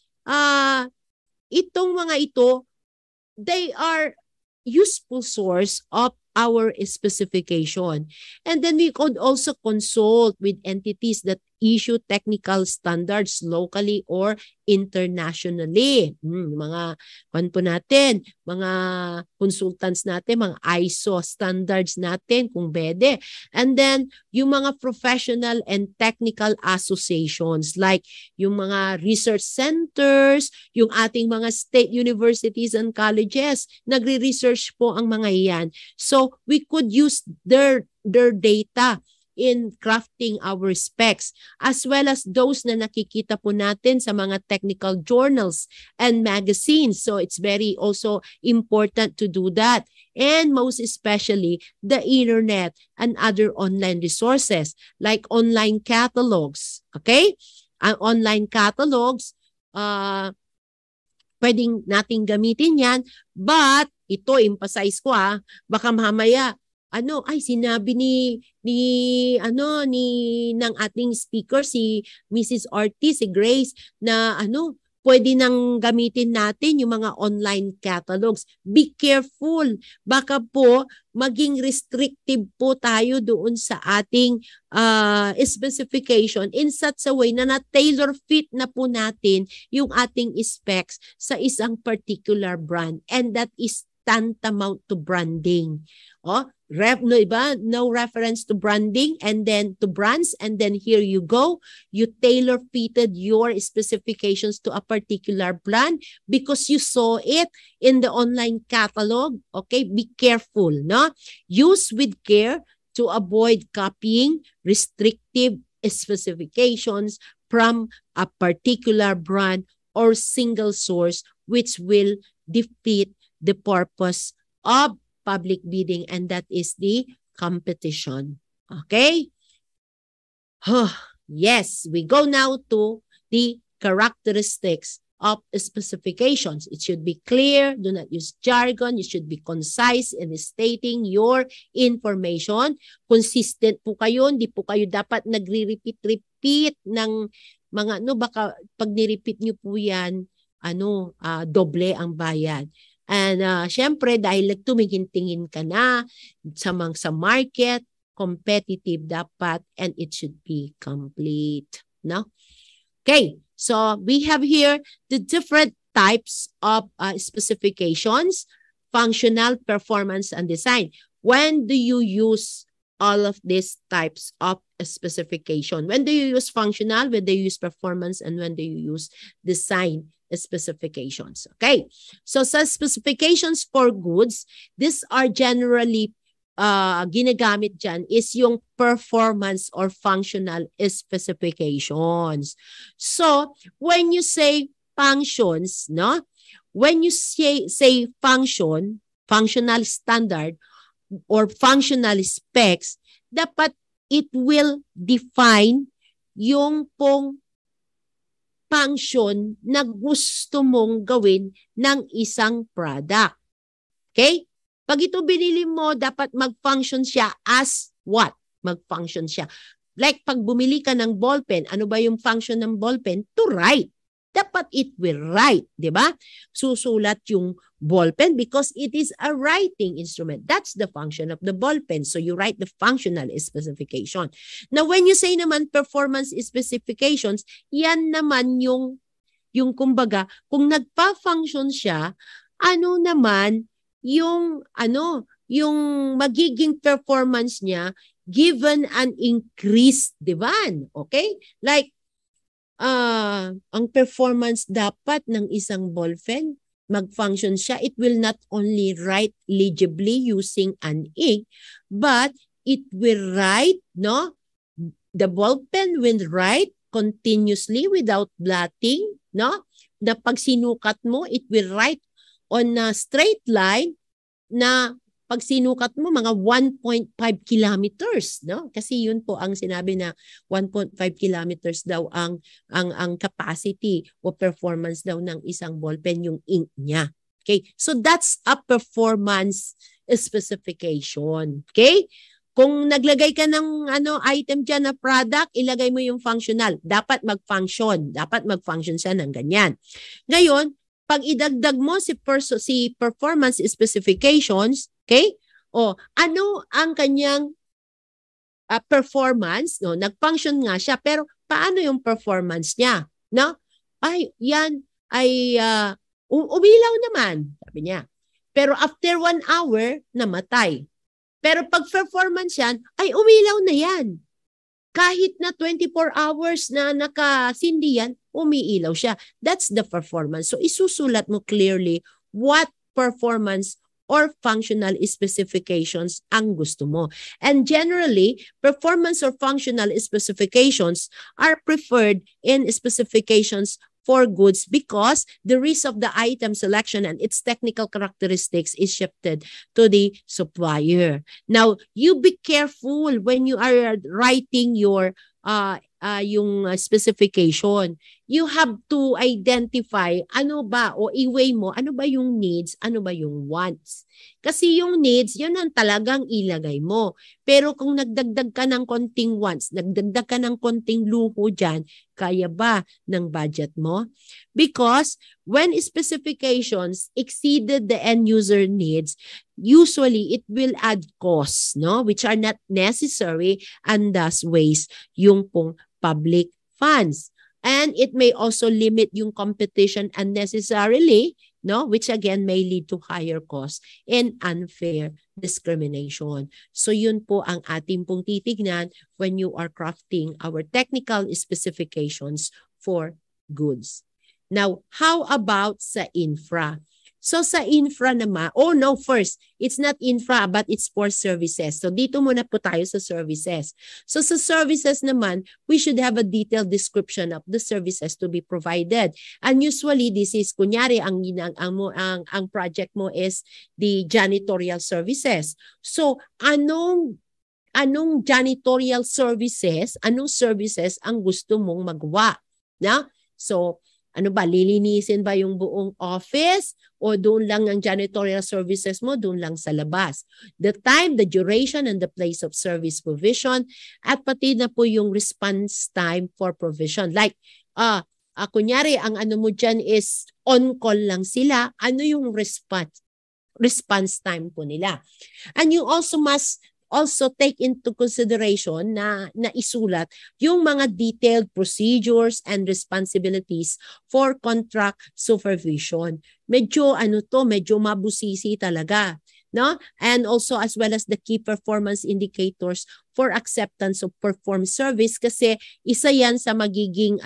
itong mga ito, they are useful source of our specification. And then we could also consult with entities that issue technical standards locally or internationally. Mga po natin, mga consultants natin, mga ISO standards natin kung pwede. And then yung mga professional and technical associations like yung mga research centers, yung ating mga state universities and colleges, nagre-research po ang mga iyan. So we could use their data in crafting our specs, as well as those na nakikita po natin sa mga technical journals and magazines. So it's very also important to do that. And most especially the internet and other online resources like online catalogs. Okay? Ang online catalogs, pwedeng nating gamitin yan, but ito, emphasize ko baka mamaya, sinabi ng ating speaker, si Mrs. Ortiz, si Grace, na pwede nang gamitin natin yung mga online catalogs. Be careful. Baka po maging restrictive po tayo doon sa ating specification in such a way na na-tailor fit na po natin yung ating specs sa isang particular brand. And that is tantamount to branding. No reference to branding and then to brands, and then here you go, you tailor fitted your specifications to a particular brand because you saw it in the online catalog. Okay, be careful, no? Use with care to avoid copying restrictive specifications from a particular brand or single source, which will defeat the purpose of public bidding, and that is the competition. Okay? Yes, we go now to the characteristics of specifications. It should be clear, do not use jargon, you should be concise in stating your information. Consistent po kayo, hindi po kayo dapat nagre-repeat ng mga baka pag ni-repeat nyo po yan, doble ang bayad. And syempre dahil tumingin-tingin ka na sa market, competitive dapat, and it should be complete, no? Okay, so we have here the different types of specifications: functional, performance, and design. When do you use all of these types of specification? When do you use functional, when do you use performance, and when do you use design specifications? Okay, so sa specifications for goods, these are generally ginagamit dyan is yung performance or functional specifications. So when you say functions, no? When you say functional standard or functional specs, dapat it will define yung pong function na gusto mong gawin ng isang product. Okay? Pag ito binili mo, dapat mag-function siya as what? Mag-function siya. Like pag bumili ka ng ballpen, ano ba yung function ng ballpen? To write. dapat it will write, di ba? Susulat yung ballpen because it is a writing instrument. That's the function of the ballpen. So you write the functional specification. Now, when you say naman performance specifications, yan naman yung kumbaga, kung nagpa-function siya, ano naman yung magiging performance niya given an increased demand. Okay? Like, ang performance dapat ng isang ballpen, mag-function siya, it will not only write legibly using an ink, but it will write, no? The ballpen will write continuously without blotting, no? Na pag sinukat mo, it will write on a straight line na pag sinukat mo mga 1.5 kilometers, no? Kasi yun po ang sinabi na 1.5 kilometers daw ang capacity o performance daw ng isang ballpen, yung ink niya. Okay? So that's a performance specification. Okay? Kung naglagay ka ng item dyan na product, ilagay mo yung functional. Dapat mag-function. Dapat mag-function siya ng ganyan. Ngayon, pag idagdag mo si performance specifications, okay? O ano ang kanyang performance, no? Nag-function nga siya, pero paano yung performance niya, no? Ay, yan ay umilaw naman, sabi niya. Pero after 1 hour, namatay. Pero pag performance yan, ay umilaw na yan. Kahit na 24 hours na nakasindi yan, umiilaw siya. That's the performance. So isusulat mo clearly what performance or functional specifications ang gusto mo. And generally, performance or functional specifications are preferred in specifications for goods because the risk of the item selection and its technical characteristics is shifted to the supplier. Now, you be careful when you are writing your yung specification. You have to identify ano ba o i-weigh mo, ano ba yung needs, ano ba yung wants. Kasi yung needs, yun ang talagang ilagay mo. Pero kung nagdagdag ka ng konting wants, nagdagdag ka ng konting luho dyan, kaya ba ng budget mo? Because when specifications exceeded the end user needs, usually it will add costs, no? Which are not necessary and thus waste yung pong public funds. And it may also limit yung competition unnecessarily, no? Which again may lead to higher costs and unfair discrimination. So yun po ang ating pong titignan when you are crafting our technical specifications for goods. Now, how about sa infra? So sa infra naman, first, it's not infra but it's for services. So dito muna po tayo sa services. So sa services naman, we should have a detailed description of the services to be provided. And usually this is, kunyari, ang project mo is the janitorial services. So anong janitorial services, anong services ang gusto mong magawa? Na? So, ano ba, lilinisin ba yung buong office o doon lang ang janitorial services mo, doon lang sa labas? The time, the duration, and the place of service provision at pati na po yung response time for provision. Like, kunyari, ang ano mo dyan is on-call lang sila, ano yung response time po nila? And you also must take into consideration na isulat yung mga detailed procedures and responsibilities for contract supervision. Medyo medyo mabusisi talaga, no? And also as well as the key performance indicators for acceptance of performed service kasi isa yan sa magiging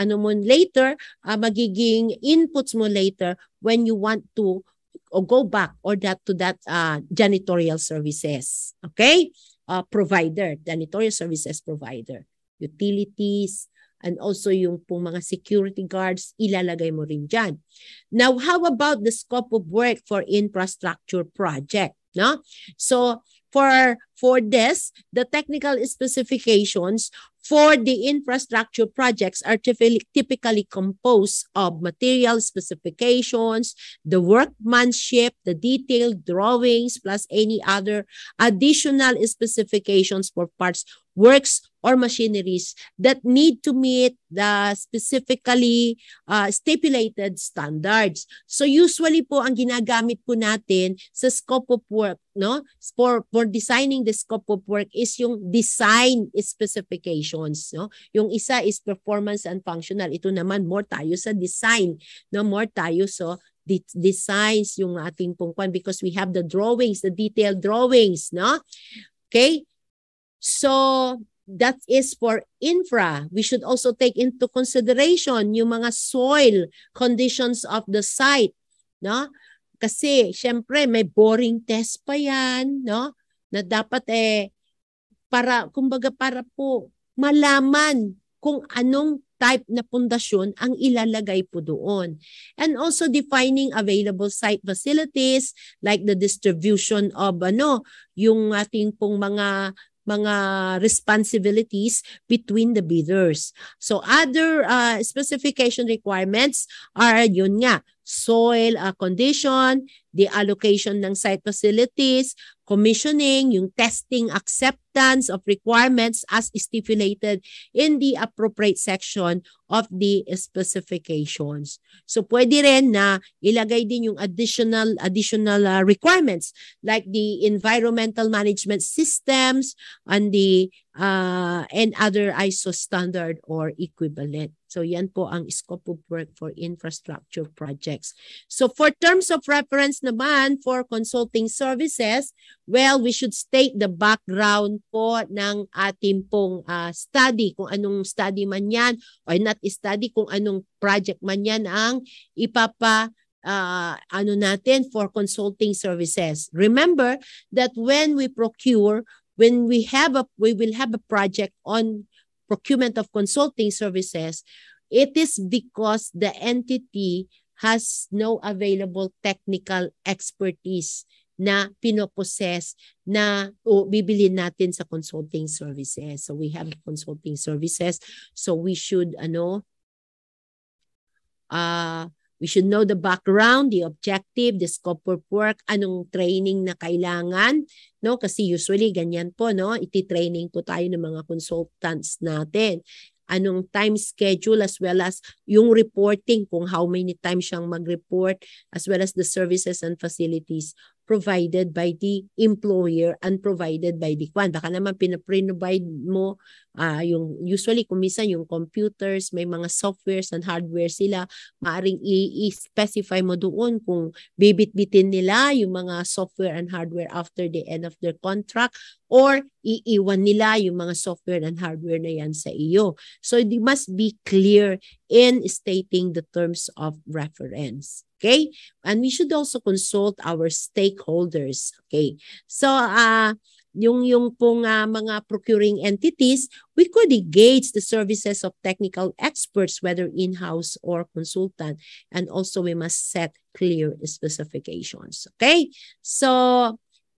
magiging inputs mo later when you want to go back to that janitorial services. Okay? Provider, janitorial services provider, utilities, and also yung pong mga security guards, ilalagay mo rin dyan. Now, how about the scope of work for infrastructure project? No? So, for this, the technical specifications for the infrastructure projects are typically composed of material specifications, the workmanship, the detailed drawings, plus any other additional specifications for parts, works, or machineries that need to meet the specifically stipulated standards. So usually po ang ginagamit po natin sa scope of work, no, for designing the scope of work is yung design specifications, no. Yung isa is performance and functional. Ito naman more tayo sa design, no, more tayo so designs yung ating pungkuan because we have the drawings, the detailed drawings, no. Okay? So that is for infra. We should also take into consideration yung mga soil conditions of the site, no? Kasi syempre may boring test pa yan, no? Na dapat para kumbaga para po malaman kung anong type na pundasyon ang ilalagay po doon. And also defining available site facilities like the distribution of yung ating pong mga responsibilities between the bidders. So other specification requirements are yun nga, soil condition, the allocation ng site facilities, commissioning, yung testing acceptance of requirements as stipulated in the appropriate section of the specifications. So pwede rin na ilagay din yung additional requirements like the environmental management systems and the and other ISO standard or equivalent. So yan po ang scope of work for infrastructure projects. So for terms of reference naman for consulting services, well, we should state the background po ng ating pong study, kung anong study man yan or not study, kung anong project man yan ang natin for consulting services. Remember that when we procure, when we will have a project on procurement of consulting services, it is because the entity has no available technical expertise na pinopossess na bibili natin sa consulting services. So we have consulting services. So we should we should know the background, the objective, the scope of work, anong training na kailangan, no? Kasi usually ganyan po, no? Iti-training po tayo ng mga consultants natin. Anong time schedule as well as yung reporting, kung how many times siyang mag-report, as well as the services and facilities provided by the employer and provided by the kwan. Baka naman pinaprovide mo yung usually kung minsan yung computers, may mga softwares and hardware sila, maaring i-specify mo doon kung bibit-bitin nila yung mga software and hardware after the end of their contract or iiwan nila yung mga software and hardware na yan sa iyo. So it must be clear in stating the terms of reference. Okay? And we should also consult our stakeholders. Okay? So, yung pong mga procuring entities, we could engage the services of technical experts, whether in-house or consultant. And also, we must set clear specifications. Okay? So,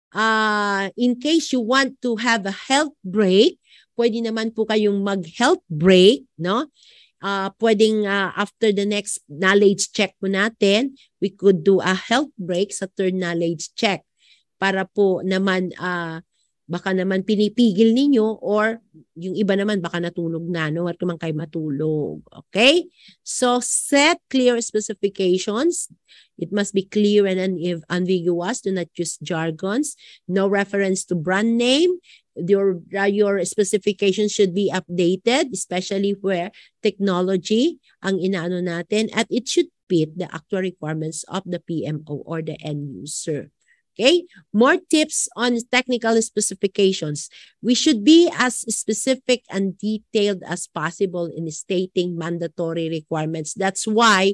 in case you want to have a health break, pwede naman po kayong mag-health break, no? Pwedeng after the next knowledge check po natin, we could do a health break sa third knowledge check para po naman baka naman pinipigil ninyo or yung iba naman baka natulog na, no? Huwag naman kayo matulog. Okay? So, set clear specifications. It must be clear and unambiguous. Do not use jargons. No reference to brand name. Your specifications should be updated, especially where technology ang inaano natin, at it should fit the actual requirements of the PMO or the end user. Okay? More tips on technical specifications. We should be as specific and detailed as possible in stating mandatory requirements. That's why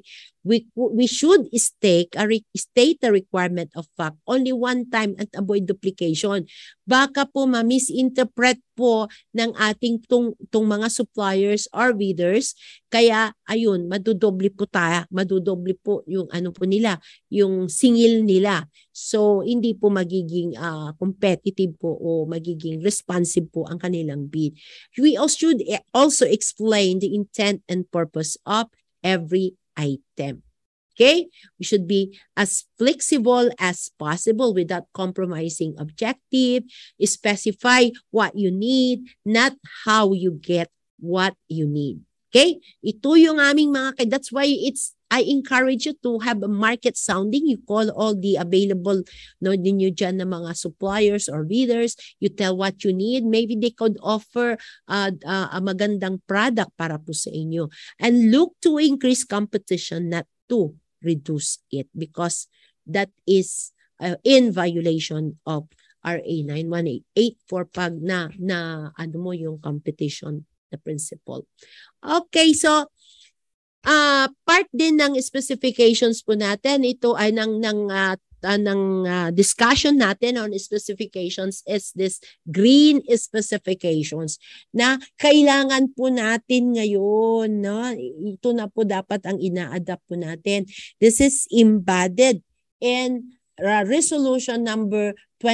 we should state a requirement of fact only one time at avoid duplication. Baka po ma-misinterpret po ng ating tong mga suppliers or bidders, kaya ayun, madudoble po yung ano po nila, yung singil nila. So hindi po magiging competitive po o magiging responsive po ang kanilang bid. We should also explain the intent and purpose of every item. Okay? We should be as flexible as possible without compromising objective. Specify what you need, not how you get what you need. Okay? Ito yung aming mga, that's why I encourage you to have a market sounding. You call all the available ninyo dyan na mga suppliers or bidders. You tell what you need. Maybe they could offer a magandang product para po sa inyo. And look to increase competition, not to reduce it, because that is in violation of RA 9188 for pag na ano mo yung competition na principle. Okay, so part din ng specifications po natin, ito ay ng discussion natin on specifications is this green specifications na kailangan po natin ngayon, no? Ito na po dapat ang ina-adapt po natin. This is embodied in resolution number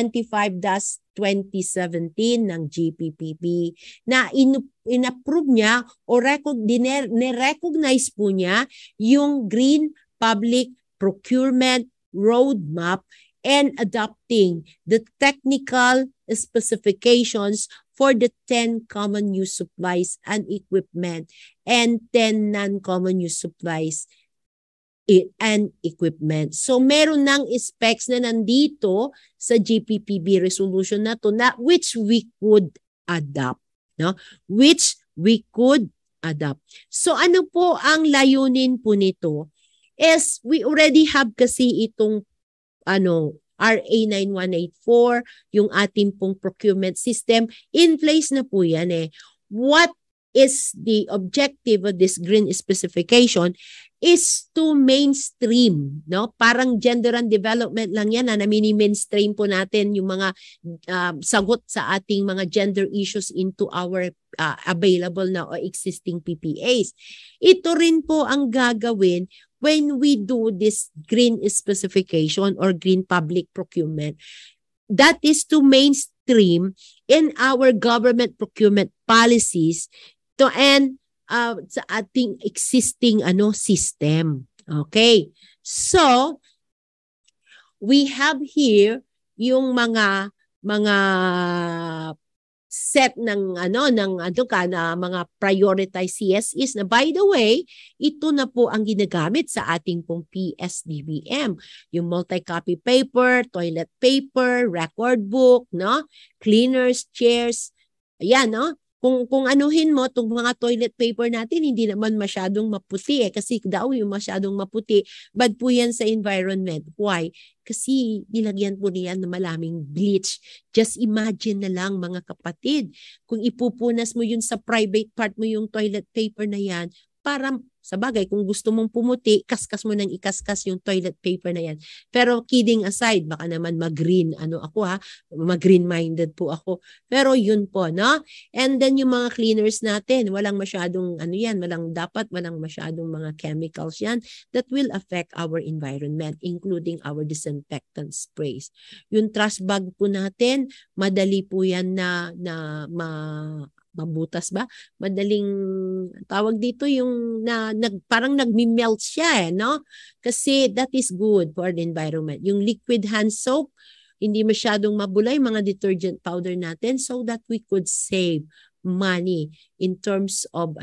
25-2017 ng GPPP na in-approve niya o ni-recognize po niya yung Green Public Procurement Roadmap and adopting the technical specifications for the 10 common use supplies and equipment and 10 non-common use supplies and equipment. So meron ng specs na nandito sa GPPB resolution na to na which we could adopt, no? Which we could adopt. So ano po ang layunin po nito? Is we already have kasi itong RA 9184, yung ating pong procurement system in place na po yan eh. What is the objective of this green specification is to mainstream, no? Parang gender and development lang yan, na mini-mainstream po natin yung mga sagot sa ating mga gender issues into our available na o existing PPAs. Ito rin po ang gagawin when we do this green specification or green public procurement. That is to mainstream in our government procurement policies to end sa ating existing system. Okay. So we have here yung mga set ng mga prioritized CSEs na, by the way, ito na po ang ginagamit sa ating pong PSDBM. Yung multi-copy paper, toilet paper, record book, no? Cleaners, chairs. Ayan, no? Kung anuhin mo itong mga toilet paper natin, hindi naman masyadong maputi kasi daw yung masyadong maputi, bad po yan sa environment. Why? Kasi nilagyan po niyan na malaming bleach. Just imagine na lang mga kapatid, kung ipupunas mo yun sa private part mo yung toilet paper na yan, para sa bagay, kung gusto mong pumuti, kaskas mo nang ikaskas yung toilet paper na yan. Pero kidding aside, baka naman mag-green, mag-green-minded po ako. Pero yun po, no? And then yung mga cleaners natin, walang masyadong, walang masyadong mga chemicals yan that will affect our environment, including our disinfectant sprays. Yung trash bag po natin, madali po yan na mabutas ba? Madaling tawag dito yung parang nagmi-melt siya no? Kasi that is good for the environment. Yung liquid hand soap, hindi masyadong mabulay mga detergent powder natin so that we could save money in terms of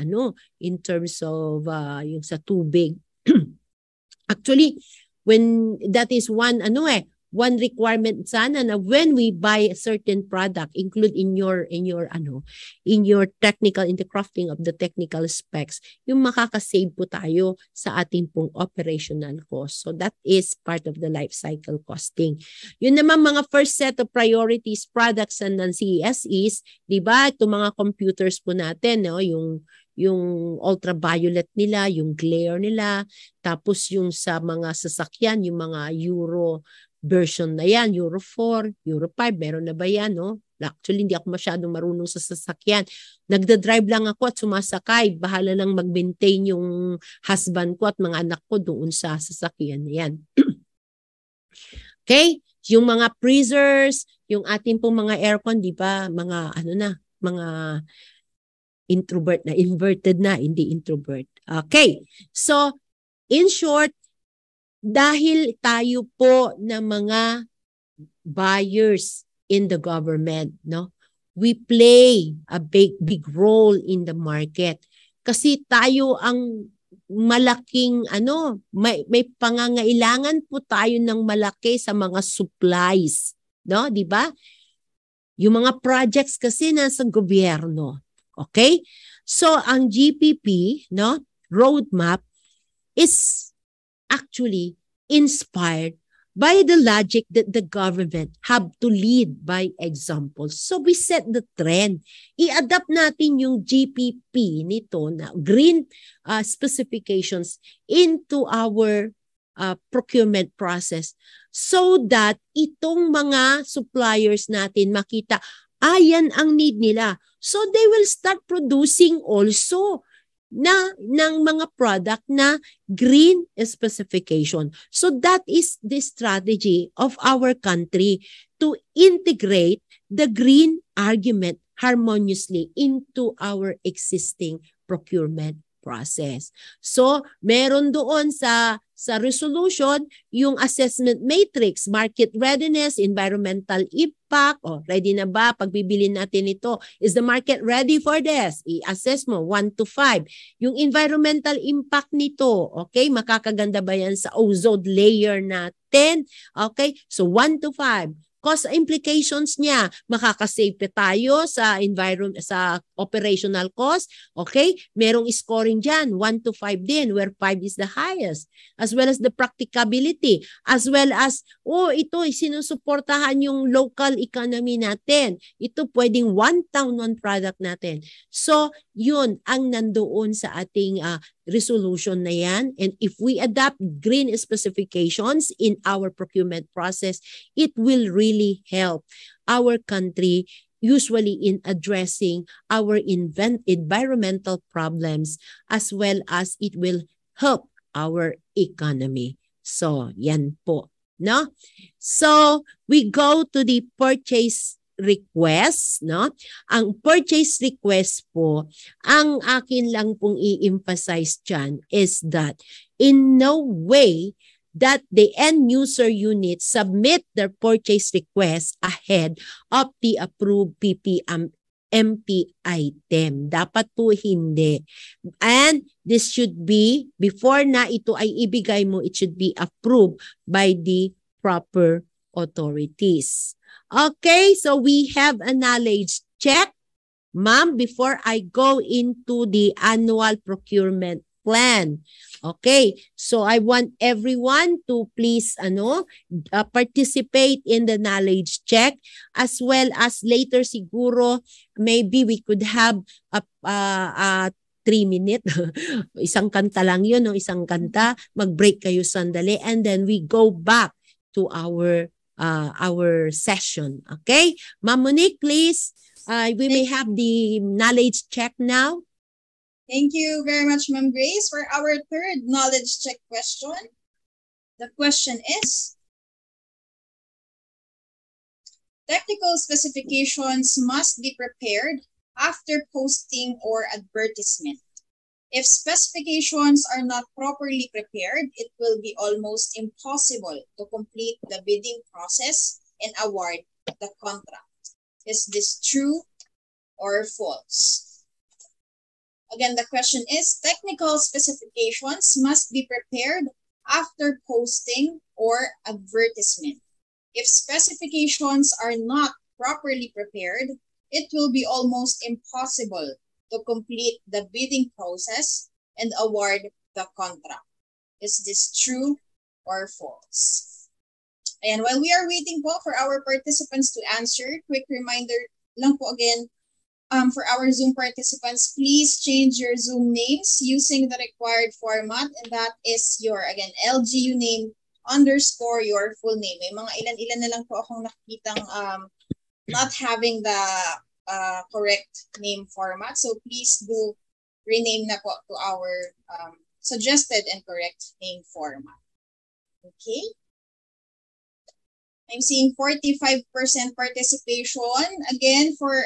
yung sa tubig. Actually, when that is one requirement sana na when we buy a certain product, include in your technical, in the crafting of the technical specs, yung makakasave po tayo sa ating pong operational cost. So that is part of the life cycle costing. Yun naman mga first set of priorities products and non-CSEs, di ba? Itong mga computers po natin, no? Yung yung ultraviolet nila, yung glare nila, tapos yung sa mga sasakyan, yung mga Euro version na yan, Euro 4, Euro 5, meron na ba yan, no? Actually, hindi ako masyadong marunong sa sasakyan. Nagda-drive lang ako at sumasakay. Bahala lang mag-maintain yung husband ko at mga anak ko doon sa sasakyan na yan. Okay? Yung mga freezers, yung ating pong mga aircon, di ba? Mga ano na, mga introvert na, inverted na, hindi introvert. Okay. So, in short, dahil tayo po ng mga buyers in the government, no? We play a big role in the market. Kasi tayo ang malaking may pangangailangan po tayo ng malaki sa mga supplies, no? 'Di ba? Yung mga projects kasi nasa gobyerno. Okay? So ang GPP, no, roadmap is actually inspired by the logic that the government have to lead by example. So we set the trend. I-adapt natin yung GPP nito na green specifications into our procurement process so that itong mga suppliers natin makita, yan ang need nila. So they will start producing also ng mga product na green specification. So that is the strategy of our country to integrate the green argument harmoniously into our existing procurement process. So meron doon sa resolution yung assessment matrix, market readiness, environmental impact. Ready na ba? Pagbibili natin ito, is the market ready for this? I-assess mo 1 to 5. Yung environmental impact nito, okay, makakaganda ba yan sa ozone layer natin? Okay, so 1 to 5. Cost implications niya, makakasave tayo sa sa operational cost. Okay? Merong scoring diyan, 1 to 5 din, where 5 is the highest. As well as the practicability, as well as ito sinusuportahan yung local economy natin. Ito pwedeng one town, one product natin. So, yun ang nandoon sa ating resolution na yan. And if we adapt green specifications in our procurement process, it will really help our country usually in addressing our environmental problems, as well as it will help our economy. So, yan po. No? So, we go to the purchase request, no? Ang purchase request po, ang akin lang pong i-emphasize dyan is that in no way that the end user unit submit their purchase request ahead of the approved MP item. Dapat po hindi. And this should be, before na ito ay ibigay mo, it should be approved by the proper authorities. Okay, so we have a knowledge check. Ma'am, before I go into the annual procurement plan. Okay, so I want everyone to please participate in the knowledge check, as well as later siguro maybe we could have a 3-minute isang kanta lang yun, no? Isang kanta, mag-break kayo sandali, and then we go back to our session. Okay? Ma'am Monique, please, we may have the knowledge check now. Thank you very much, Ma'am Grace, for our third knowledge check question. The question is, technical specifications must be prepared after posting or advertisement. If specifications are not properly prepared, it will be almost impossible to complete the bidding process and award the contract. Is this true or false? Again, the question is, technical specifications must be prepared after posting or advertisement. If specifications are not properly prepared, it will be almost impossible to complete the bidding process and award the contract. Is this true or false? And while we are waiting po for our participants to answer, quick reminder lang po again, for our Zoom participants, please change your Zoom names using the required format, and that is your, again, LGU name underscore your full name. May mga ilan-ilan na lang po akong nakikitang not having the correct name format. So please do rename na po to our suggested and correct name format. Okay? I'm seeing 45% participation. Again, for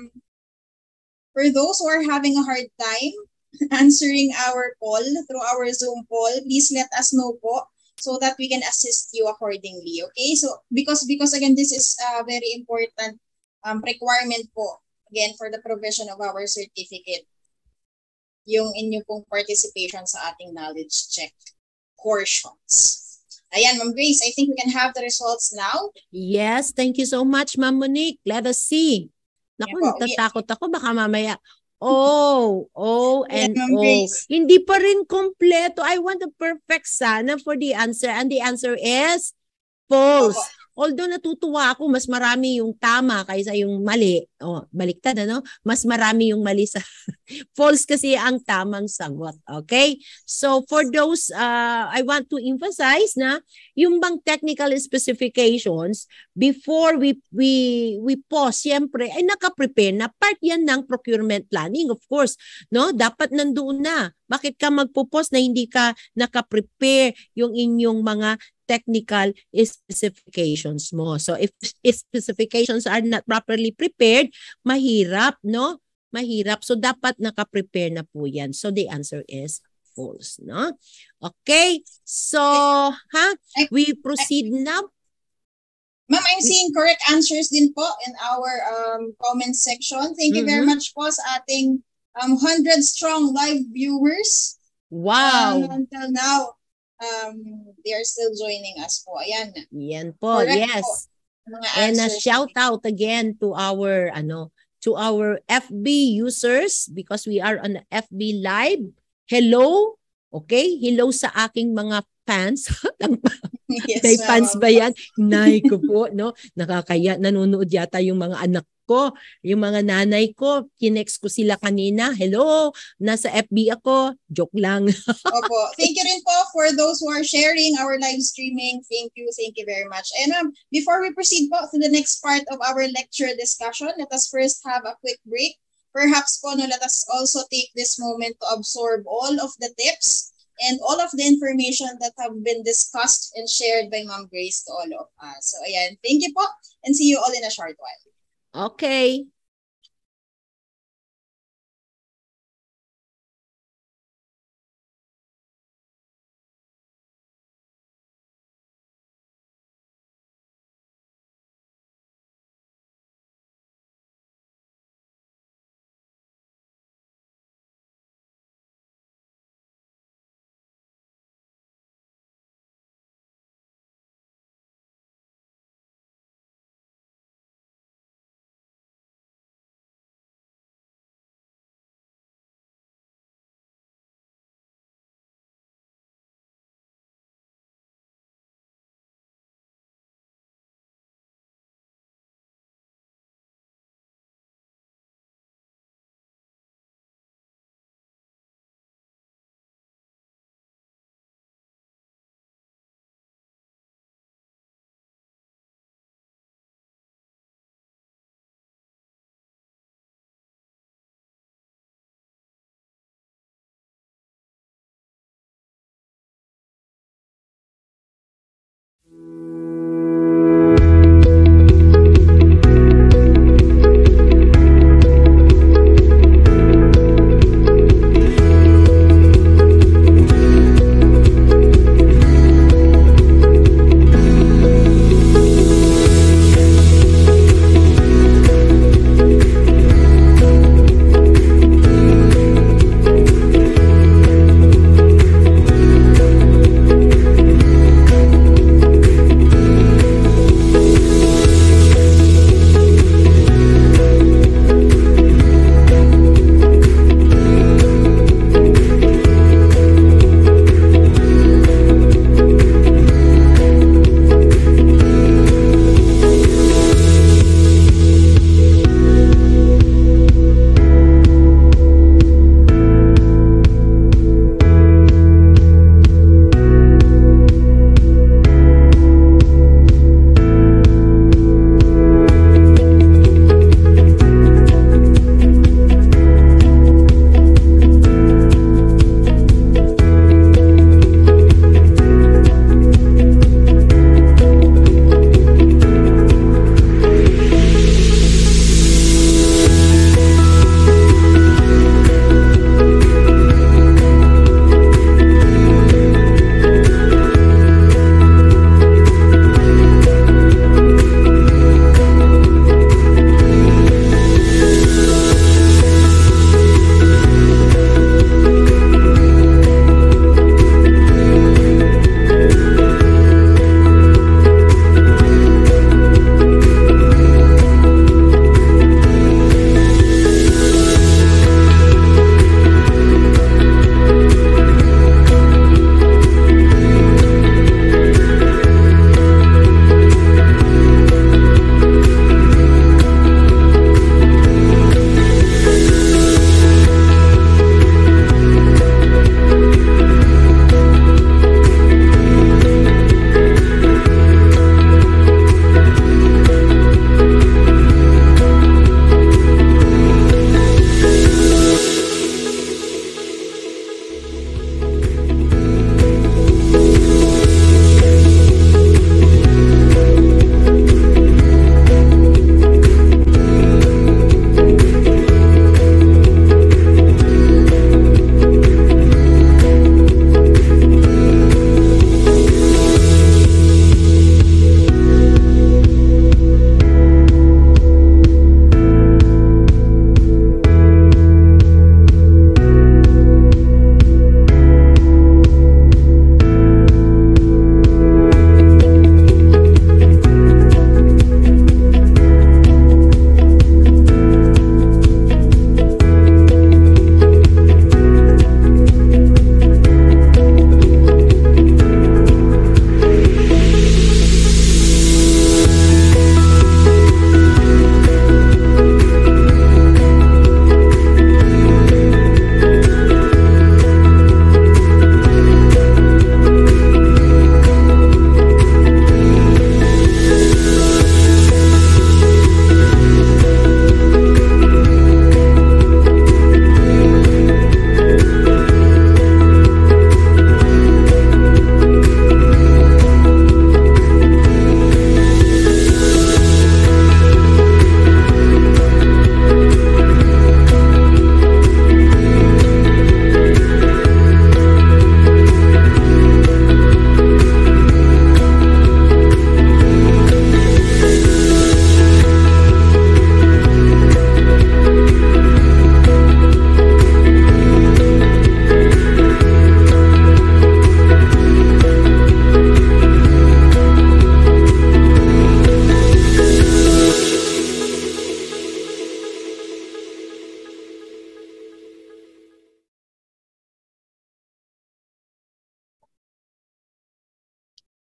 those who are having a hard time answering our call through our Zoom call, please let us know po so that we can assist you accordingly. Okay? So because again, this is a very important requirement po, again, for the provision of our certificate, yung inyo pong participation sa ating knowledge check portions. Ayan, Ma'am Grace, I think we can have the results now. Yes, thank you so much, Ma'am Monique. Let us see. Naku, natatakot ako. Baka mamaya, and hindi pa rin kompleto. I want the perfect sana for the answer. And the answer is false. Although natutuwa ako, mas marami yung tama kaysa yung mali. Baliktad, ano? Mas marami yung mali sa false kasi ang tamang sagot. Okay? So for those, I want to emphasize na yung bang technical specifications, before we pause, siyempre, ay nakaprepare na part yan ng procurement planning, of course. No? Dapat nandoon na. Bakit ka magpo-pause na hindi ka nakaprepare yung inyong mga technical specifications mo? So if specifications are not properly prepared, mahirap, no? Mahirap. So dapat naka-prepare na po yan. So the answer is false, no? Okay. So, we proceed now. Ma'am, I'm seeing correct answers din po in our comment section. Thank you very much po sa ating 100 strong live viewers. Wow. Until now, they are still joining us po. Ayan. Yan po, correct, yes. Po. And a shout out again to our FB users, because we are on FB Live. Hello. Okay? Hello sa aking mga fans. Yes, may fans ba yan? Nay ko po, no? Nakakaya, nanonood yata yung mga anak ko, yung mga nanay ko, kinext ko sila kanina. Hello, nasa FB ako. Joke lang. Opo. Thank you rin po for those who are sharing our live streaming. Thank you very much. And before we proceed po to the next part of our lecture discussion, let us first have a quick break. Perhaps po, no, let us also take this moment to absorb all of the tips and all of the information that have been discussed and shared by Ma'am Grace to all of us. So ayan, thank you po, and see you all in a short while. Okay.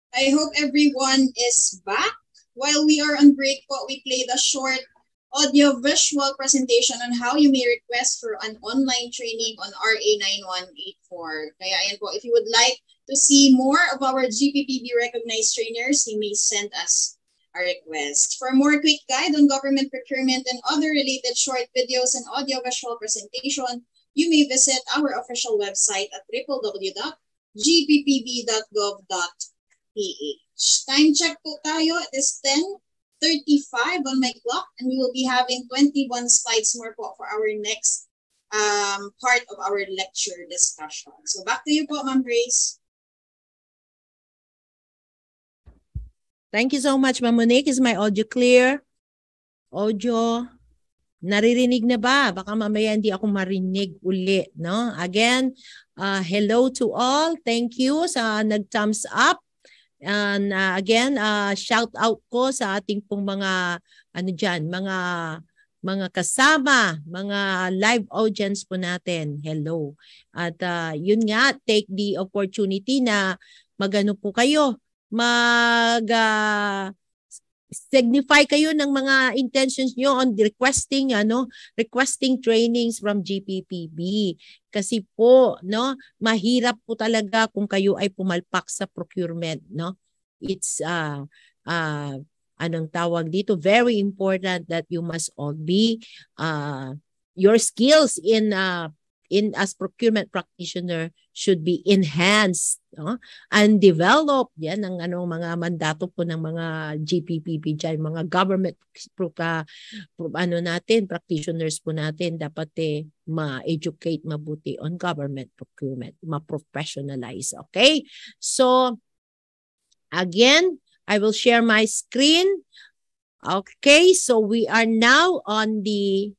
I hope everyone is back. While we are on break po, we played a short audio-visual presentation on how you may request for an online training on RA 9184. Kaya ayan po, if you would like to see more of our GPPB recognized trainers, you may send us a request. For more quick guide on government procurement and other related short videos and audio-visual presentation, you may visit our official website at www.gppb.gov.ph. Time check po tayo. It is 10:35 on my clock, and we will be having 21 slides more po for our next part of our lecture discussion. So back to you po, Ma'am Grace. Thank you so much, Ma'am Monique. Is my audio clear? Audio, naririnig na ba? Baka mamaya hindi ako marinig uli, no? Again, hello to all. Thank you sa nag-thumbs up. And again, shout out ko sa ating pong mga mga kasama, mga live audience po natin. Hello. At yun nga, take the opportunity na magano po kayo, signify kayo ng mga intentions nyo on requesting trainings from GPPB, kasi po mahirap po talaga kung kayo ay pumalpak sa procurement, it's anong tawag dito, very important that you must all be your skills in as procurement practitioner should be enhanced and developed. Yan ang mga mandato po ng mga GPPB dyan, mga government practitioners po natin, dapat ma-educate mabuti on government procurement, ma-professionalize. Okay? So, again, I will share my screen. Okay, so we are now on the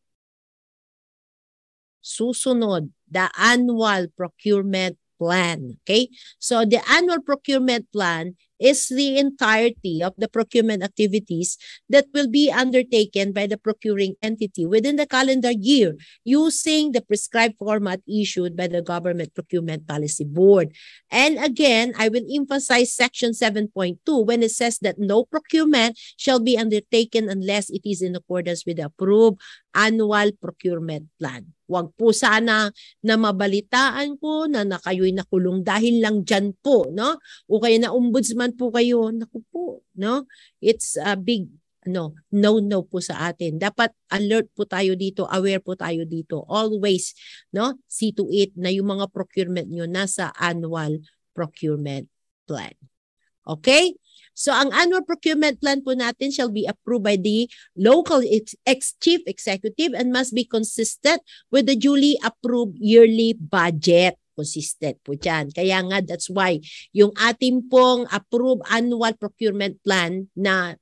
susunod, the annual procurement plan. Okay, so the annual procurement plan is the entirety of the procurement activities that will be undertaken by the procuring entity within the calendar year using the prescribed format issued by the Government Procurement Policy Board. And again, I will emphasize section 7.2 when it says that no procurement shall be undertaken unless it is in accordance with the approved annual procurement plan. Huwag po sana na mabalitaan ko na kayo'y nakulong dahil lang dyan po, o kaya na ombudsman po kayo, naku po, it's a big no po sa atin. Dapat alert po tayo dito, aware po tayo dito. Always, see to it na yung mga procurement nyo nasa annual procurement plan. Okay? So, ang annual procurement plan po natin shall be approved by the local chief executive and must be consistent with the duly approved yearly budget. Consistent po dyan. Kaya nga, that's why yung ating pong approved annual procurement plan na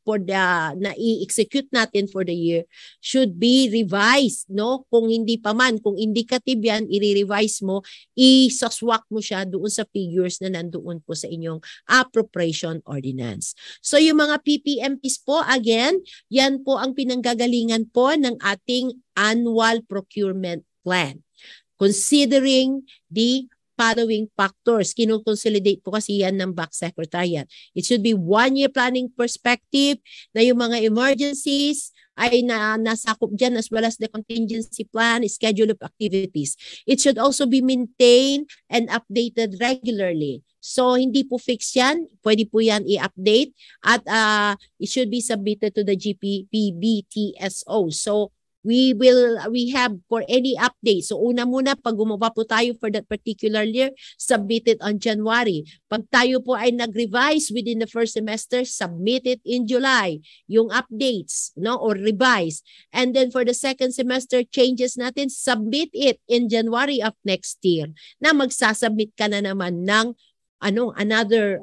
i-execute natin for the year should be revised, Kung hindi pa man, kung indicative yan, i-revise mo, isaswak mo siya doon sa figures na nandoon po sa inyong appropriation ordinance. So yung mga PPMPs po, again, yan po ang pinanggagalingan po ng ating annual procurement plan. Considering the following factors. Kino-consolidate po kasi yan ng back secretariat. It should be 1-year planning perspective na yung mga emergencies ay nasakop dyan as well as the contingency plan, schedule of activities. It should also be maintained and updated regularly. So, hindi po fix yan. Pwede po yan i-update at it should be submitted to the GPPB TSO. So, we have for any update. So una muna, pag gumawa po tayo for that particular year, submit it on January. Pag tayo po ay nag-revise within the first semester, submit it in July. Yung updates, or revise. And then for the second semester changes natin, submit it in January of next year. Na magsasubmit ka na naman ng another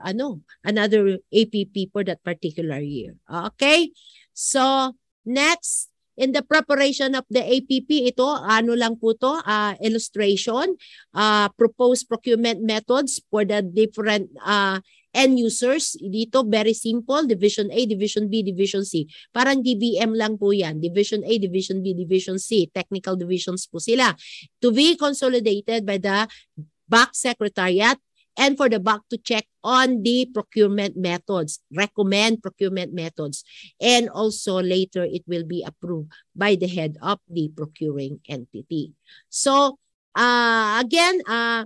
APP for that particular year. Okay? So, next, in the preparation of the APP, ito, lang po to, illustration, proposed procurement methods for the different end users. Dito, very simple, Division A, Division B, Division C. Parang DBM lang po yan. Division A, Division B, Division C. Technical divisions po sila. To be consolidated by the back secretariat and for the BAC to check on the procurement methods, recommend procurement methods, and also later it will be approved by the head of the procuring entity. So again,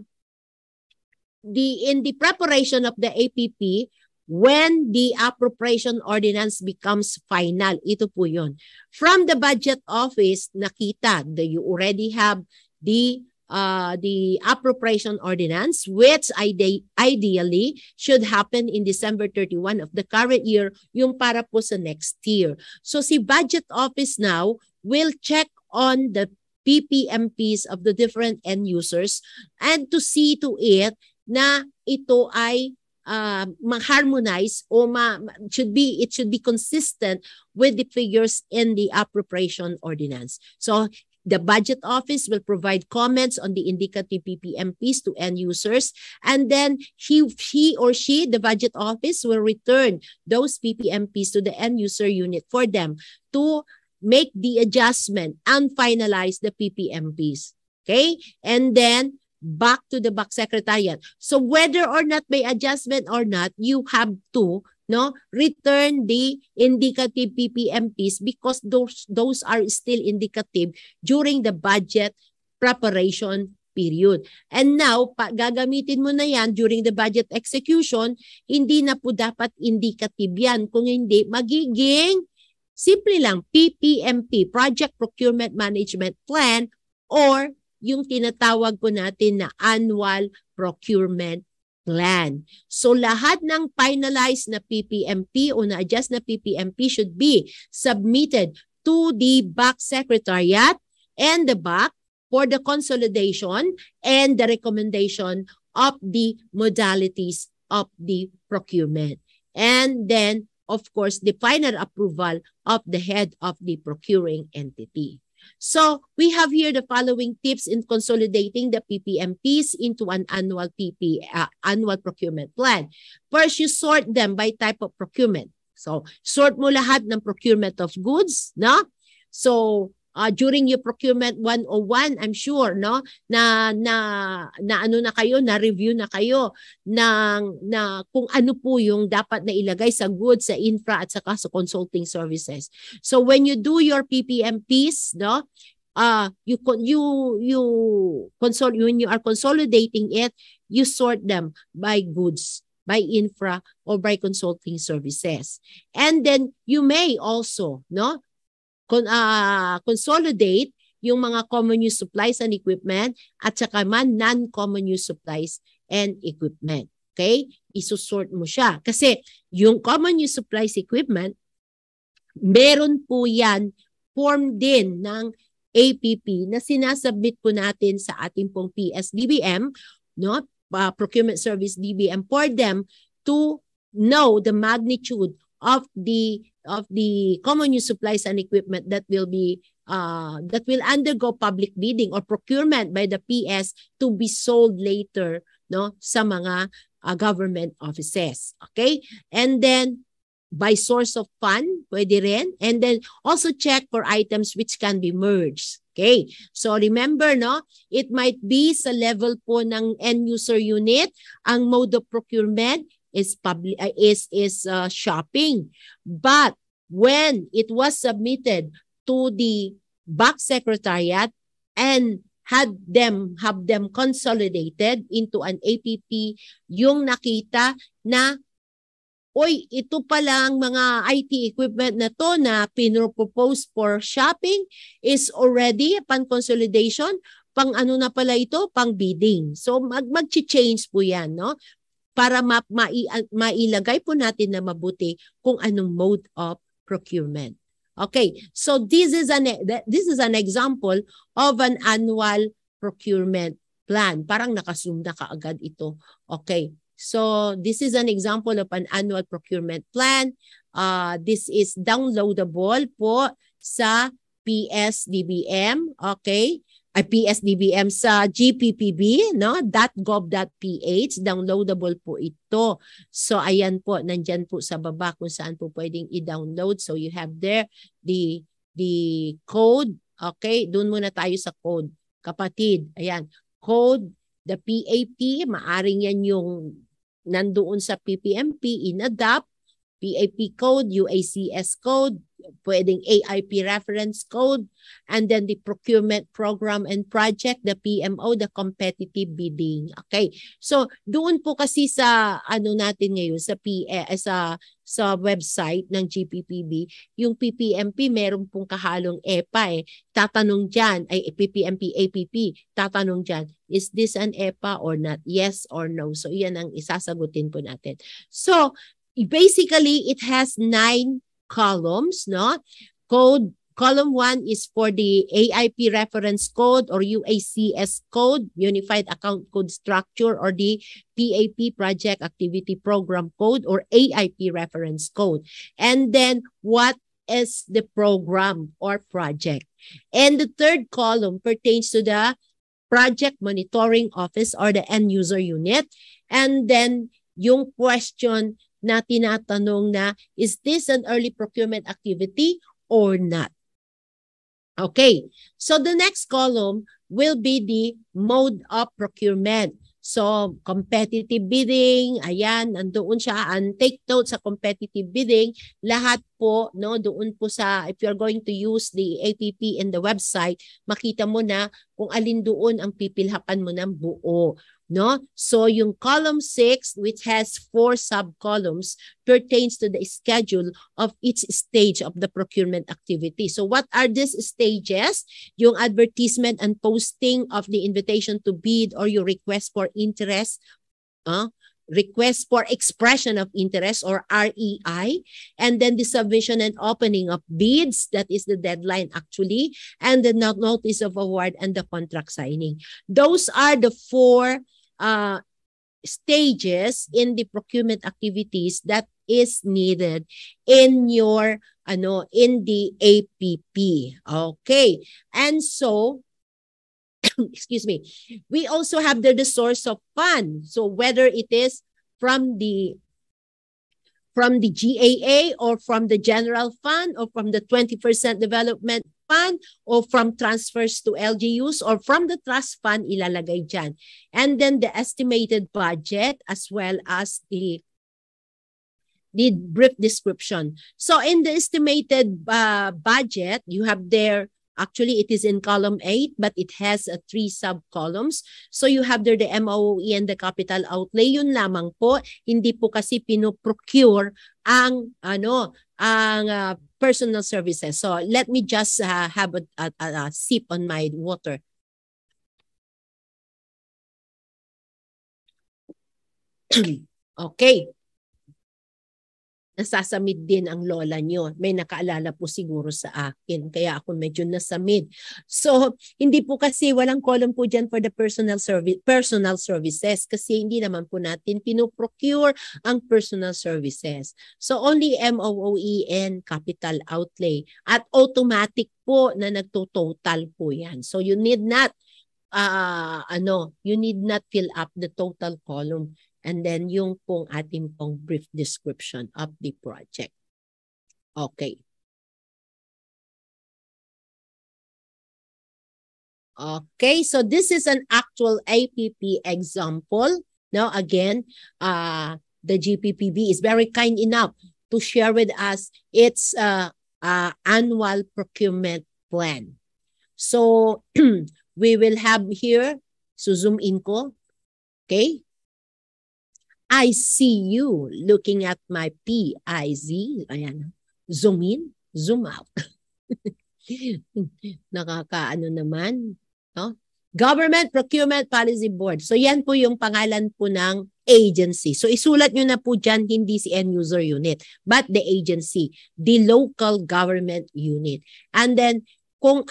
in the preparation of the APP, when the appropriation ordinance becomes final, ito po yun. From the budget office, nakita that you already have the appropriation ordinance, which ideally should happen in December 31 of the current year, yung para po sa next year. So si budget office now will check on the PPMPs of the different end users and to see to it na ito ay ma-harmonize o it should be consistent with the figures in the appropriation ordinance. So the budget office will provide comments on the indicative PPMPs to end users, and then he or she, the budget office, will return those PPMPs to the end user unit for them to make the adjustment and finalize the PPMPs. Okay? And then back to the BAC Secretariat. So whether or not may adjustment or not, you have to return the indicative PPMPs because those are still indicative during the budget preparation period. And now, gagamitin mo na yan during the budget execution, hindi na po dapat indicative yan. Kung hindi, magiging simple lang, PPMP, Project Procurement Management Plan, or yung tinatawag po natin na Annual Procurement Plan. So lahat ng finalized na PPMP o na-adjust na PPMP should be submitted to the BAC Secretariat and the BAC for the consolidation and the recommendation of the modalities of the procurement. And then, of course, the final approval of the head of the procuring entity. So we have here the following tips in consolidating the PPMPs into an annual annual procurement plan. First, you sort them by type of procurement. So sort mo lahat ng procurement of goods, no? So during your procurement 101, I'm sure, no, na ano na kayo, na review na kayo na kung ano po yung dapat na ilagay sa goods, sa infra at saka sa consulting services. So when you do your PPMPs, no, when you are consolidating it, you sort them by goods, by infra, or by consulting services. And then you may also, no, consolidate yung mga common use supplies and equipment at saka non-common use supplies and equipment. Okay? Isusort mo siya. Kasi yung common use supplies equipment, meron po yan form din ng APP na sinasubmit po natin sa ating pong PSDBM, no? Procurement Service DBM, for them to know the magnitude of the common use supplies and equipment that will undergo public bidding or procurement by the PS to be sold later, no, sa mga government offices. Okay? And then by source of fund, pwede rin. And then also check for items which can be merged. Okay? So remember, no, it might be sa level po ng end user unit, ang mode of procurement is shopping. But when it was submitted to the BAC Secretariat and have them consolidated into an APP, yung nakita na, oy, ito palang mga IT equipment na to na pinropose for shopping is already upon consolidation, pang ano na pala ito, pang bidding. So mag-change po yan, no? Para mailagay po natin na mabuti kung anong mode of procurement. Okay, so this is an example of an annual procurement plan. Parang nakazoom na kaagad ito. Okay, so this is an example of an annual procurement plan. This is downloadable po sa PSDBM. Okay, PSDBM sa GPPB, no, .gov.ph, downloadable po ito. So ayan po, nandyan po sa baba kung saan po pwedeng i-download. So you have there the code. Okay, doon muna tayo sa code. Kapatid, ayan, code the PAP, maaring yan yung nandoon sa PPMP, in-adapt, PAP code, UACS code, pwedeng AIP reference code, and then the procurement program and project, the PMO, the competitive bidding. Okay. So, doon po kasi sa ano natin ngayon sa website ng GPPB, yung PPMP meron pong kahalong EPA eh. Tatanong diyan ay PPMP APP, tatanong diyan, is this an EPA or not? Yes or no. So, iyan ang isasagutin po natin. So, basically, it has 9 columns, no? Column 1 is for the AIP reference code or UACS code, Unified Account Code Structure, or the PAP Project Activity Program Code or AIP reference code. And then, what is the program or project? And the third column pertains to the Project Monitoring Office or the End User Unit. And then, yung question na tinatanong na, is this an early procurement activity or not? Okay, so the next column will be the mode of procurement. So, competitive bidding, ayan, nandoon siya. And take note sa competitive bidding, lahat po, no, doon po sa, if you're going to use the APP in the website, makita mo na kung alin doon ang pipilhapan mo ng buo. No? So yung column 6, which has 4 sub-columns, pertains to the schedule of each stage of the procurement activity. So what are these stages? Yung advertisement and posting of the invitation to bid or your request for interest, request for expression of interest or REI, and then the submission and opening of bids, that is the deadline actually, and the notice of award and the contract signing. Those are the 4 stages in the procurement activities that is needed in your in the APP. Okay. And so excuse me, we also have the source of fund. So whether it is from the GAA or from the general fund or from the 20% development fund or from transfers to LGUs or from the trust fund, ilalagay dyan. And then the estimated budget as well as the brief description. So in the estimated budget, you have there, actually, it is in column 8, but it has 3 sub-columns. So you have there the MOE and the capital outlay. Yun lamang po, hindi po kasi pinoprocure ang personal services. So let me just have a sip on my water. Okay. Nasasamid din ang lola nyo. May nakaalala po siguro sa akin. Kaya ako medyo nasamid. So, hindi po kasi walang column po dyan for the personal services kasi hindi naman po natin pinoprocure ang personal services. So, only MOOE and capital outlay. At automatic po na nagtototal po yan. So, you need not fill up the total column. And then yung pong ating pong brief description of the project. Okay. Okay, so this is an actual APP example. Now again, the GPPB is very kind enough to share with us its annual procurement plan. So we will have here, so zoom in ko. Okay. I see you looking at my PIZ. Ayan. Zoom in, zoom out. Nakakaano naman. No? Government Procurement Policy Board. So yan po yung pangalan po ng agency. So isulat nyo na po dyan, hindi si end user unit, but the agency, the local government unit. And then kung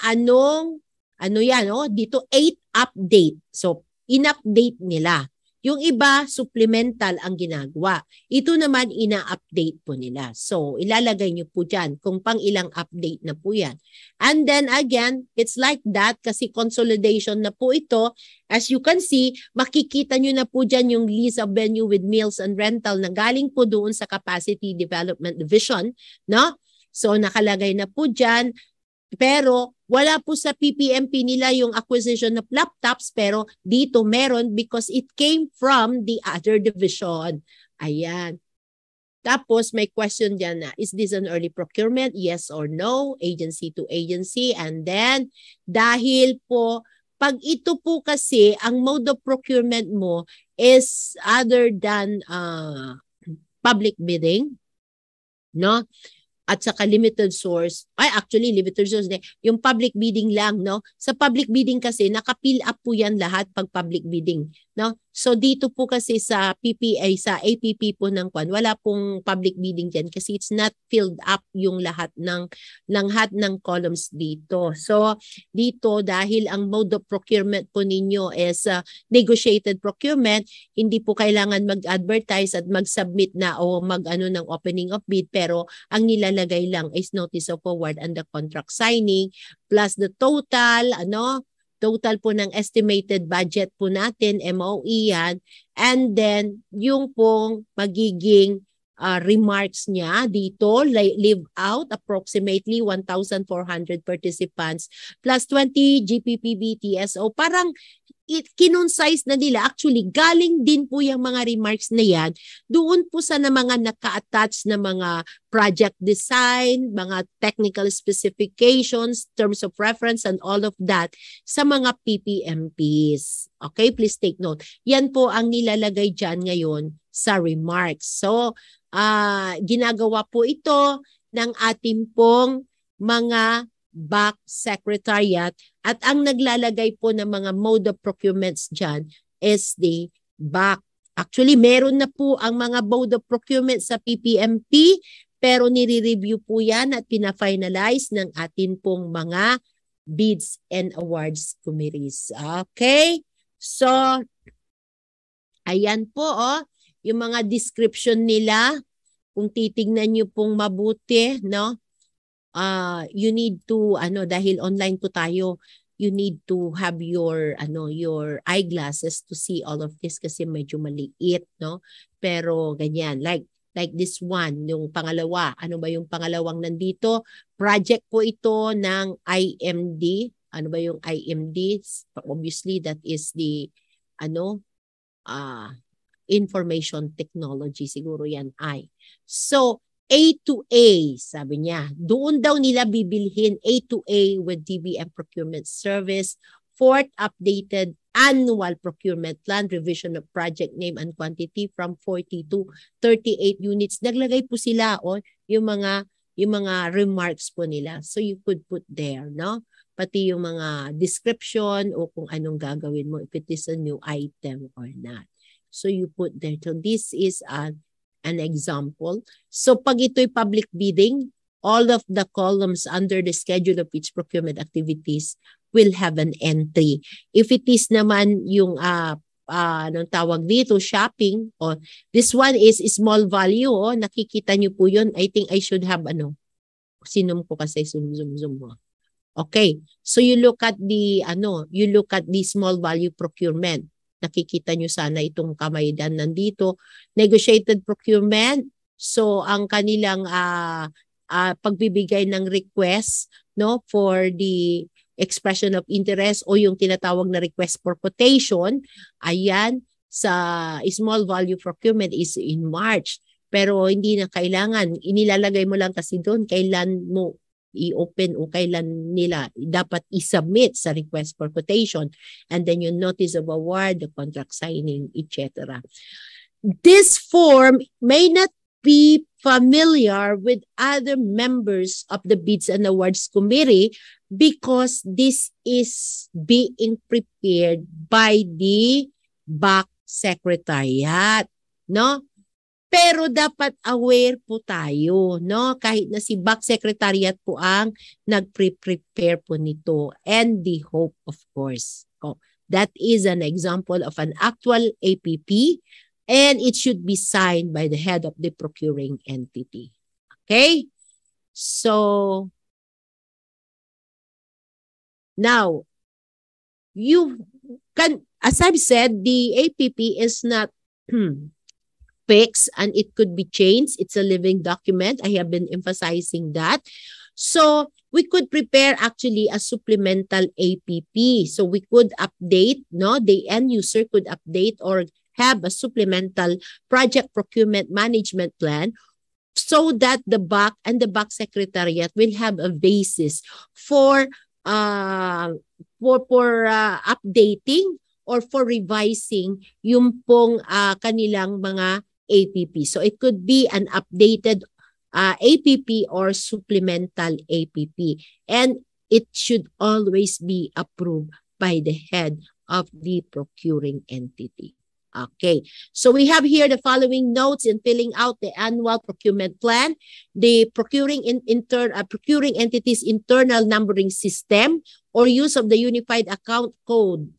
dito 8 update. So in-update nila. Yung iba, supplemental ang ginagawa. Ito naman, ina-update po nila. So, ilalagay nyo po dyan kung pang ilang update na po yan. And then again, it's like that kasi consolidation na po ito. As you can see, makikita nyo na po dyan yung lease of venue with meals and rental na galing po doon sa Capacity Development Division. No? So, nakalagay na po dyan. Pero wala po sa PPMP nila yung acquisition of laptops, pero dito meron because it came from the other division. Ayan. Tapos may question dyan na, is this an early procurement? Yes or no? Agency to agency. And then, dahil po, pag ito po kasi, ang mode of procurement mo is other than public bidding, no? At saka limited source, actually limited source, yung public bidding lang, no? Sa public bidding kasi, naka-fill up po yan lahat pag public bidding, no? So dito po kasi sa PPA, sa APP po ng kwan, wala pong public bidding dyan kasi it's not filled up yung lahat ng columns dito. So dito, dahil ang mode of procurement po ninyo is negotiated procurement, hindi po kailangan mag-advertise at mag-submit na o mag-ano ng opening of bid, pero ang nilalagay lang is notice of award and the contract signing plus the total, total po ng estimated budget po natin, MOE yan, and then yung pong magiging remarks niya dito, leave out approximately 1,400 participants plus 20 GPPB TSO. Parang kinonsize na nila. Actually, galing din po yung mga remarks na yan doon po sa mga naka-attach na mga project design, mga technical specifications, terms of reference, and all of that sa mga PPMPs. Okay, please take note. Yan po ang nilalagay dyan ngayon sa remarks. So, ginagawa po ito ng ating pong mga back secretariat at ang naglalagay po ng mga mode of procurements dyan is the back. Actually, meron na po ang mga mode of procurement sa PPMP pero nire-review po yan at pina-finalize ng atin pong mga bids and awards committees. Okay? So, ayan po yung mga description nila. Kung titignan nyo pong mabuti, no? You need to dahil online po tayo, you need to have your eyeglasses to see all of this kasi medyo maliit, no? Pero ganyan, like this one, yung pangalawa. Ano ba yung pangalawang nandito? Project po ito ng IMD. Ano ba yung IMD? Obviously that is the information technology, siguro yan ay. So A to A, sabi niya. Doon daw nila bibilhin A to A with DBM Procurement Service, fourth updated annual procurement plan, revision of project name and quantity from 40 to 38 units. Naglagay po sila yung mga remarks po nila. So you could put there, no? Pati yung mga description o kung anong gagawin mo if it is a new item or not. So you put there. So this is an example. So pag ito'y public bidding, all of the columns under the schedule of each procurement activities will have an entry. If it is naman yung anong tawag dito, shopping, this one is small value, nakikita nyo po yun. I think I should have sinum ko kasi zoom mo. Okay. So you look at the small value procurement. Nakikita nyo sana itong kamay dan nandito. Negotiated procurement. So, ang kanilang pagbibigay ng request, no, for the expression of interest o yung tinatawag na request for quotation, ayan, sa small value procurement is in March. Pero hindi na kailangan. Inilalagay mo lang kasi doon kailan mo i-open o kailan nila dapat i-submit sa request for quotation, and then yung notice of award, the contract signing, etc. This form may not be familiar with other members of the Bids and Awards Committee because this is being prepared by the back secretariat, no? Pero dapat aware po tayo, no? Kahit na si back secretariat po ang nag-prepare po nito. And the hope, of course. That is an example of an actual APP and it should be signed by the head of the procuring entity. Okay? So, now, you can, as I've said, the APP is not fixed and it could be changed. It's a living document. I have been emphasizing that. So, we could prepare actually a supplemental APP. So we could update, no, the end user could update or have a supplemental project procurement management plan so that the BAC and the BAC Secretariat will have a basis for updating or for revising yung pong kanilang mga APP. So it could be an updated APP or supplemental APP. And it should always be approved by the head of the procuring entity. Okay, so we have here the following notes in filling out the annual procurement plan. The procuring entity's internal numbering system or use of the Unified Account Code,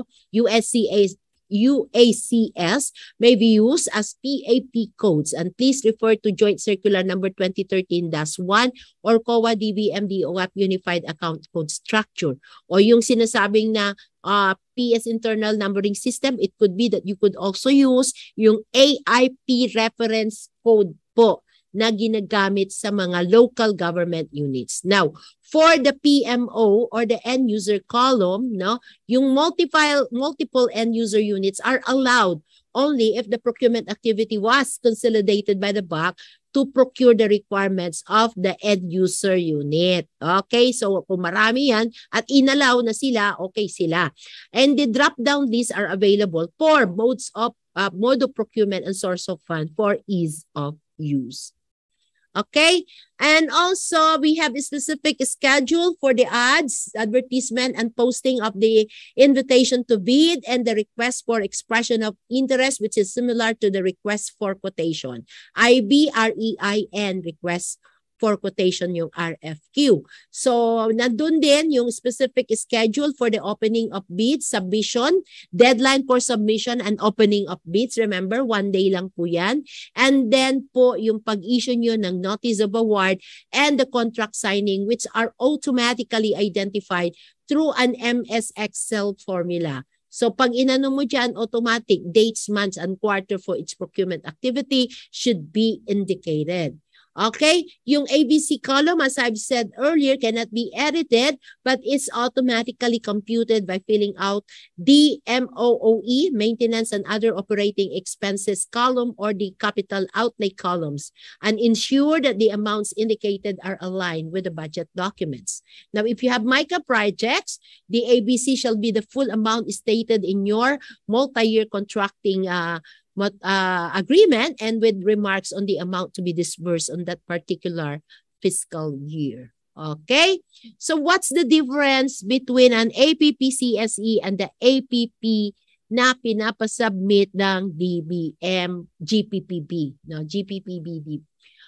UACS, may be used as PAP codes, and please refer to Joint Circular number 2013-1 or COA DBM DOAP Unified Account Code Structure. O yung sinasabing na PS internal numbering system, it could be that you could also use yung AIP reference code po na ginagamit sa mga local government units. Now, for the PMO or the end user column, no, yung multiple end user units are allowed only if the procurement activity was consolidated by the BAC to procure the requirements of the end user unit. Okay, so kung marami yan at inallow na sila, okay sila. And the drop-down lists are available for mode of procurement and source of fund for ease of use. Okay, and also we have a specific schedule for the ads, advertisement, and posting of the invitation to bid and the request for expression of interest, which is similar to the request for quotation. IBREIN, request for quotation, yung RFQ. So, nandun din yung specific schedule for the opening of bids, submission, deadline for submission and opening of bids. Remember, 1 day lang po yan. And then po, yung pag-issue nyo ng notice of award and the contract signing, which are automatically identified through an MS Excel formula. So, pag inano mo dyan, automatic dates, months, and quarter for each procurement activity should be indicated. Okay, yung ABC column, as I've said earlier, cannot be edited, but it's automatically computed by filling out the MOOE, maintenance and other operating expenses column, or the capital outlay columns, and ensure that the amounts indicated are aligned with the budget documents. Now, if you have MICA projects, the ABC shall be the full amount stated in your multi-year contracting agreement and with remarks on the amount to be disbursed on that particular fiscal year. Okay? So what's the difference between an APP CSE and the APP na pinapasubmit ng DBM GPPB, no, GPPBD?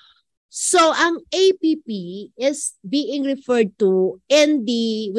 So ang APP is being referred to in the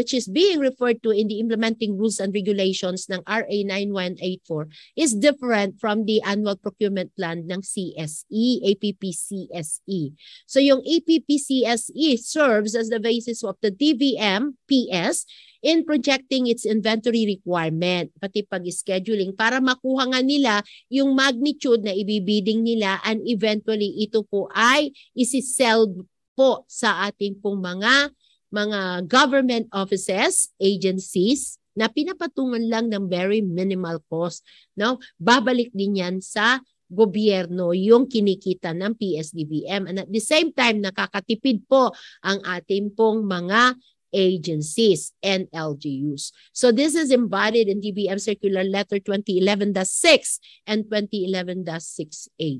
implementing rules and regulations ng RA 9184 is different from the annual procurement plan ng CSE, APP CSE. So yung APP CSE serves as the basis of the DBM PS in projecting its inventory requirement, pati pag-scheduling para makuha nga nila yung magnitude na ibibiding nila, and eventually ito po ay isi-sell po sa ating pong mga government offices, agencies na pinapatungan lang ng very minimal cost, no? Babalik din yan sa gobyerno yung kinikita ng PSDBM, and at the same time nakakatipid po ang ating pong mga agencies and MLGUs. So this is embodied in DBM Circular Letter 2011-6 and 2011-6A.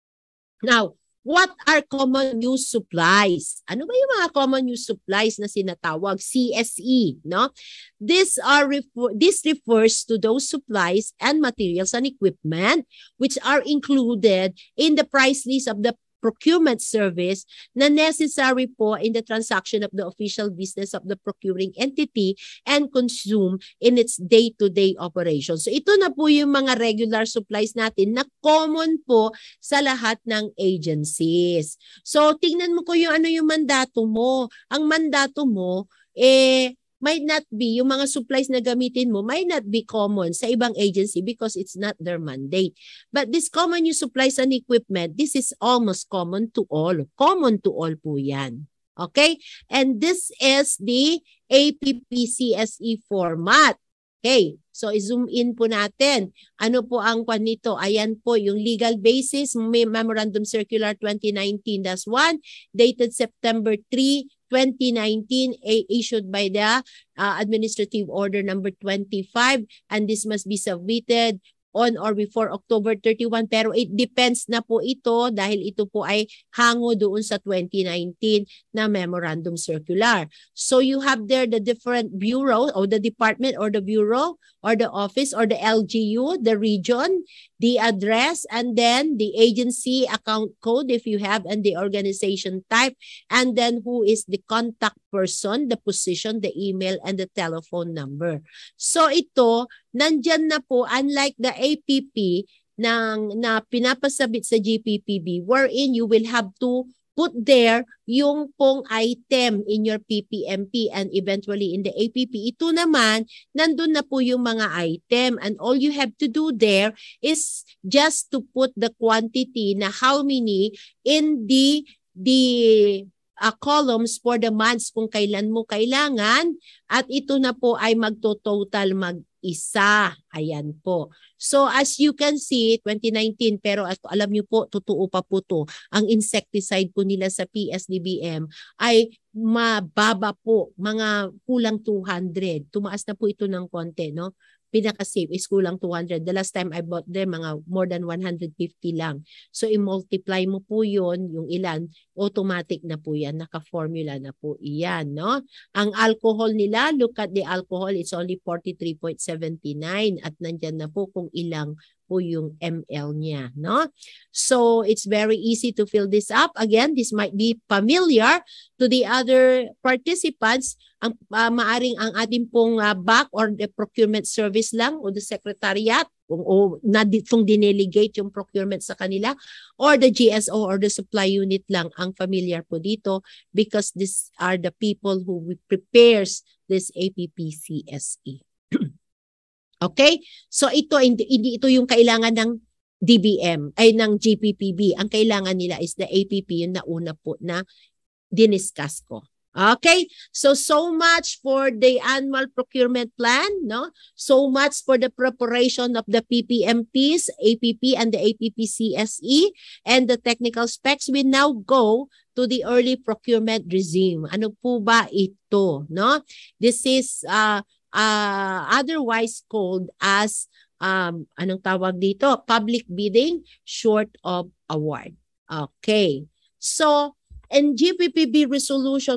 Now, what are common use supplies? Ano ba yung mga common use supplies na sinatawag? CSE, no? This refers to those supplies and materials and equipment which are included in the price list of the procurement service na necessary po in the transaction of the official business of the procuring entity and consume in its day-to-day operations. So ito na po yung mga regular supplies natin na common po sa lahat ng agencies. So tingnan mo ko yung ano yung mandato mo. Ang mandato mo might not be, yung mga supplies na gamitin mo might not be common sa ibang agency because it's not their mandate. But this common use supplies and equipment, this is almost common to all. Common to all po yan. Okay? And this is the APP-CSE format. Okay, so i-zoom in po natin. Ano po ang kwan nito? Ayan po yung legal basis, Memorandum Circular 2019-1, dated September 3, 2019, issued by the Administrative Order number 25, and this must be submitted on or before October 31, pero it depends na po ito dahil ito po ay hango doon sa 2019 na Memorandum Circular. So you have there the different bureau or the department or the bureau or the office or the LGU, the region, the address, and then the agency account code if you have, and the organization type, and then who is the contact person, the position, the email, and the telephone number. So ito, nandyan na po, unlike the APP na pinapasabit sa GPPB, wherein you will have to put there yung pong item in your PPMP and eventually in the APP. Ito naman, nandun na po yung mga item, and all you have to do there is just to put the quantity na how many in the columns for the months kung kailan mo kailangan, at ito na po ay magto-total mag-isa. Ayan po. So as you can see, 2019, pero alam niyo po, totoo pa po to. Ang insecticide po nila sa PSDBM ay mababa po, mga kulang 200. Tumaas na po ito ng konti, no? Pinaka-safe is kulang 200. The last time I bought them, mga more than 150 lang. So i-multiply mo po yun, yung ilan, automatic na po yan. Naka-formula na po iyan, no? Ang alcohol nila, look at the alcohol, it's only 43.79 at nandyan na po kung ilang po yung ML niya, no? So it's very easy to fill this up. Again, this might be familiar to the other participants. Ang maaring ang ating pong back or the procurement service lang o the secretariat o na ditong dinelegate yung procurement sa kanila, or the GSO or the supply unit lang ang familiar po dito, because these are the people who prepares this APP-CSE. Okay? So ito, hindi ito yung kailangan ng DBM, ay ng GPPB. Ang kailangan nila is the APP, yung nauna po na diniscuss ko. Okay? So much for the annual procurement plan, no? So much for the preparation of the PPMPs, APP, and the APP-CSE, and the technical specs. We now go to the early procurement regime. Ano po ba ito, no? This is otherwise called as anong tawag dito? Public bidding short of award. Okay. So, in GPPB Resolution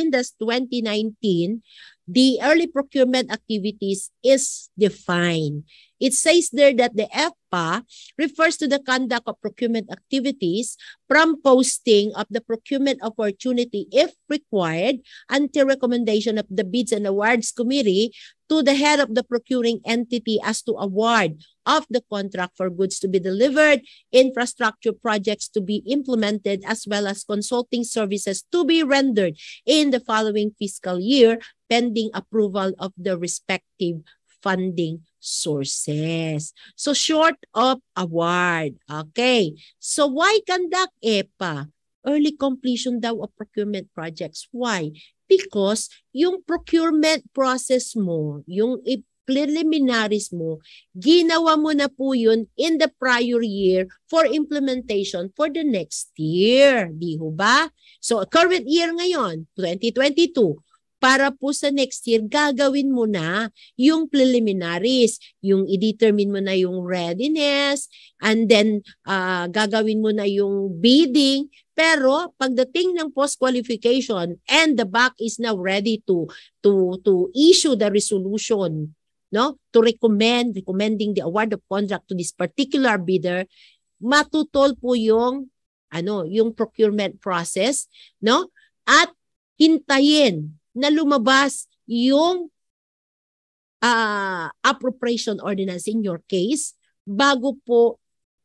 14-2019, the early procurement activities is defined. It says there that the FPA refers to the conduct of procurement activities from posting of the procurement opportunity if required until recommendation of the Bids and Awards Committee to the head of the procuring entity as to award of the contract for goods to be delivered, infrastructure projects to be implemented, as well as consulting services to be rendered in the following fiscal year pending approval of the respective funding sources. So short of award. Okay. So why conduct EPA? Early completion daw of procurement projects. Why? Because yung procurement process mo, yung preliminaries mo, ginawa mo na po yun in the prior year for implementation for the next year. Di ho ba? So current year ngayon, 2022, para po sa next year, gagawin mo na yung preliminaries, yung i-determine mo na yung readiness, and then gagawin mo na yung bidding. Pero pagdating ng post-qualification and the back is now ready to issue the resolution, no, to recommending the award of contract to this particular bidder, matutol po yung yung procurement process, no? At hintayin na lumabas yung appropriation ordinance in your case bago po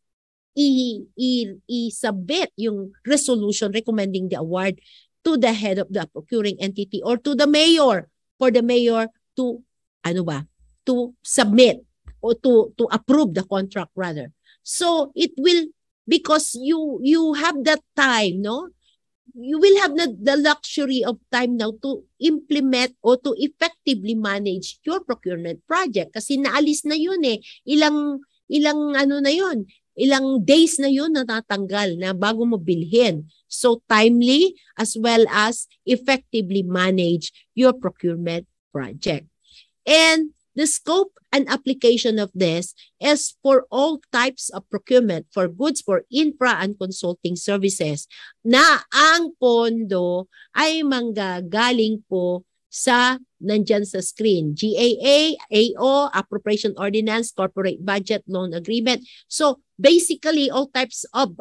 i-submit yung resolution recommending the award to the head of the procuring entity or to the mayor, for the mayor to to submit or to approve the contract rather. So it will, because you have that time, no? you will have the luxury of time now to implement or to effectively manage your procurement project. Kasi naalis na yun eh. Ilang ano na yun, ilang days na yun natatanggal na bago mo bilhin. So timely as well as effectively manage your procurement project. And the scope and application of this is for all types of procurement for goods for infra and consulting services na ang pondo ay manggagaling po sa nandyan sa screen. GAA, AO, Appropriation Ordinance, Corporate Budget, Loan Agreement. So basically all types of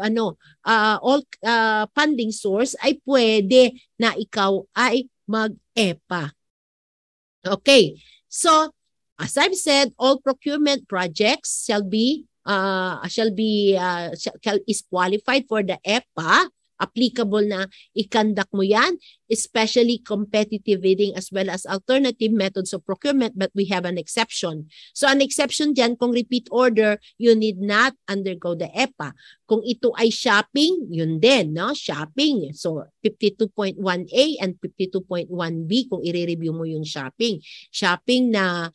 funding source ay pwede na ikaw ay mag-EPA. Okay. So as I've said, all procurement projects is qualified for the EPA. Applicable na i-conduct mo yan, especially competitive bidding as well as alternative methods of procurement, but we have an exception. So an exception dyan, kung repeat order, you need not undergo the EPA. Kung ito ay shopping, yun din, no? Shopping. So 52.1A and 52.1B kung i-review mo yung shopping. Shopping na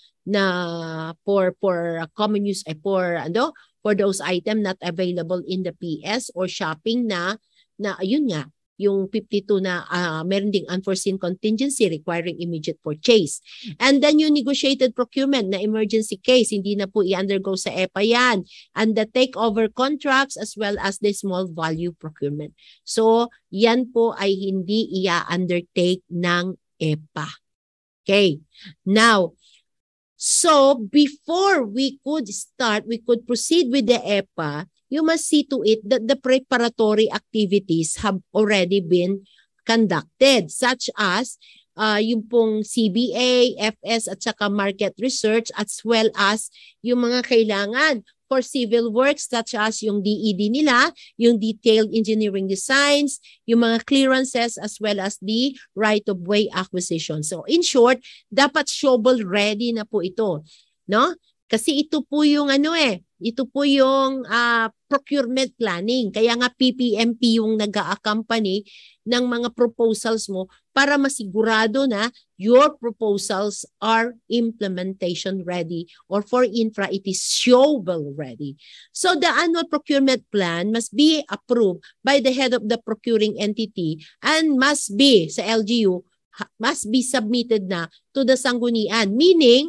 for common use for those item not available in the PS, or shopping na ayun nga, yung 52 na meron ding unforeseen contingency requiring immediate purchase. And then yung negotiated procurement na emergency case, hindi na po i-undergo sa EPA yan. And the takeover contracts as well as the small value procurement. So yan po ay hindi i-undertake ng EPA. Okay. Now, so before we could proceed with the EPA, you must see to it that the preparatory activities have already been conducted, such as yung pong CBA, FS at saka market research, as well as yung mga kailangan for civil works such as yung DED nila, yung detailed engineering designs, yung mga clearances as well as the right-of-way acquisition. So in short, dapat shovel ready na po ito, no? Kasi ito po yung ito po yung procurement planning. Kaya nga PPMP yung nag-a-accompany ng mga proposals mo para masigurado na your proposals are implementation ready, or for infra, it is shovel ready. So the annual procurement plan must be approved by the head of the procuring entity and must be, sa LGU, must be submitted na to the sanggunian. Meaning,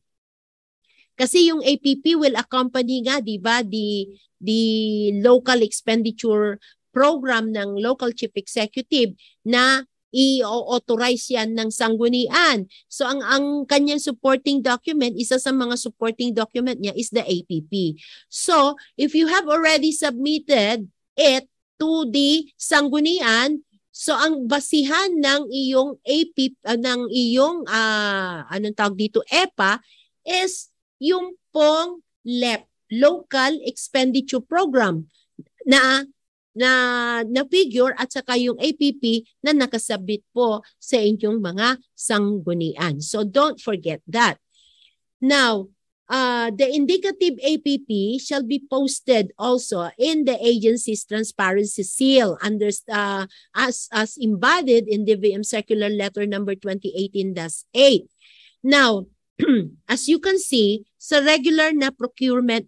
kasi yung APP will accompany nga, di ba, the local expenditure program ng local chief executive na i-authorize yan ng sanggunian. So ang kanyang supporting document, isa sa mga supporting document niya is the APP. So if you have already submitted it to the sanggunian, so ang basihan ng iyong APP, ng iyong anong tawag dito, EPA, is yung pong LEP, Local Expenditure Program, na figure at saka yung APP na nakasabit po sa inyong mga sanggunian. So don't forget that. Now, the indicative APP shall be posted also in the agency's transparency seal under as embodied in the VM Circular Letter number 2018-8. Now, as you can see, sa regular procurement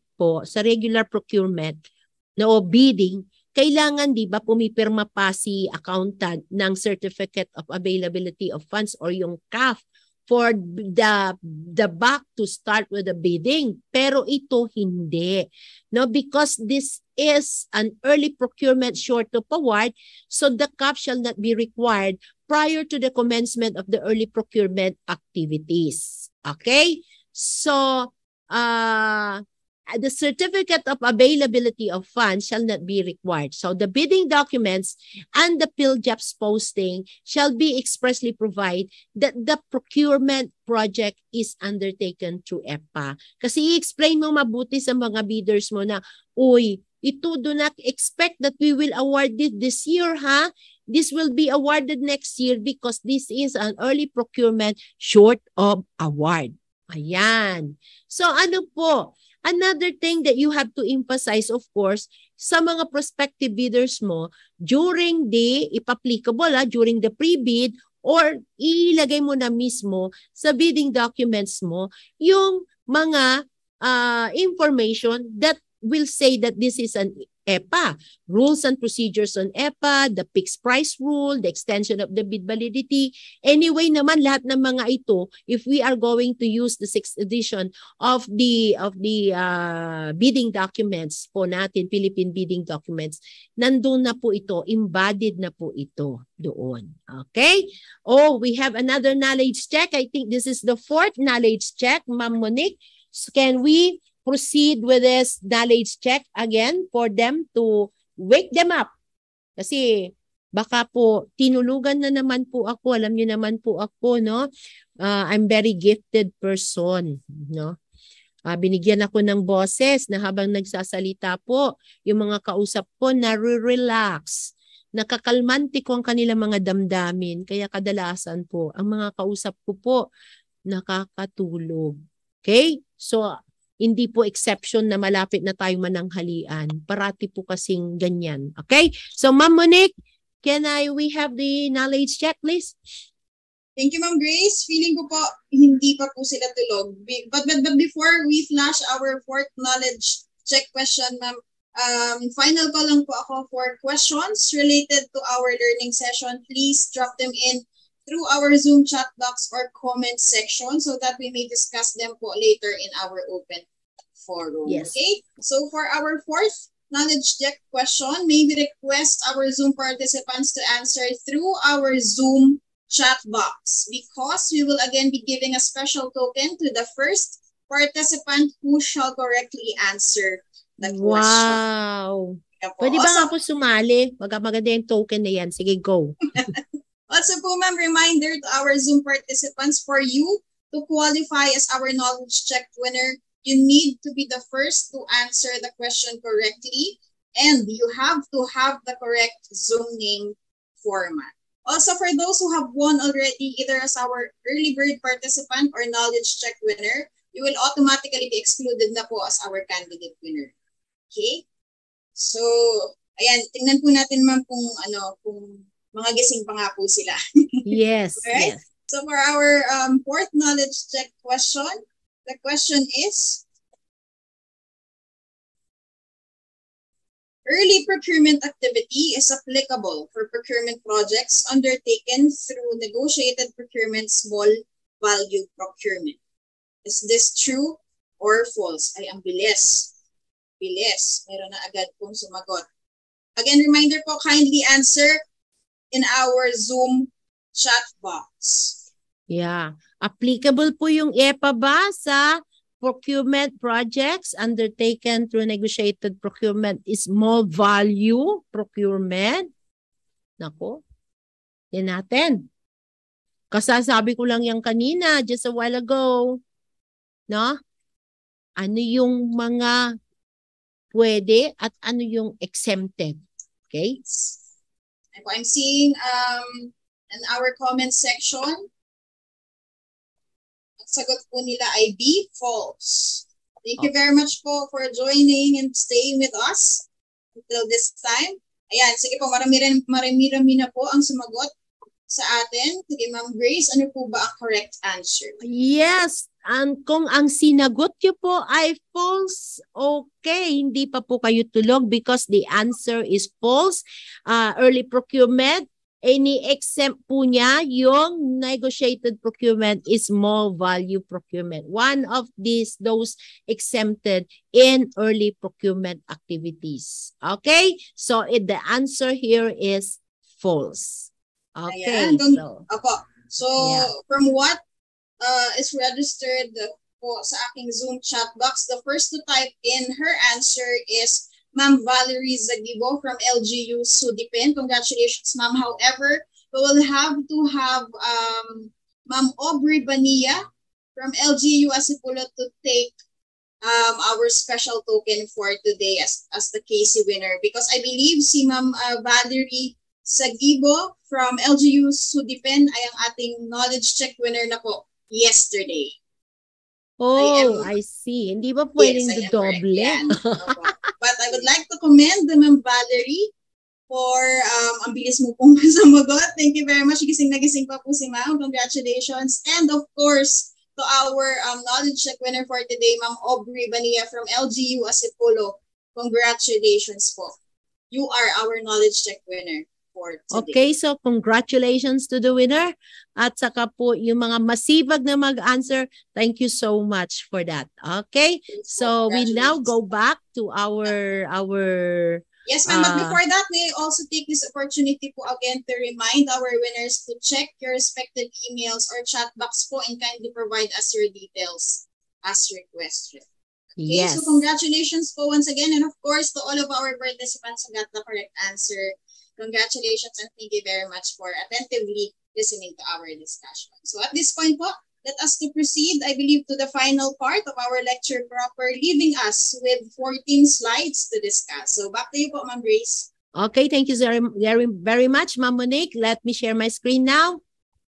o bidding, kailangan, di ba, pumipirma pa si accountant ng Certificate of Availability of Funds or yung CAF for the back to start with the bidding. Pero ito hindi. No, because this is an early procurement short of award, so the CAF shall not be required prior to the commencement of the early procurement activities. Okay? So, the Certificate of Availability of Funds shall not be required. So the bidding documents and the PhilJAPS posting shall be expressly provided that the procurement project is undertaken through EPA. Kasi i-explain mo mabuti sa mga bidders mo na, uy, ito do not expect that we will award it this year, ha? This will be awarded next year because this is an early procurement short of award. Ayan. So ano po? another thing that you have to emphasize, of course, sa mga prospective bidders mo, during the, if applicable, during the pre-bid, or ilagay mo na mismo sa bidding documents mo, yung mga information that will say that this is an EPA, rules and procedures on EPA, the fixed price rule, the extension of the bid validity. Anyway naman, lahat ng mga ito, if we are going to use the 6th edition of the bidding documents po natin, Philippine bidding documents, nandun na po ito, embodied na po ito doon. Okay? Oh, we have another knowledge check. I think this is the 4th knowledge check, Ma'am Monique. So can we proceed with this knowledge check again for them to wake them up? Kasi baka po tinulugan na naman po ako. Alam niyo naman po ako, no? I'm very gifted person, no? Binigyan ako ng boses na habang nagsasalita po, yung mga kausap ko nare-relax. Nakakalmante ko ang kanilang mga damdamin. Kaya kadalasan po, ang mga kausap ko po nakakatulog. Okay? So, hindi po exception na malapit na tayo mananghalian. Parati po kasing ganyan. Okay? So, Ma'am Monique, we have the knowledge check, please? Thank you, Ma'am Grace. Feeling ko po, hindi pa po sila tulog. But before we flash our 4th knowledge check question, Ma'am, final ko lang po ako for questions related to our learning session. Please drop them in through our Zoom chat box or comment section so that we may discuss them po later in our open forum. Yes. Okay? So for our 4th knowledge check question, may we request our Zoom participants to answer through our Zoom chat box because we will again be giving a special token to the first participant who shall correctly answer the question. Wow! Pwede ba ako sumali? Maganda yung token na yan. Sige, go. Also po, ma'am, reminder to our Zoom participants, for you to qualify as our knowledge check winner, you need to be the first to answer the question correctly, and you have to have the correct Zoom name format. Also, for those who have won already, either as our early bird participant or knowledge check winner, you will automatically be excluded na po as our candidate winner. Okay? So, ayan, tingnan po natin, ma'am, kung mga gising pa nga po sila. Yes, right? yes. So for our 4th knowledge check question, the question is, early procurement activity is applicable for procurement projects undertaken through negotiated procurement small value procurement. Is this true or false? Ay, ang bilis. Bilis. Meron na agad pong sumagot. Again, reminder po, kindly answer in our Zoom chat box. Yeah. Applicable po yung EPA ba sa procurement projects undertaken through negotiated procurement is small value procurement? Nako. Yan natin. Kasasabi ko lang yan kanina, just a while ago. No? Ano yung mga pwede at ano yung exempted? Okay? I'm seeing in our comment section, sagot po nila ay B, false. Thank you very much po for joining and staying with us until this time. Ayan, sige po, marami na po ang sumagot sa atin. Sige, Ma'am Grace, ano po ba ang correct answer? Yes, kung ang sinagot nyo po ay false, okay, hindi pa po kayo tulog because the answer is false. Early procurement, any exempt po niya, yung negotiated procurement is small value procurement. One of those exempted in early procurement activities. Okay, so the answer here is false. Okay, Ayan, so yeah. From what is registered po sa aking Zoom chat box, the first to type in her answer is Ma'am Valerie Zagibo from LGUs Sudipin. Congratulations, ma'am. However, we will have to have Ma'am Aubrey Bania from LGU Asipulo to take our special token for today as the KC winner, because I believe si Ma'am Valerie Zagibo from LGU Sudipin ay ang ating knowledge check winner na po yesterday. Oh, I see. Hindi ba pwedeng yes, I am correct. dodoble? Yan. Opo. But I would like to commend the Ma'am Valerie for ang bilis mo pong sumagot. Thank you very much. Gising na gising pa po si Ma'am. Congratulations. And of course, to our knowledge check winner for today, Ma'am Aubrey Bania from LGU Asipulo. Congratulations po. You are our knowledge check winner for today. Okay, so congratulations to the winner. At saka po yung mga masibag na mag-answer, thank you so much for that. Okay, so we now go back to our yes, ma'am. But before that, may I also take this opportunity po again to remind our winners to check your respective emails or chat box po and kindly provide us your details as requested. Okay, yes. So congratulations po once again. And of course, to all of our participants who got the correct answer, congratulations and thank you very much for attentively listening to our discussion. So at this point po, let us to proceed, I believe, to the final part of our lecture proper, leaving us with 14 slides to discuss. So back to you po, Ma'am Grace. Okay, thank you very much, Ma'am Monique. Let me share my screen now.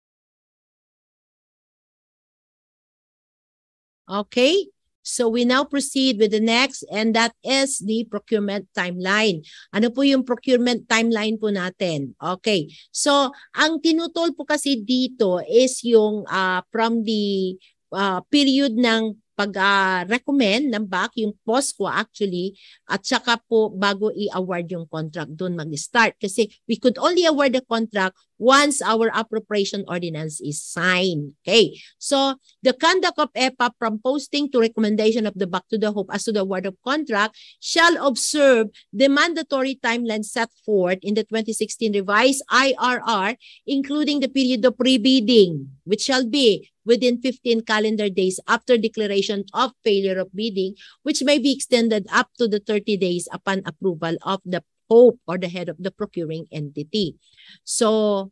Okay, so we now proceed with the next, and that is the procurement timeline. Ano po yung procurement timeline po natin? Okay, so ang tinutol po kasi dito is yung from the period ng pag-recommend ng BAC, yung POSCO actually, at saka po bago i-award yung contract, doon mag-start. Kasi we could only award the contract once our appropriation ordinance is signed. Okay, so the conduct of EPA from posting to recommendation of the BAC to the HOPE as to the award of contract shall observe the mandatory timeline set forth in the 2016 revised IRR, including the period of pre-bidding, which shall be within 15 calendar days after declaration of failure of bidding, which may be extended up to the 30 days upon approval of the HOPE or the head of the procuring entity. So,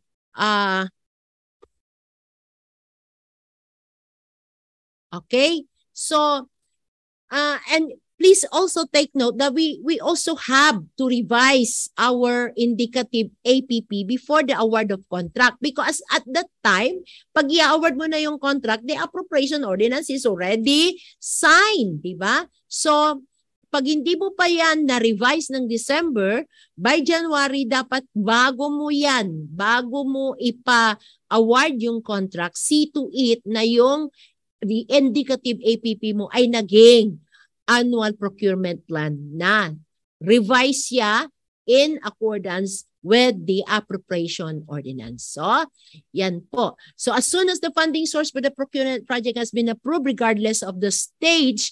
okay. So, and please also take note that we also have to revise our indicative APP before the award of contract, because at that time, pag i-award mo na yung contract, the appropriation ordinance is already signed, di ba? So, pag hindi mo pa yan na-revise ng December, by January, dapat bago mo ipa-award yung contract, see to it na yung the indicative APP mo ay naging annual procurement plan na. Revise siya in accordance with the appropriation ordinance. So, yan po. So, as soon as the funding source for the procurement project has been approved, regardless of the stage,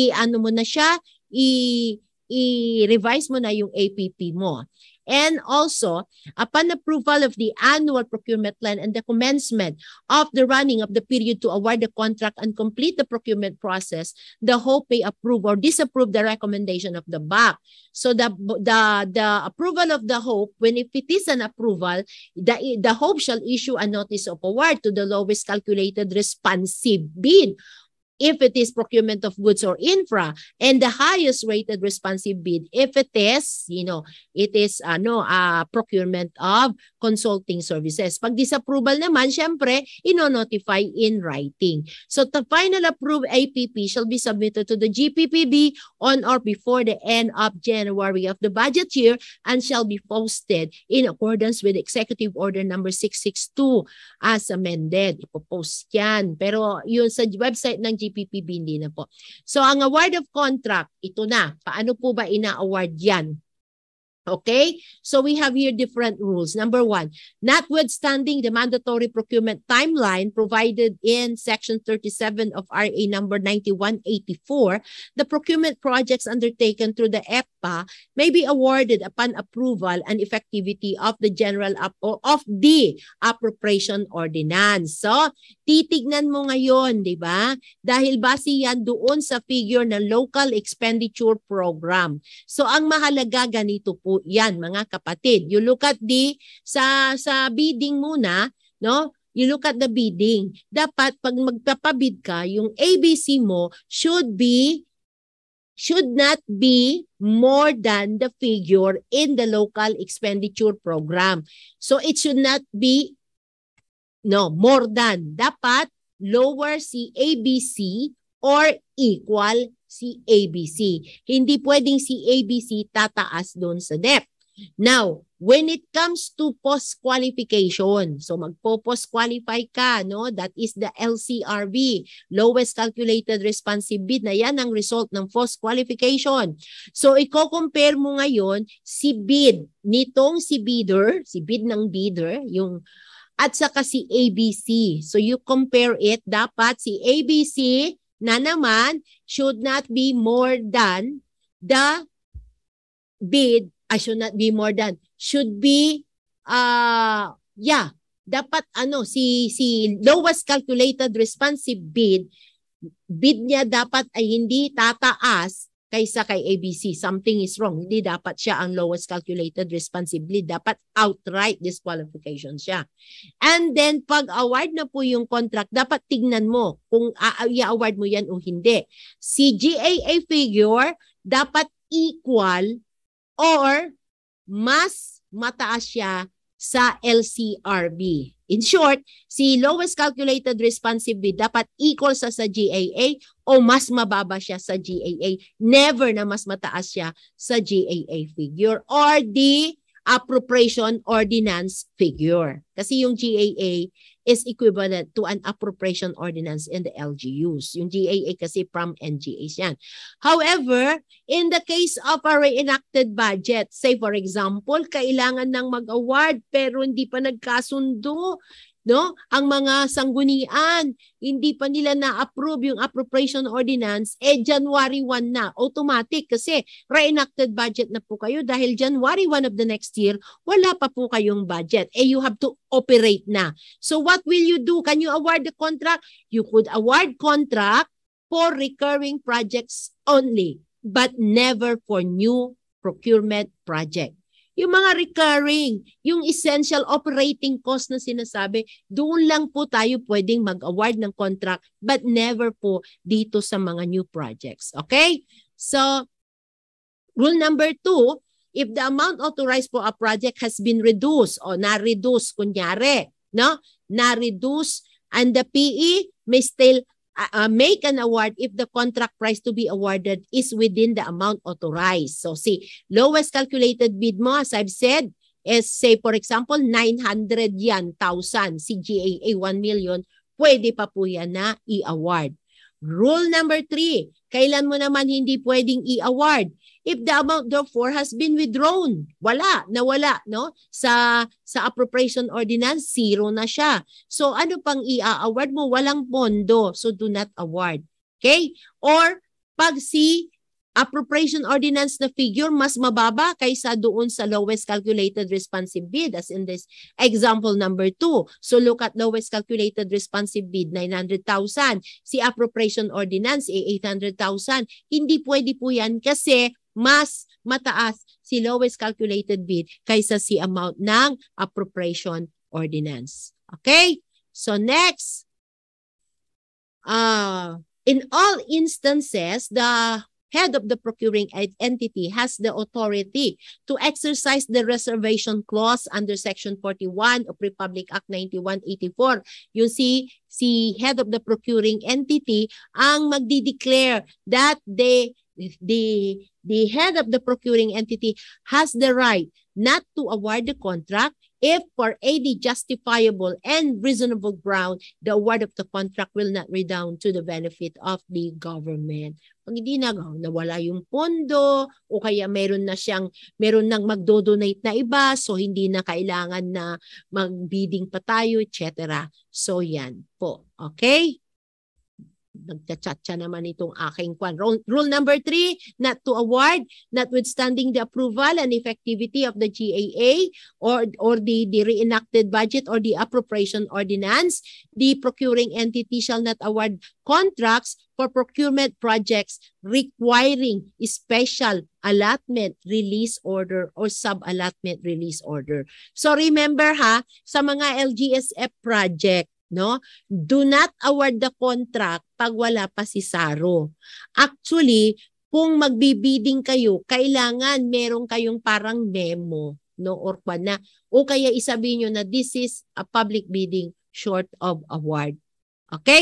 i-revise mo na yung APP mo. And also, upon approval of the annual procurement plan and the commencement of the running of the period to award the contract and complete the procurement process, the HOPE may approve or disapprove the recommendation of the BAC. So the approval of the HOPE, when if it is an approval, the HOPE shall issue a notice of award to the lowest calculated responsive bid, if it is procurement of goods or infra, and the highest rated responsive bid if it is, it is procurement of consulting services. Pag disapproval naman, syempre, ino-notify in writing. So the final approved APP shall be submitted to the GPPB on or before the end of January of the budget year and shall be posted in accordance with Executive Order number 662 as amended. Ipopost yan. Pero yun sa website ng GPPB hindi na po. So ang award of contract, ito na. Paano po ba ina-award yan? Okay, so we have here different rules. Number one, notwithstanding the mandatory procurement timeline provided in Section 37 of RA number 9184, the procurement projects undertaken through the EPA may be awarded upon approval and effectivity of the appropriation ordinance. So, titignan mo ngayon, di ba? Dahil base yan doon sa figure ng local expenditure program. So, ang mahalaga ganito po yan, mga kapatid. You look at sa bidding muna, no? You look at the bidding. Dapat pag magpapabid ka, yung ABC mo should not be more than the figure in the local expenditure program. So it should not be more than. Dapat lower si ABC or equal si ABC. Hindi pwedeng si ABC tataas doon sa DEP. Now, when it comes to post-qualification, so magpo-post-qualify ka, no? That is the LCRB, lowest calculated responsive bid, na yan ang result ng post-qualification. So, i-compare mo ngayon si bid, nitong si bidder, si bid ng bidder, yung at saka si ABC. So, you compare it, dapat si ABC na naman should not be more than the bid, should not be more than, should be, dapat si lowest calculated responsive bid niya dapat ay hindi tataas kaysa kay ABC. Something is wrong. Hindi dapat siya ang lowest calculated responsive bid. Dapat outright disqualification siya. And then, pag award na po yung contract, dapat tignan mo kung i-award mo yan o hindi. Si GAA figure, dapat equal or mas mataas siya sa LCRB. In short, si lowest calculated responsive bid dapat equal sa GAA o mas mababa siya sa GAA. Never na mas mataas siya sa GAA figure or the appropriation ordinance figure. Kasi yung GAA is equivalent to an appropriation ordinance in the LGUs. Yung GAA kasi from NGAs yan. However, in the case of a reenacted budget, say for example, kailangan ng mag-award pero hindi pa nagkasundo, no? Ang mga sanggunian, hindi pa nila na-approve yung appropriation ordinance, January 1 na, automatic kasi reenacted budget na po kayo dahil January 1 of the next year, wala pa po kayong budget. You have to operate na. So what will you do? Can you award the contract? You could award contract for recurring projects only, but never for new procurement project. Yung mga recurring, yung essential operating cost na sinasabi, doon lang po tayo pwedeng mag-award ng contract but never po dito sa mga new projects. Okay? So, rule number 2, if the amount authorized for a project has been reduced o na-reduce, kunyari, no? Na-reduce and the PE may still make an award if the contract price to be awarded is within the amount authorized. So, see, lowest calculated bid mo, as I've said, is say, for example, 900 yan, 1,000. Si GAA 1 million, pwede pa po yan na i-award. Rule number 3, kailan mo naman hindi pwedeng i-award? If the amount therefore has been withdrawn, nawala, no? Sa appropriation ordinance, 0 na siya. So ano pang i-award mo? Walang pondo, so do not award. Okay? Or pag si appropriation ordinance na figure mas mababa kaysa doon sa lowest calculated responsive bid, as in this example number 2. So look at lowest calculated responsive bid, 900,000. Si appropriation ordinance, 800,000. Hindi pwede po yan kasi mas mataas si lowest calculated bid kaysa si amount ng appropriation ordinance. Okay? So next, in all instances, the head of the procuring entity has the authority to exercise the reservation clause under Section 41 of Republic Act 9184. You see, si head of the procuring entity ang magdi-declare that the head of the procuring entity has the right not to award the contract if for any justifiable and reasonable ground, the award of the contract will not redound to the benefit of the government. Pag hindi nawala yung pondo o kaya meron nang magdo-donate na iba, so hindi na kailangan na mag-bidding pa tayo, etc. So yan po. Okay? Nagchat-chat naman itong aking kwan. Rule number 3, not to award, notwithstanding the approval and effectivity of the GAA or the reenacted budget or the appropriation ordinance, the procuring entity shall not award contracts for procurement projects requiring special allotment release order or sub-allotment release order. So remember sa mga LGSF project, no? Do not award the contract pag wala pa si SARO. Actually, kung magbibidding kayo, kailangan meron kayong parang memo, no? Or o kaya isabihin nyo na this is a public bidding short of award. Okay?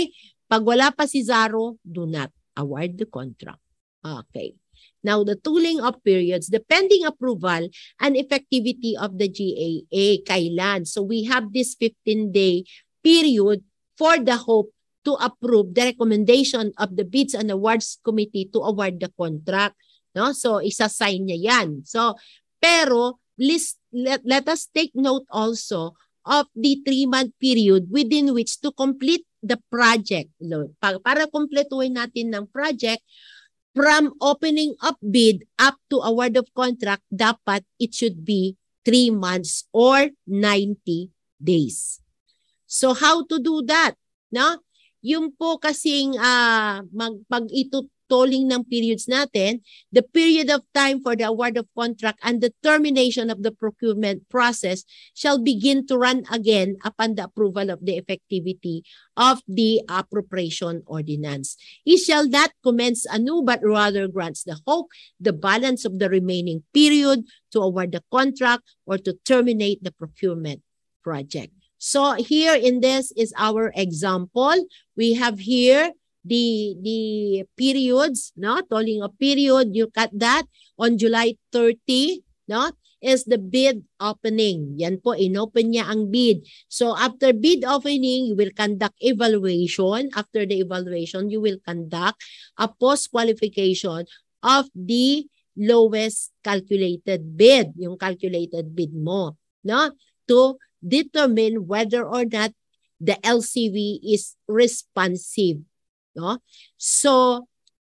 Pag wala pa si Zaro, do not award the contract. Okay. Now, the tooling of periods, the pending approval and effectivity of the GAA, kailan? So, we have this 15-day period for the Hope to approve the recommendation of the Bids and Awards Committee to award the contract. No? So, isa-sign niya yan. So, pero, let us take note also of the 3-month period within which to complete the project. Para kumpletuhin natin ng project, from opening up bid up to award of contract, dapat it should be 3 months or 90 days. So how to do that? No? Yung po kasing pag itutuling ng periods natin, the period of time for the award of contract and the termination of the procurement process shall begin to run again upon the approval of the effectivity of the appropriation ordinance. It shall not commence anew but rather grants the Hope the balance of the remaining period to award the contract or to terminate the procurement project. So here in this is our example. We have here the periods, no? Tolling of period, you cut that on July 30, no? Is the bid opening. Yan po, inopen niya ang bid. So after bid opening, you will conduct evaluation. After the evaluation, you will conduct a post-qualification of the lowest calculated bid, yung calculated bid mo, no? To determine whether or not the LCV is responsive. No? So,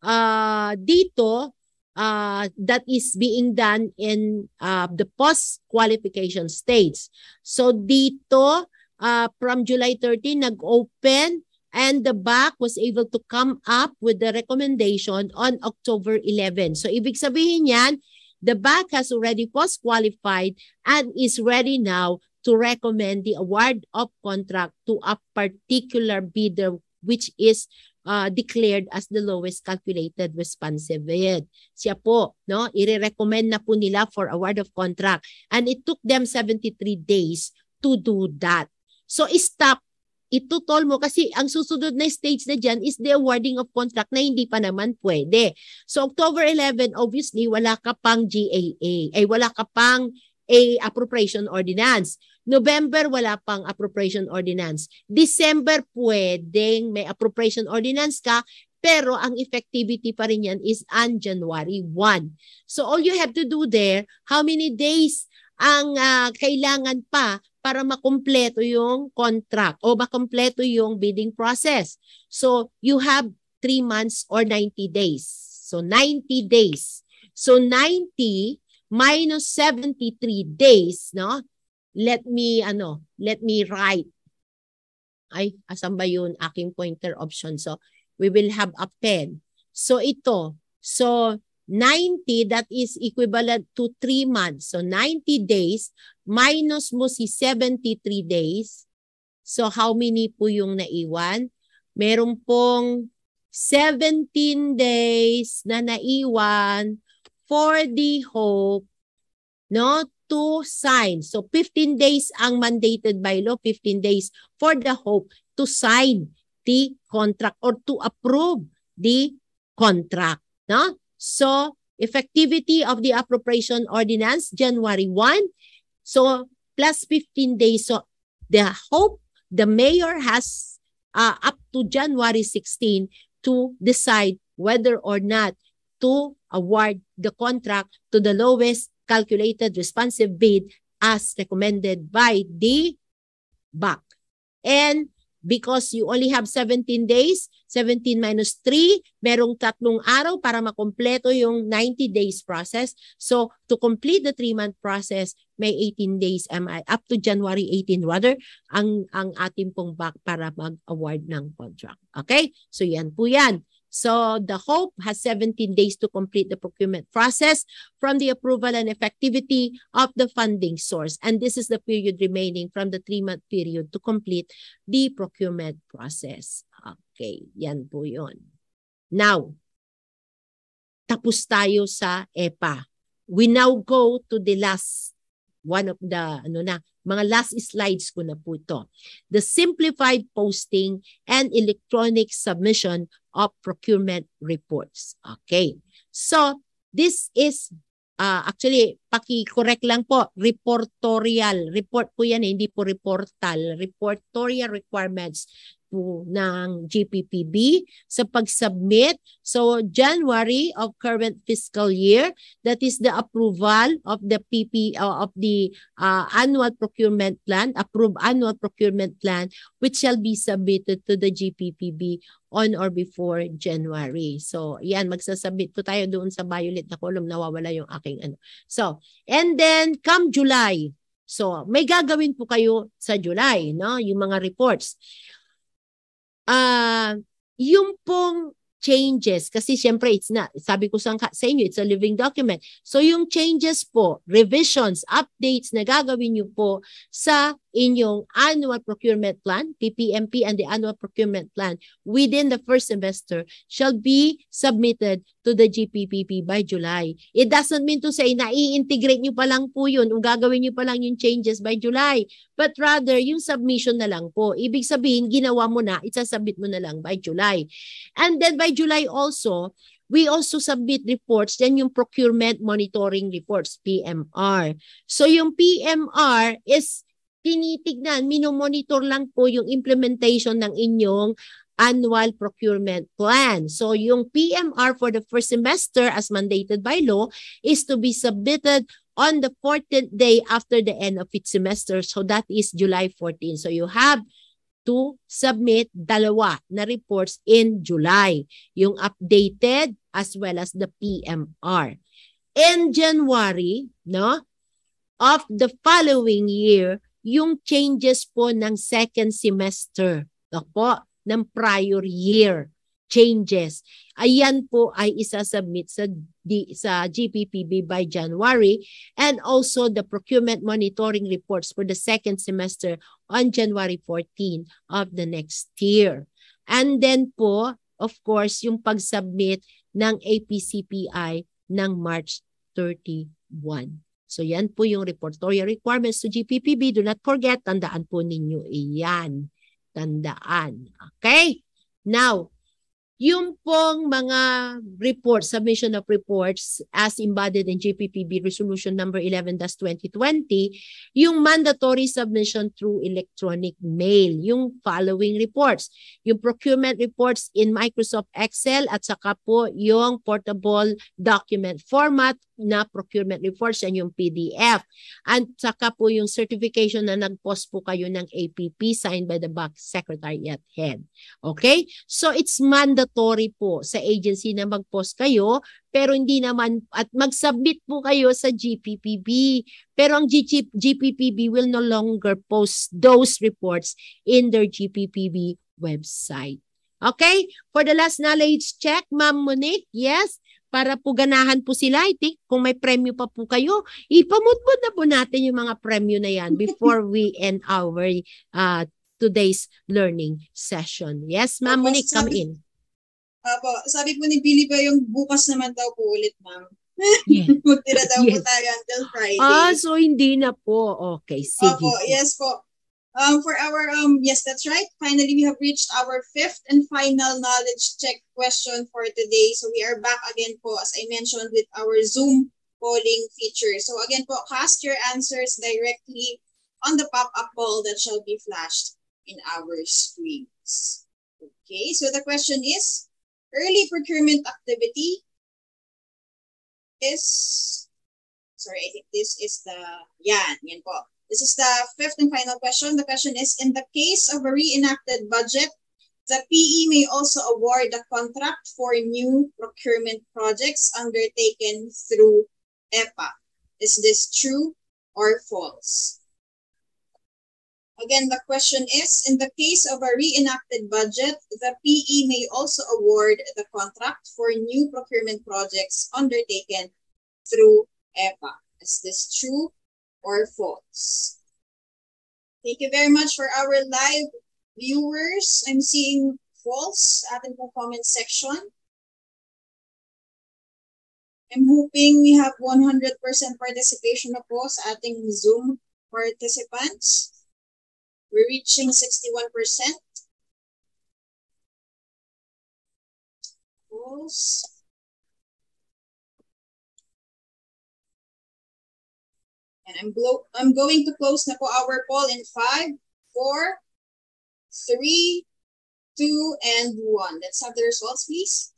dito, that is being done in the post-qualification stage. So, dito, from July 30, nag-open and the BAC was able to come up with the recommendation on October 11. So, ibig sabihin yan, the BAC has already post-qualified and is ready now to recommend the award of contract to a particular bidder which is declared as the lowest calculated responsive bid. Siya po, no, i-recommend na po nila for award of contract. And it took them 73 days to do that. So, stop. Itutol mo kasi ang susunod na stage na dyan is the awarding of contract na hindi pa naman pwede. So, October 11, obviously, wala ka pang GAA. Wala ka pang appropriation ordinance. November, wala pang appropriation ordinance. December, pwedeng may appropriation ordinance ka, pero ang effectivity pa rin yan is on January 1. So all you have to do there, how many days ang kailangan pa para makumpleto yung contract o makumpleto yung bidding process? So you have 3 months or 90 days. So 90 days. So 90 minus 73 days, no? Let me write. Ay, asan ba yun? Aking pointer option. So, we will have a pen. So, ito. So, 90, that is equivalent to 3 months. So, 90 days minus mo si 73 days. So, how many po yung naiwan? Meron pong 17 days na naiwan for the Hope, no, to sign. So 15 days ang mandated by law, 15 days for the Hope to sign the contract or to approve the contract, no? So effectivity of the appropriation ordinance January 1. So plus 15 days. So the Hope, the mayor has up to January 16 to decide whether or not to award the contract to the lowest calculated responsive bid as recommended by the BAC. And because you only have 17 days, 17 minus 3, merong 3 araw para makompleto yung 90 days process. So to complete the 3-month process, may 18 days, up to January 18 rather, ang ating pong BAC para mag-award ng contract. Okay? So yan po yan. So the Hope has 17 days to complete the procurement process from the approval and effectivity of the funding source. And this is the period remaining from the 3-month period to complete the procurement process. Okay, yan po yun. Now, tapos tayo sa EPA. We now go to the last one of the Mga last slides ko na po ito. The simplified posting and electronic submission of procurement reports. Okay. So, this is actually, paki-correct lang po, reportorial. Report po yan, hindi po reportal. Reportorial requirements po ng GPPB sa pag-submit. So, January of current fiscal year, that is the approval of the annual procurement plan, approved annual procurement plan, which shall be submitted to the GPPB on or before January. So, yan, magsasubmit po tayo doon sa violet na column, nawawala yung aking ano. So, and then come July. So, may gagawin po kayo sa July, no? Yung mga reports. Yung pong changes, kasi syempre it's not, sabi ko sa inyo, it's a living document. So yung changes po, revisions, updates na gagawin nyo po sa inyong annual procurement plan, PPMP and the annual procurement plan within the first semester shall be submitted to the GPPP by July. It doesn't mean to say na i-integrate nyo pa lang po yun o gagawin nyo pa lang yung changes by July, but rather yung submission na lang po. Ibig sabihin, ginawa mo na, isasubmit mo na lang by July. And then by July also, we also submit reports, then yung procurement monitoring reports, PMR. So yung PMR is tinitignan, minomonitor lang po yung implementation ng inyong annual procurement plan. So yung PMR for the first semester as mandated by law is to be submitted on the 14th day after the end of its semester. So that is July 14. So you have to submit dalawa na reports in July, yung updated as well as the PMR. In January, no, of the following year, yung changes po ng second semester, po, ng prior year changes. Ayan po ay isasubmit sa GPPB by January, and also the procurement monitoring reports for the second semester on January 14 of the next year. And then po, of course, yung pag-submit ng APCPI ng March 31. So yan po yung reportorial requirements to GPPB. Do not forget, tandaan po ninyo iyan. Tandaan. Okay? Now, yung pong mga reports, submission of reports as embodied in GPPB Resolution number 11-2020, yung mandatory submission through electronic mail, yung following reports, yung procurement reports in Microsoft Excel at saka po yung portable document format na procurement reports, yan yung PDF. At saka po yung certification na nag-post po kayo ng APP signed by the Back Secretariat Head. Okay? So it's mandatory po sa agency na mag-post kayo, pero hindi naman, at mag-submit po kayo sa GPPB. Pero ang GPPB will no longer post those reports in their GPPB website. Okay? For the last knowledge check, Ma'am Monique, yes? Para po ganahan po sila, I think, kung may premyo pa po kayo, ipamutmut na po natin yung mga premyo na yan before we end our today's learning session. Yes, Ma'am Monique, come in. Sabi po ni Billy ba yung bukas naman daw po ulit, ma'am? Yeah. Magtira daw po tayo until Friday. So hindi na po. Okay, sige. Opo, yes po. For our, yes, that's right. Finally, we have reached our fifth and final knowledge check question for today. So we are back again po, as I mentioned, with our Zoom polling feature. So again po, cast your answers directly on the pop-up poll that shall be flashed in our screens. Okay, so the question is, early procurement activity is, sorry, I think this is the, yan po. This is the fifth and final question. The question is, in the case of a reenacted budget, the PE may also award a contract for new procurement projects undertaken through EPA. Is this true or false? Again, the question is, in the case of a reenacted budget, the PE may also award the contract for new procurement projects undertaken through EPA. Is this true or false? Thank you very much for our live viewers. I'm seeing false at the comment section. I'm hoping we have 100% participation na po sa ating Zoom participants. We're reaching 61%. Polls. And I'm going to close na po our poll in 5, 4, 3, 2, and 1. Let's have the results, please.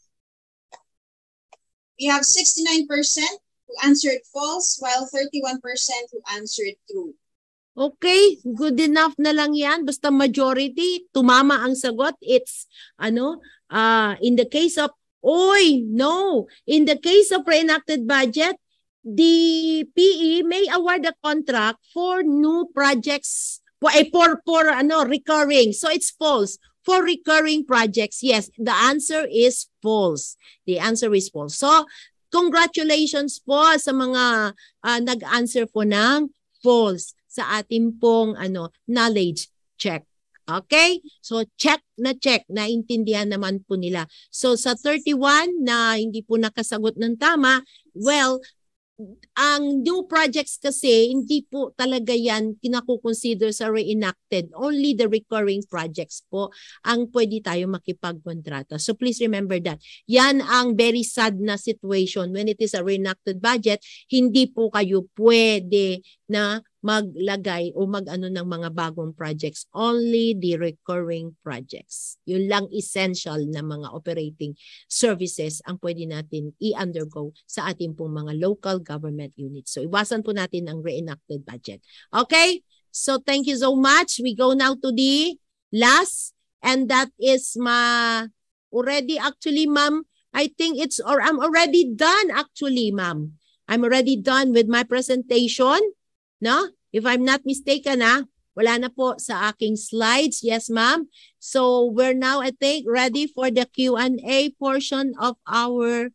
We have 69% who answered false, while 31% who answered true. Okay, good enough na lang yan. Basta majority, tumama ang sagot. It's, in the case of, no. In the case of reenacted budget, the PE may award a contract for new projects, for recurring. So it's false. For recurring projects, yes, the answer is false. The answer is false. So, congratulations po sa mga nag-answer po ng false sa ating pong knowledge check. Okay? So, check. Naintindihan naman po nila. So, sa 31 na hindi po nakasagot ng tama, well, ang new projects kasi, hindi po talaga yan kinakukonsider sa reenacted. Only the recurring projects po ang pwede tayo makipagkontrata. So please remember that. Yan ang very sad na situation. When it is a reenacted budget, hindi po kayo pwede na maglagay o ng mga bagong projects. Only the recurring projects. Yun lang essential na mga operating services ang pwede natin i-undergo sa ating pong mga local government units. So iwasan po natin ang reenacted budget. Okay? So thank you so much. We go now to the last, and that is already actually, ma'am, I think I'm already done actually, ma'am. I'm already done with my presentation. No? If I'm not mistaken, wala na po sa aking slides. Yes, ma'am. So we're now, I think, ready for the Q&A portion of our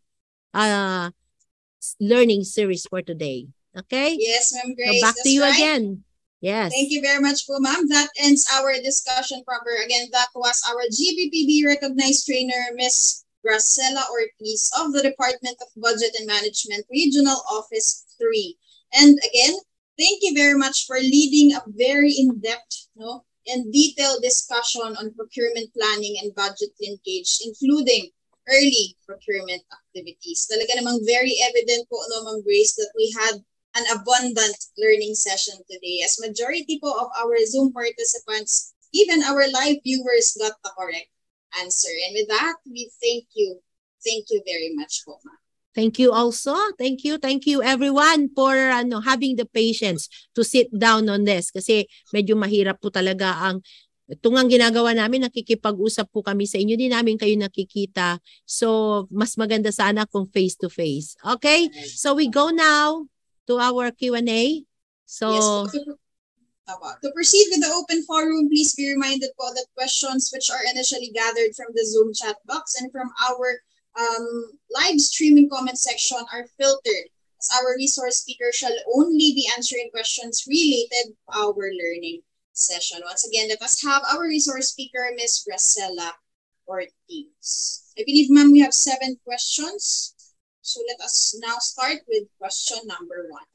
learning series for today. Okay? Yes, ma'am Grace. So back to you again. Yes. Thank you very much po, ma'am. That ends our discussion proper. Again, that was our GBPB recognized trainer, Miss Graciela Ortiz of the Department of Budget and Management, Regional Office 3. And again, thank you very much for leading a very in-depth and detailed discussion on procurement planning and budget linkage, including early procurement activities. Talaga namang very evident po, Ma'am Grace, that we had an abundant learning session today, as majority po of our Zoom participants, even our live viewers, got the correct answer. And with that, we thank you. Thank you very much po, ma'am. Thank you also. Thank you everyone for having the patience to sit down on this, kasi medyo mahirap po talaga itong ang ginagawa namin, nakikipag-usap po kami sa inyo, din namin kayo nakikita. So mas maganda sana kung face to face. Okay? So we go now to our Q&A. So yes, to proceed with the open forum, please be reminded po that questions which are initially gathered from the Zoom chat box and from our live streaming comment section are filtered, as our resource speaker shall only be answering questions related to our learning session. Once again, let us have our resource speaker, Ms. Graciela Ortiz. I believe, ma'am, we have 7 questions. So let us now start with question number 1.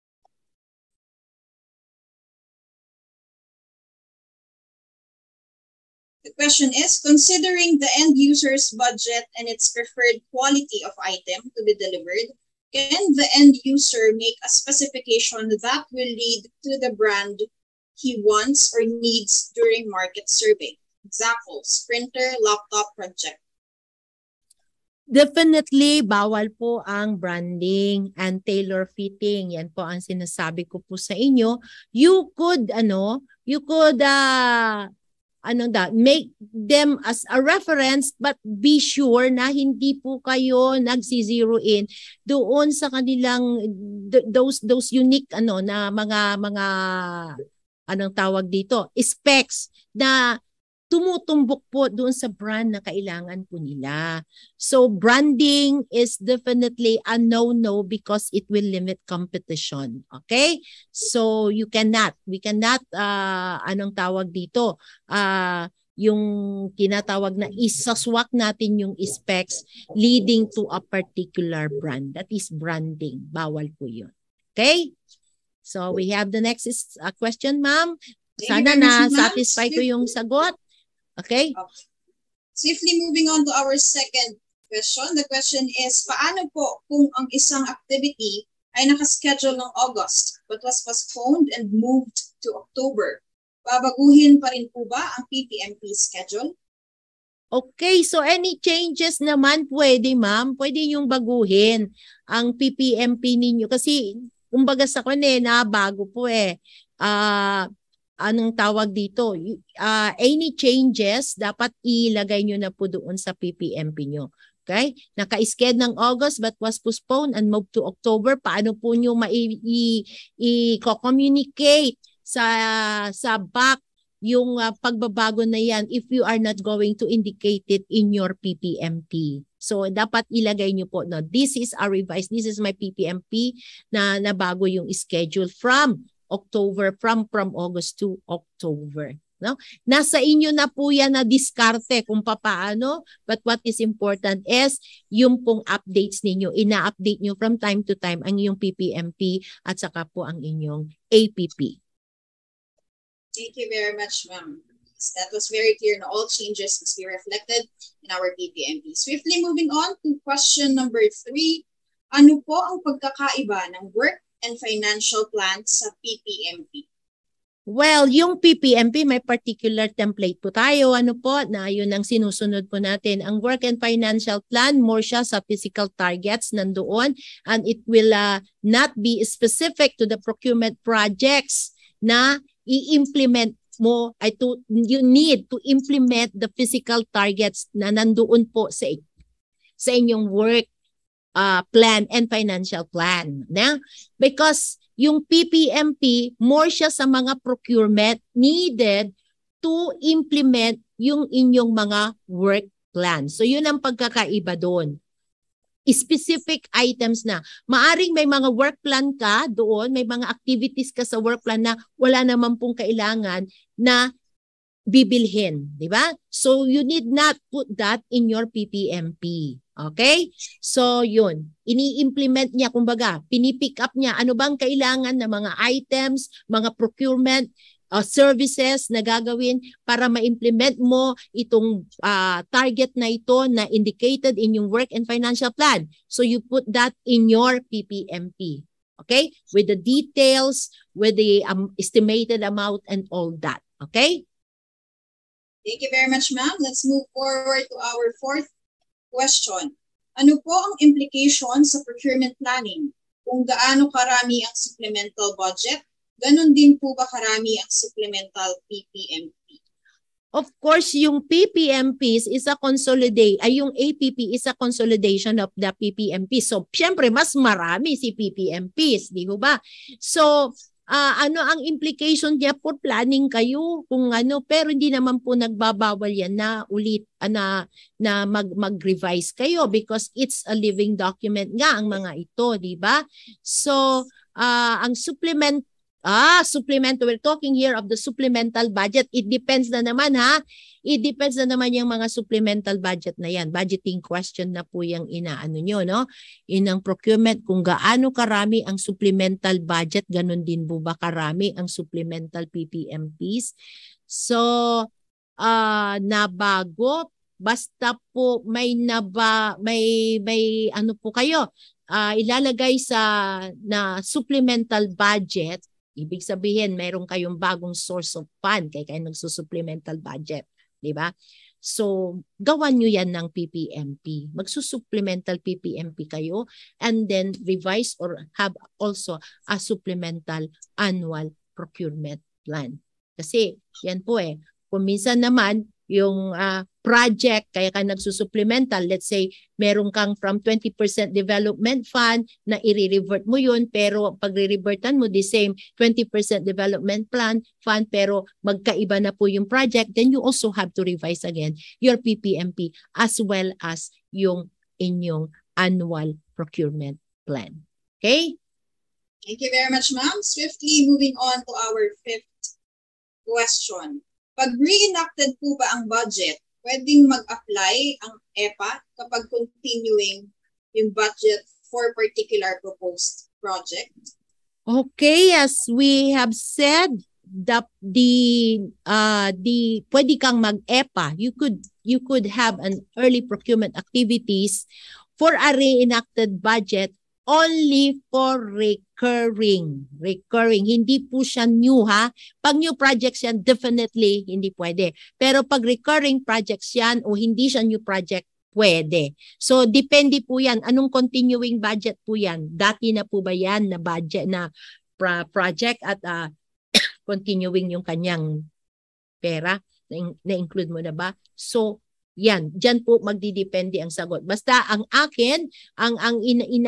The question is, considering the end user's budget and its preferred quality of item to be delivered, can the end user make a specification that will lead to the brand he wants or needs during market survey? Examples, printer, laptop, project. Definitely, bawal po ang branding and tailor fitting. Yan po ang sinasabi ko po sa inyo. You could make them as a reference, but be sure na hindi po kayo nagsi-zero in doon sa kanilang those unique na mga anong tawag dito, specs na tumutumbok po doon sa brand na kailangan po nila. So branding is definitely a no-no because it will limit competition. Okay? So we cannot anong tawag dito? Yung tinatawag na isaswak natin yung specs leading to a particular brand. That is branding. Bawal po yun. Okay? So we have the next question, ma'am. Thank you Sana very much, ma'am. na-satisfy ko yung sagot. Okay? Swiftly moving on to our second question. The question is, paano po kung ang isang activity ay nakaschedule ng August but was postponed and moved to October? Babaguhin pa rin po ba ang PPMP schedule? Okay, so any changes naman pwede, ma'am. Pwede yung baguhin ang PPMP ninyo. Kasi, kumbaga sa bago po eh. Anong tawag dito? Any changes, dapat ilagay nyo na po doon sa PPMP nyo. Okay? Naka-schedule ng August but was postponed and moved to October. Paano po nyo i-communicate sa back yung pagbabago na yan if you are not going to indicate it in your PPMP. So, dapat ilagay nyo po, no, this is a revised, this is my PPMP na nabago yung schedule from October, from August to October. No? Nasa inyo na po yan na diskarte kung paano, but what is important is yung pong updates ninyo. Ina-update nyo from time to time ang inyong PPMP at saka po ang inyong APP. Thank you very much, ma'am. That was very clear na all changes must be reflected in our PPMP. Swiftly moving on to question number 3. Ano po ang pagkakaiba ng work and financial plan sa PPMP? Well, yung PPMP may particular template po tayo. Ano po, na yun ang sinusunod po natin. Ang work and financial plan, more siya sa physical targets nandoon, and it will not be specific to the procurement projects na i-implement mo, you need to implement the physical targets na nandoon po sa inyong work plan and financial plan. Na? Because yung PPMP, more siya sa mga procurement needed to implement yung inyong mga work plan. So yun ang pagkakaiba doon. Specific items na. Maaring may mga work plan ka doon, may mga activities ka sa work plan na wala naman pong kailangan na bibilhin, di ba? So you need not put that in your PPMP. Okay? So yun, ini-implement niya, kumbaga, pinipick up niya ano bang kailangan na mga items, mga procurement services na gagawin para ma-implement mo itong target na ito na indicated in yung work and financial plan. So you put that in your PPMP. Okay? With the details, with the estimated amount and all that. Okay? Thank you very much, ma'am. Let's move forward to our fourth question. Ano po ang implication sa procurement planning? Kung gaano karami ang supplemental budget, ganon din po ba karami ang supplemental PPMP? Of course, yung PPMPs is a yung APP is a consolidation of the PPMP. So, syempre, mas marami si PPMPs, di ba? So, ano ang implication niya for planning kayo kung ano, pero hindi naman po nagbabawal yan na ulit na mag-revise kayo because it's a living document nga ang mga ito, di ba? So, ang supplemental, we're talking here of the supplemental budget. It depends na naman It depends na naman yung mga supplemental budget na yan. Budgeting question na po yung inaano nyo, no? Inang procurement, kung gaano karami ang supplemental budget, ganun din po ba karami ang supplemental PPMPs? So, nabago, basta po may ano po kayo, ilalagay na supplemental budget. Ibig sabihin, mayroon kayong bagong source of fund kaya kayo nagsusupplemental budget. Diba? So, gawan nyo yan ng PPMP. Magsusupplemental PPMP kayo and then revise or have also a supplemental annual procurement plan. Kasi, yan po kung minsan naman, yung project, kaya ka nagsusupplemental, let's say, meron kang from 20% development fund na i-revert mo yun, pero pag re-revertan mo the same 20% development fund, pero magkaiba na po yung project, then you also have to revise again your PPMP as well as yung inyong annual procurement plan. Okay? Thank you very much, ma'am. Swiftly moving on to our fifth question. Pag re-enacted po ba ang budget, pwedeng mag-apply ang EPA kapag continuing yung budget for particular proposed project? Okay, as we have said, the pwede kang mag-EPA. You could have an early procurement activities for a reenacted budget only for recurring. Hindi po siya new, ha? Pag new projects yan, definitely hindi pwede. Pero pag recurring projects yan o hindi siya new project, pwede. So, depende po yan. Anong continuing budget po yan? Dati na po ba yan na budget na project at continuing yung kanyang pera? Na-include mo na ba? So, yan. Diyan po magdidepende ang sagot. Basta ang akin, ang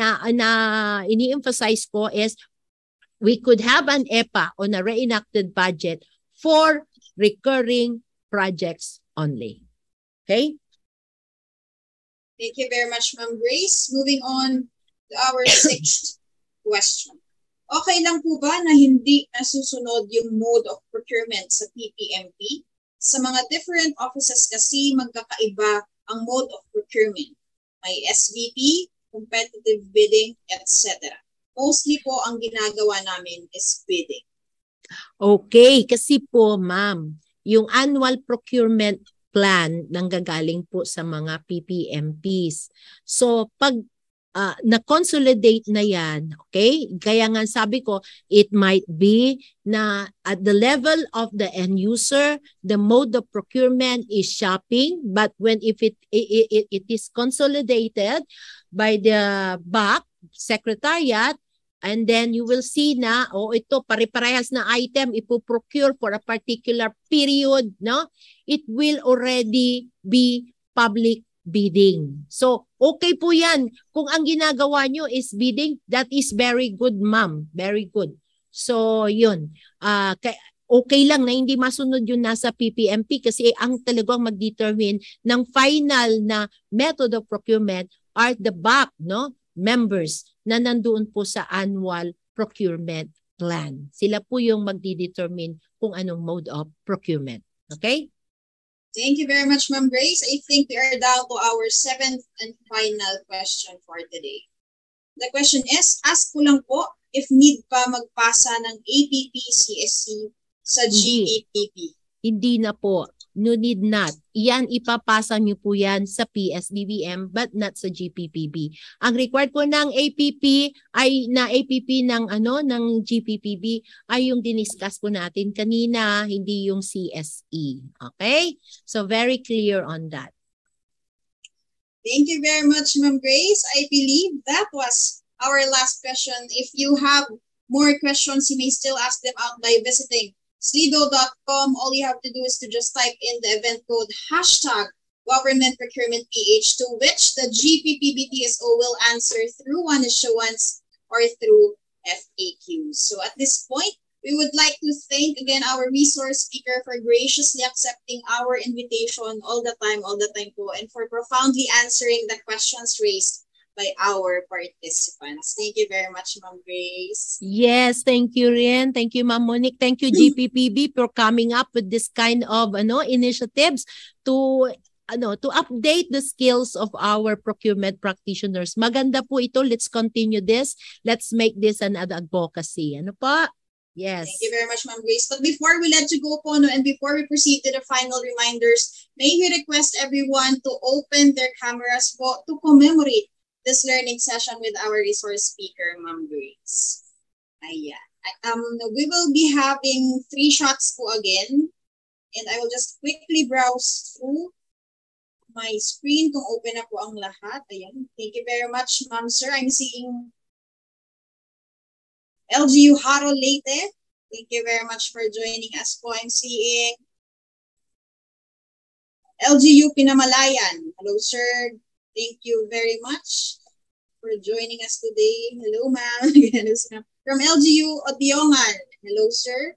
ini-emphasize ko is we could have an EPA on a reenacted budget for recurring projects only. Okay? Thank you very much, Ma'am Grace. Moving on to our sixth question. Okay lang po ba na hindi nasusunod yung mode of procurement sa PPMP? Sa mga different offices kasi magkakaiba ang mode of procurement. May SVP, competitive bidding, etc. Mostly po ang ginagawa namin is bidding. Okay, kasi po ma'am, yung annual procurement plan nanggagaling po sa mga PPMPs. So pag na-consolidate na yan, okay? Kaya nga sabi ko, it might be na at the level of the end user, the mode of procurement is shopping, but if it is consolidated by the BAC, Secretariat, and then you will see na, ito, pare-parehas na item, ipoprocure for a particular period, no? It will already be public bidding. So, okay po yan. Kung ang ginagawa nyo is bidding, that is very good, ma'am. Very good. So, yun. Okay lang na hindi masunod yun nasa PPMP kasi ang talagang mag-determine ng final na method of procurement are the BAC, no? Members na nandoon po sa annual procurement plan. Sila po yung magdi-determine kung anong mode of procurement. Okay? Thank you very much, Ma'am Grace. I think we are down to our seventh and final question for today. The question is, ask ko lang po if need pa magpasa ng APP-CSC sa GPPB. Hindi na po. No need not. Yan ipapasa nyo po yan sa PSDBM but not sa GPPB. Ang required po ng APP ay na APP ng GPPB ay yung diniscuss po natin kanina, hindi yung CSE. Okay? So very clear on that. Thank you very much, Ma'am Grace. I believe that was our last question. If you have more questions, you may still ask them out by visiting slido.com. All you have to do is to just type in the event code #GovernmentProcurementPH, to which the GPPB-TSO will answer through one issuance or through FAQs. So at this point, we would like to thank again our resource speaker for graciously accepting our invitation all the time po, and for profoundly answering the questions raised by our participants. Thank you very much, Ma'am Grace. Yes, thank you rin. Thank you, Ma'am Monique. Thank you, GPPB, for coming up with this kind of initiatives to update the skills of our procurement practitioners. Maganda po ito. Let's continue this. Let's make this an advocacy. Ano pa? Yes. Thank you very much, Ma'am Grace. But before we let you go po, and before we proceed to the final reminders, may we request everyone to open their cameras po to commemorate this learning session with our resource speaker, Ma'am Grace. Ayan. We will be having 3 shots po again, and I will just quickly browse through my screen kung open na po ang lahat. Ayan. Thank you very much, Ma'am Sir. I'm seeing LGU Haro Leyte. Thank you very much for joining us po. I'm seeing LGU Pinamalayan. Hello, sir. Thank you very much for joining us today. Hello, ma'am. From LGU Odiongan. Hello, sir.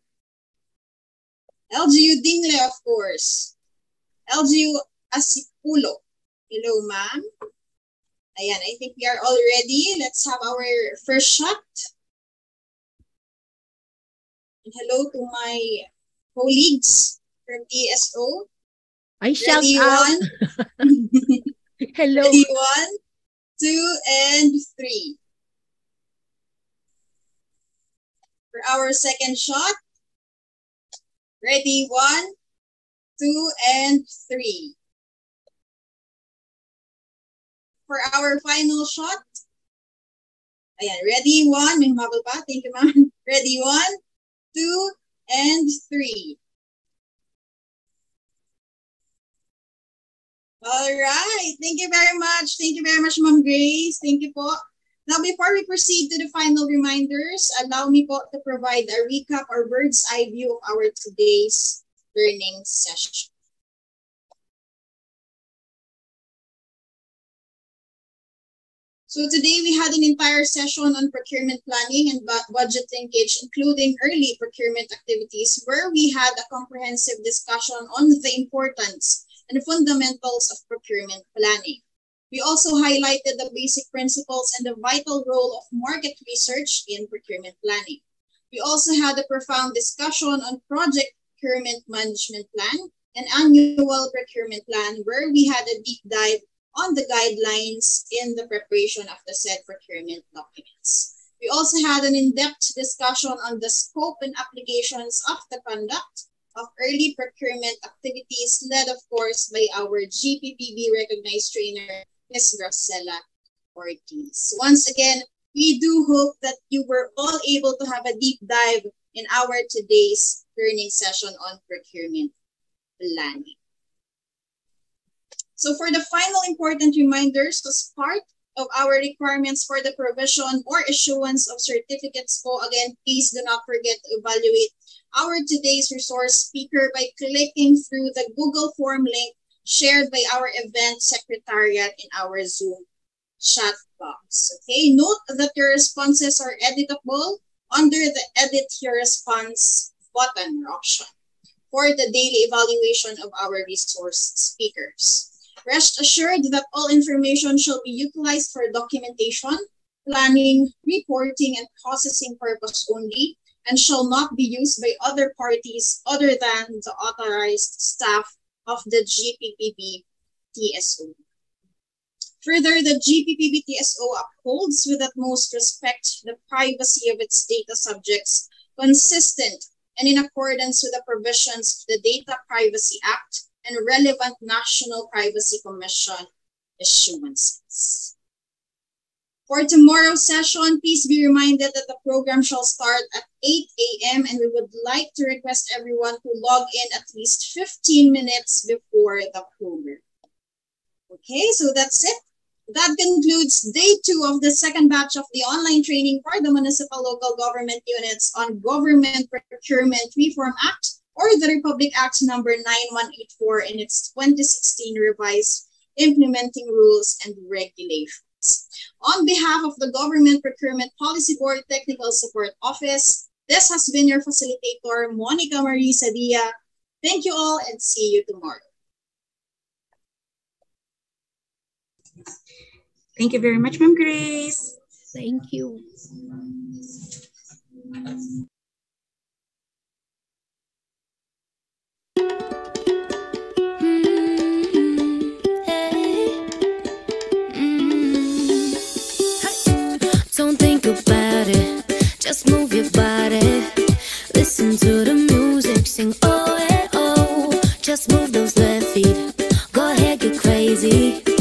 LGU Dingle, of course. LGU Asipulo. Hello, ma'am. Ayan, I think we are all ready. Let's have our first shot. And hello to my colleagues from TSO. I shout out. Hello. Ready, 1, 2, and 3. For our second shot, ready, 1, 2, and 3. For our final shot, ayan, ready, 1, may humabol pa, thank you ma'am. Ready, 1, 2, and 3. All right. Thank you very much. Thank you very much, Ma'am Grace. Thank you po. Now, before we proceed to the final reminders, allow me po to provide a recap or bird's eye view of our today's learning session. So today we had an entire session on procurement planning and budget linkage, including early procurement activities, where we had a comprehensive discussion on the importance and the fundamentals of procurement planning. We also highlighted the basic principles and the vital role of market research in procurement planning. We also had a profound discussion on project procurement management plan and annual procurement plan, where we had a deep dive on the guidelines in the preparation of the said procurement documents. We also had an in-depth discussion on the scope and applications of the conduct of early procurement activities, led of course by our GPPB recognized trainer, Ms. Gracela Ortiz. Once again, we do hope that you were all able to have a deep dive in our today's learning session on procurement planning. So for the final important reminders, as part of our requirements for the provision or issuance of certificates po, again, please do not forget to evaluate our today's resource speaker by clicking through the Google form link shared by our event secretariat in our Zoom chat box. Okay, note that your responses are editable under the Edit Your Response button or option for the daily evaluation of our resource speakers. Rest assured that all information shall be utilized for documentation, planning, reporting, and processing purpose only, and shall not be used by other parties other than the authorized staff of the GPPB TSO. Further, the GPPB TSO upholds with utmost respect the privacy of its data subjects, consistent and in accordance with the provisions of the Data Privacy Act and relevant National Privacy Commission issuances. For tomorrow's session, please be reminded that the program shall start at 8 a.m. and we would like to request everyone to log in at least 15 minutes before the program. Okay, so that's it. That concludes day 2 of the second batch of the online training for the municipal local government units on Government Procurement Reform Act, or the Republic Act number 9184 in its 2016 revised implementing rules and regulations. On behalf of the Government Procurement Policy Board Technical Support Office, this has been your facilitator, Monica Marie Sadia. Thank you all and see you tomorrow. Thank you very much, Ma'am Grace. Thank you. Don't think about it, just move your body. Listen to the music, sing oh, eh, oh. Just move those left feet, go ahead, get crazy.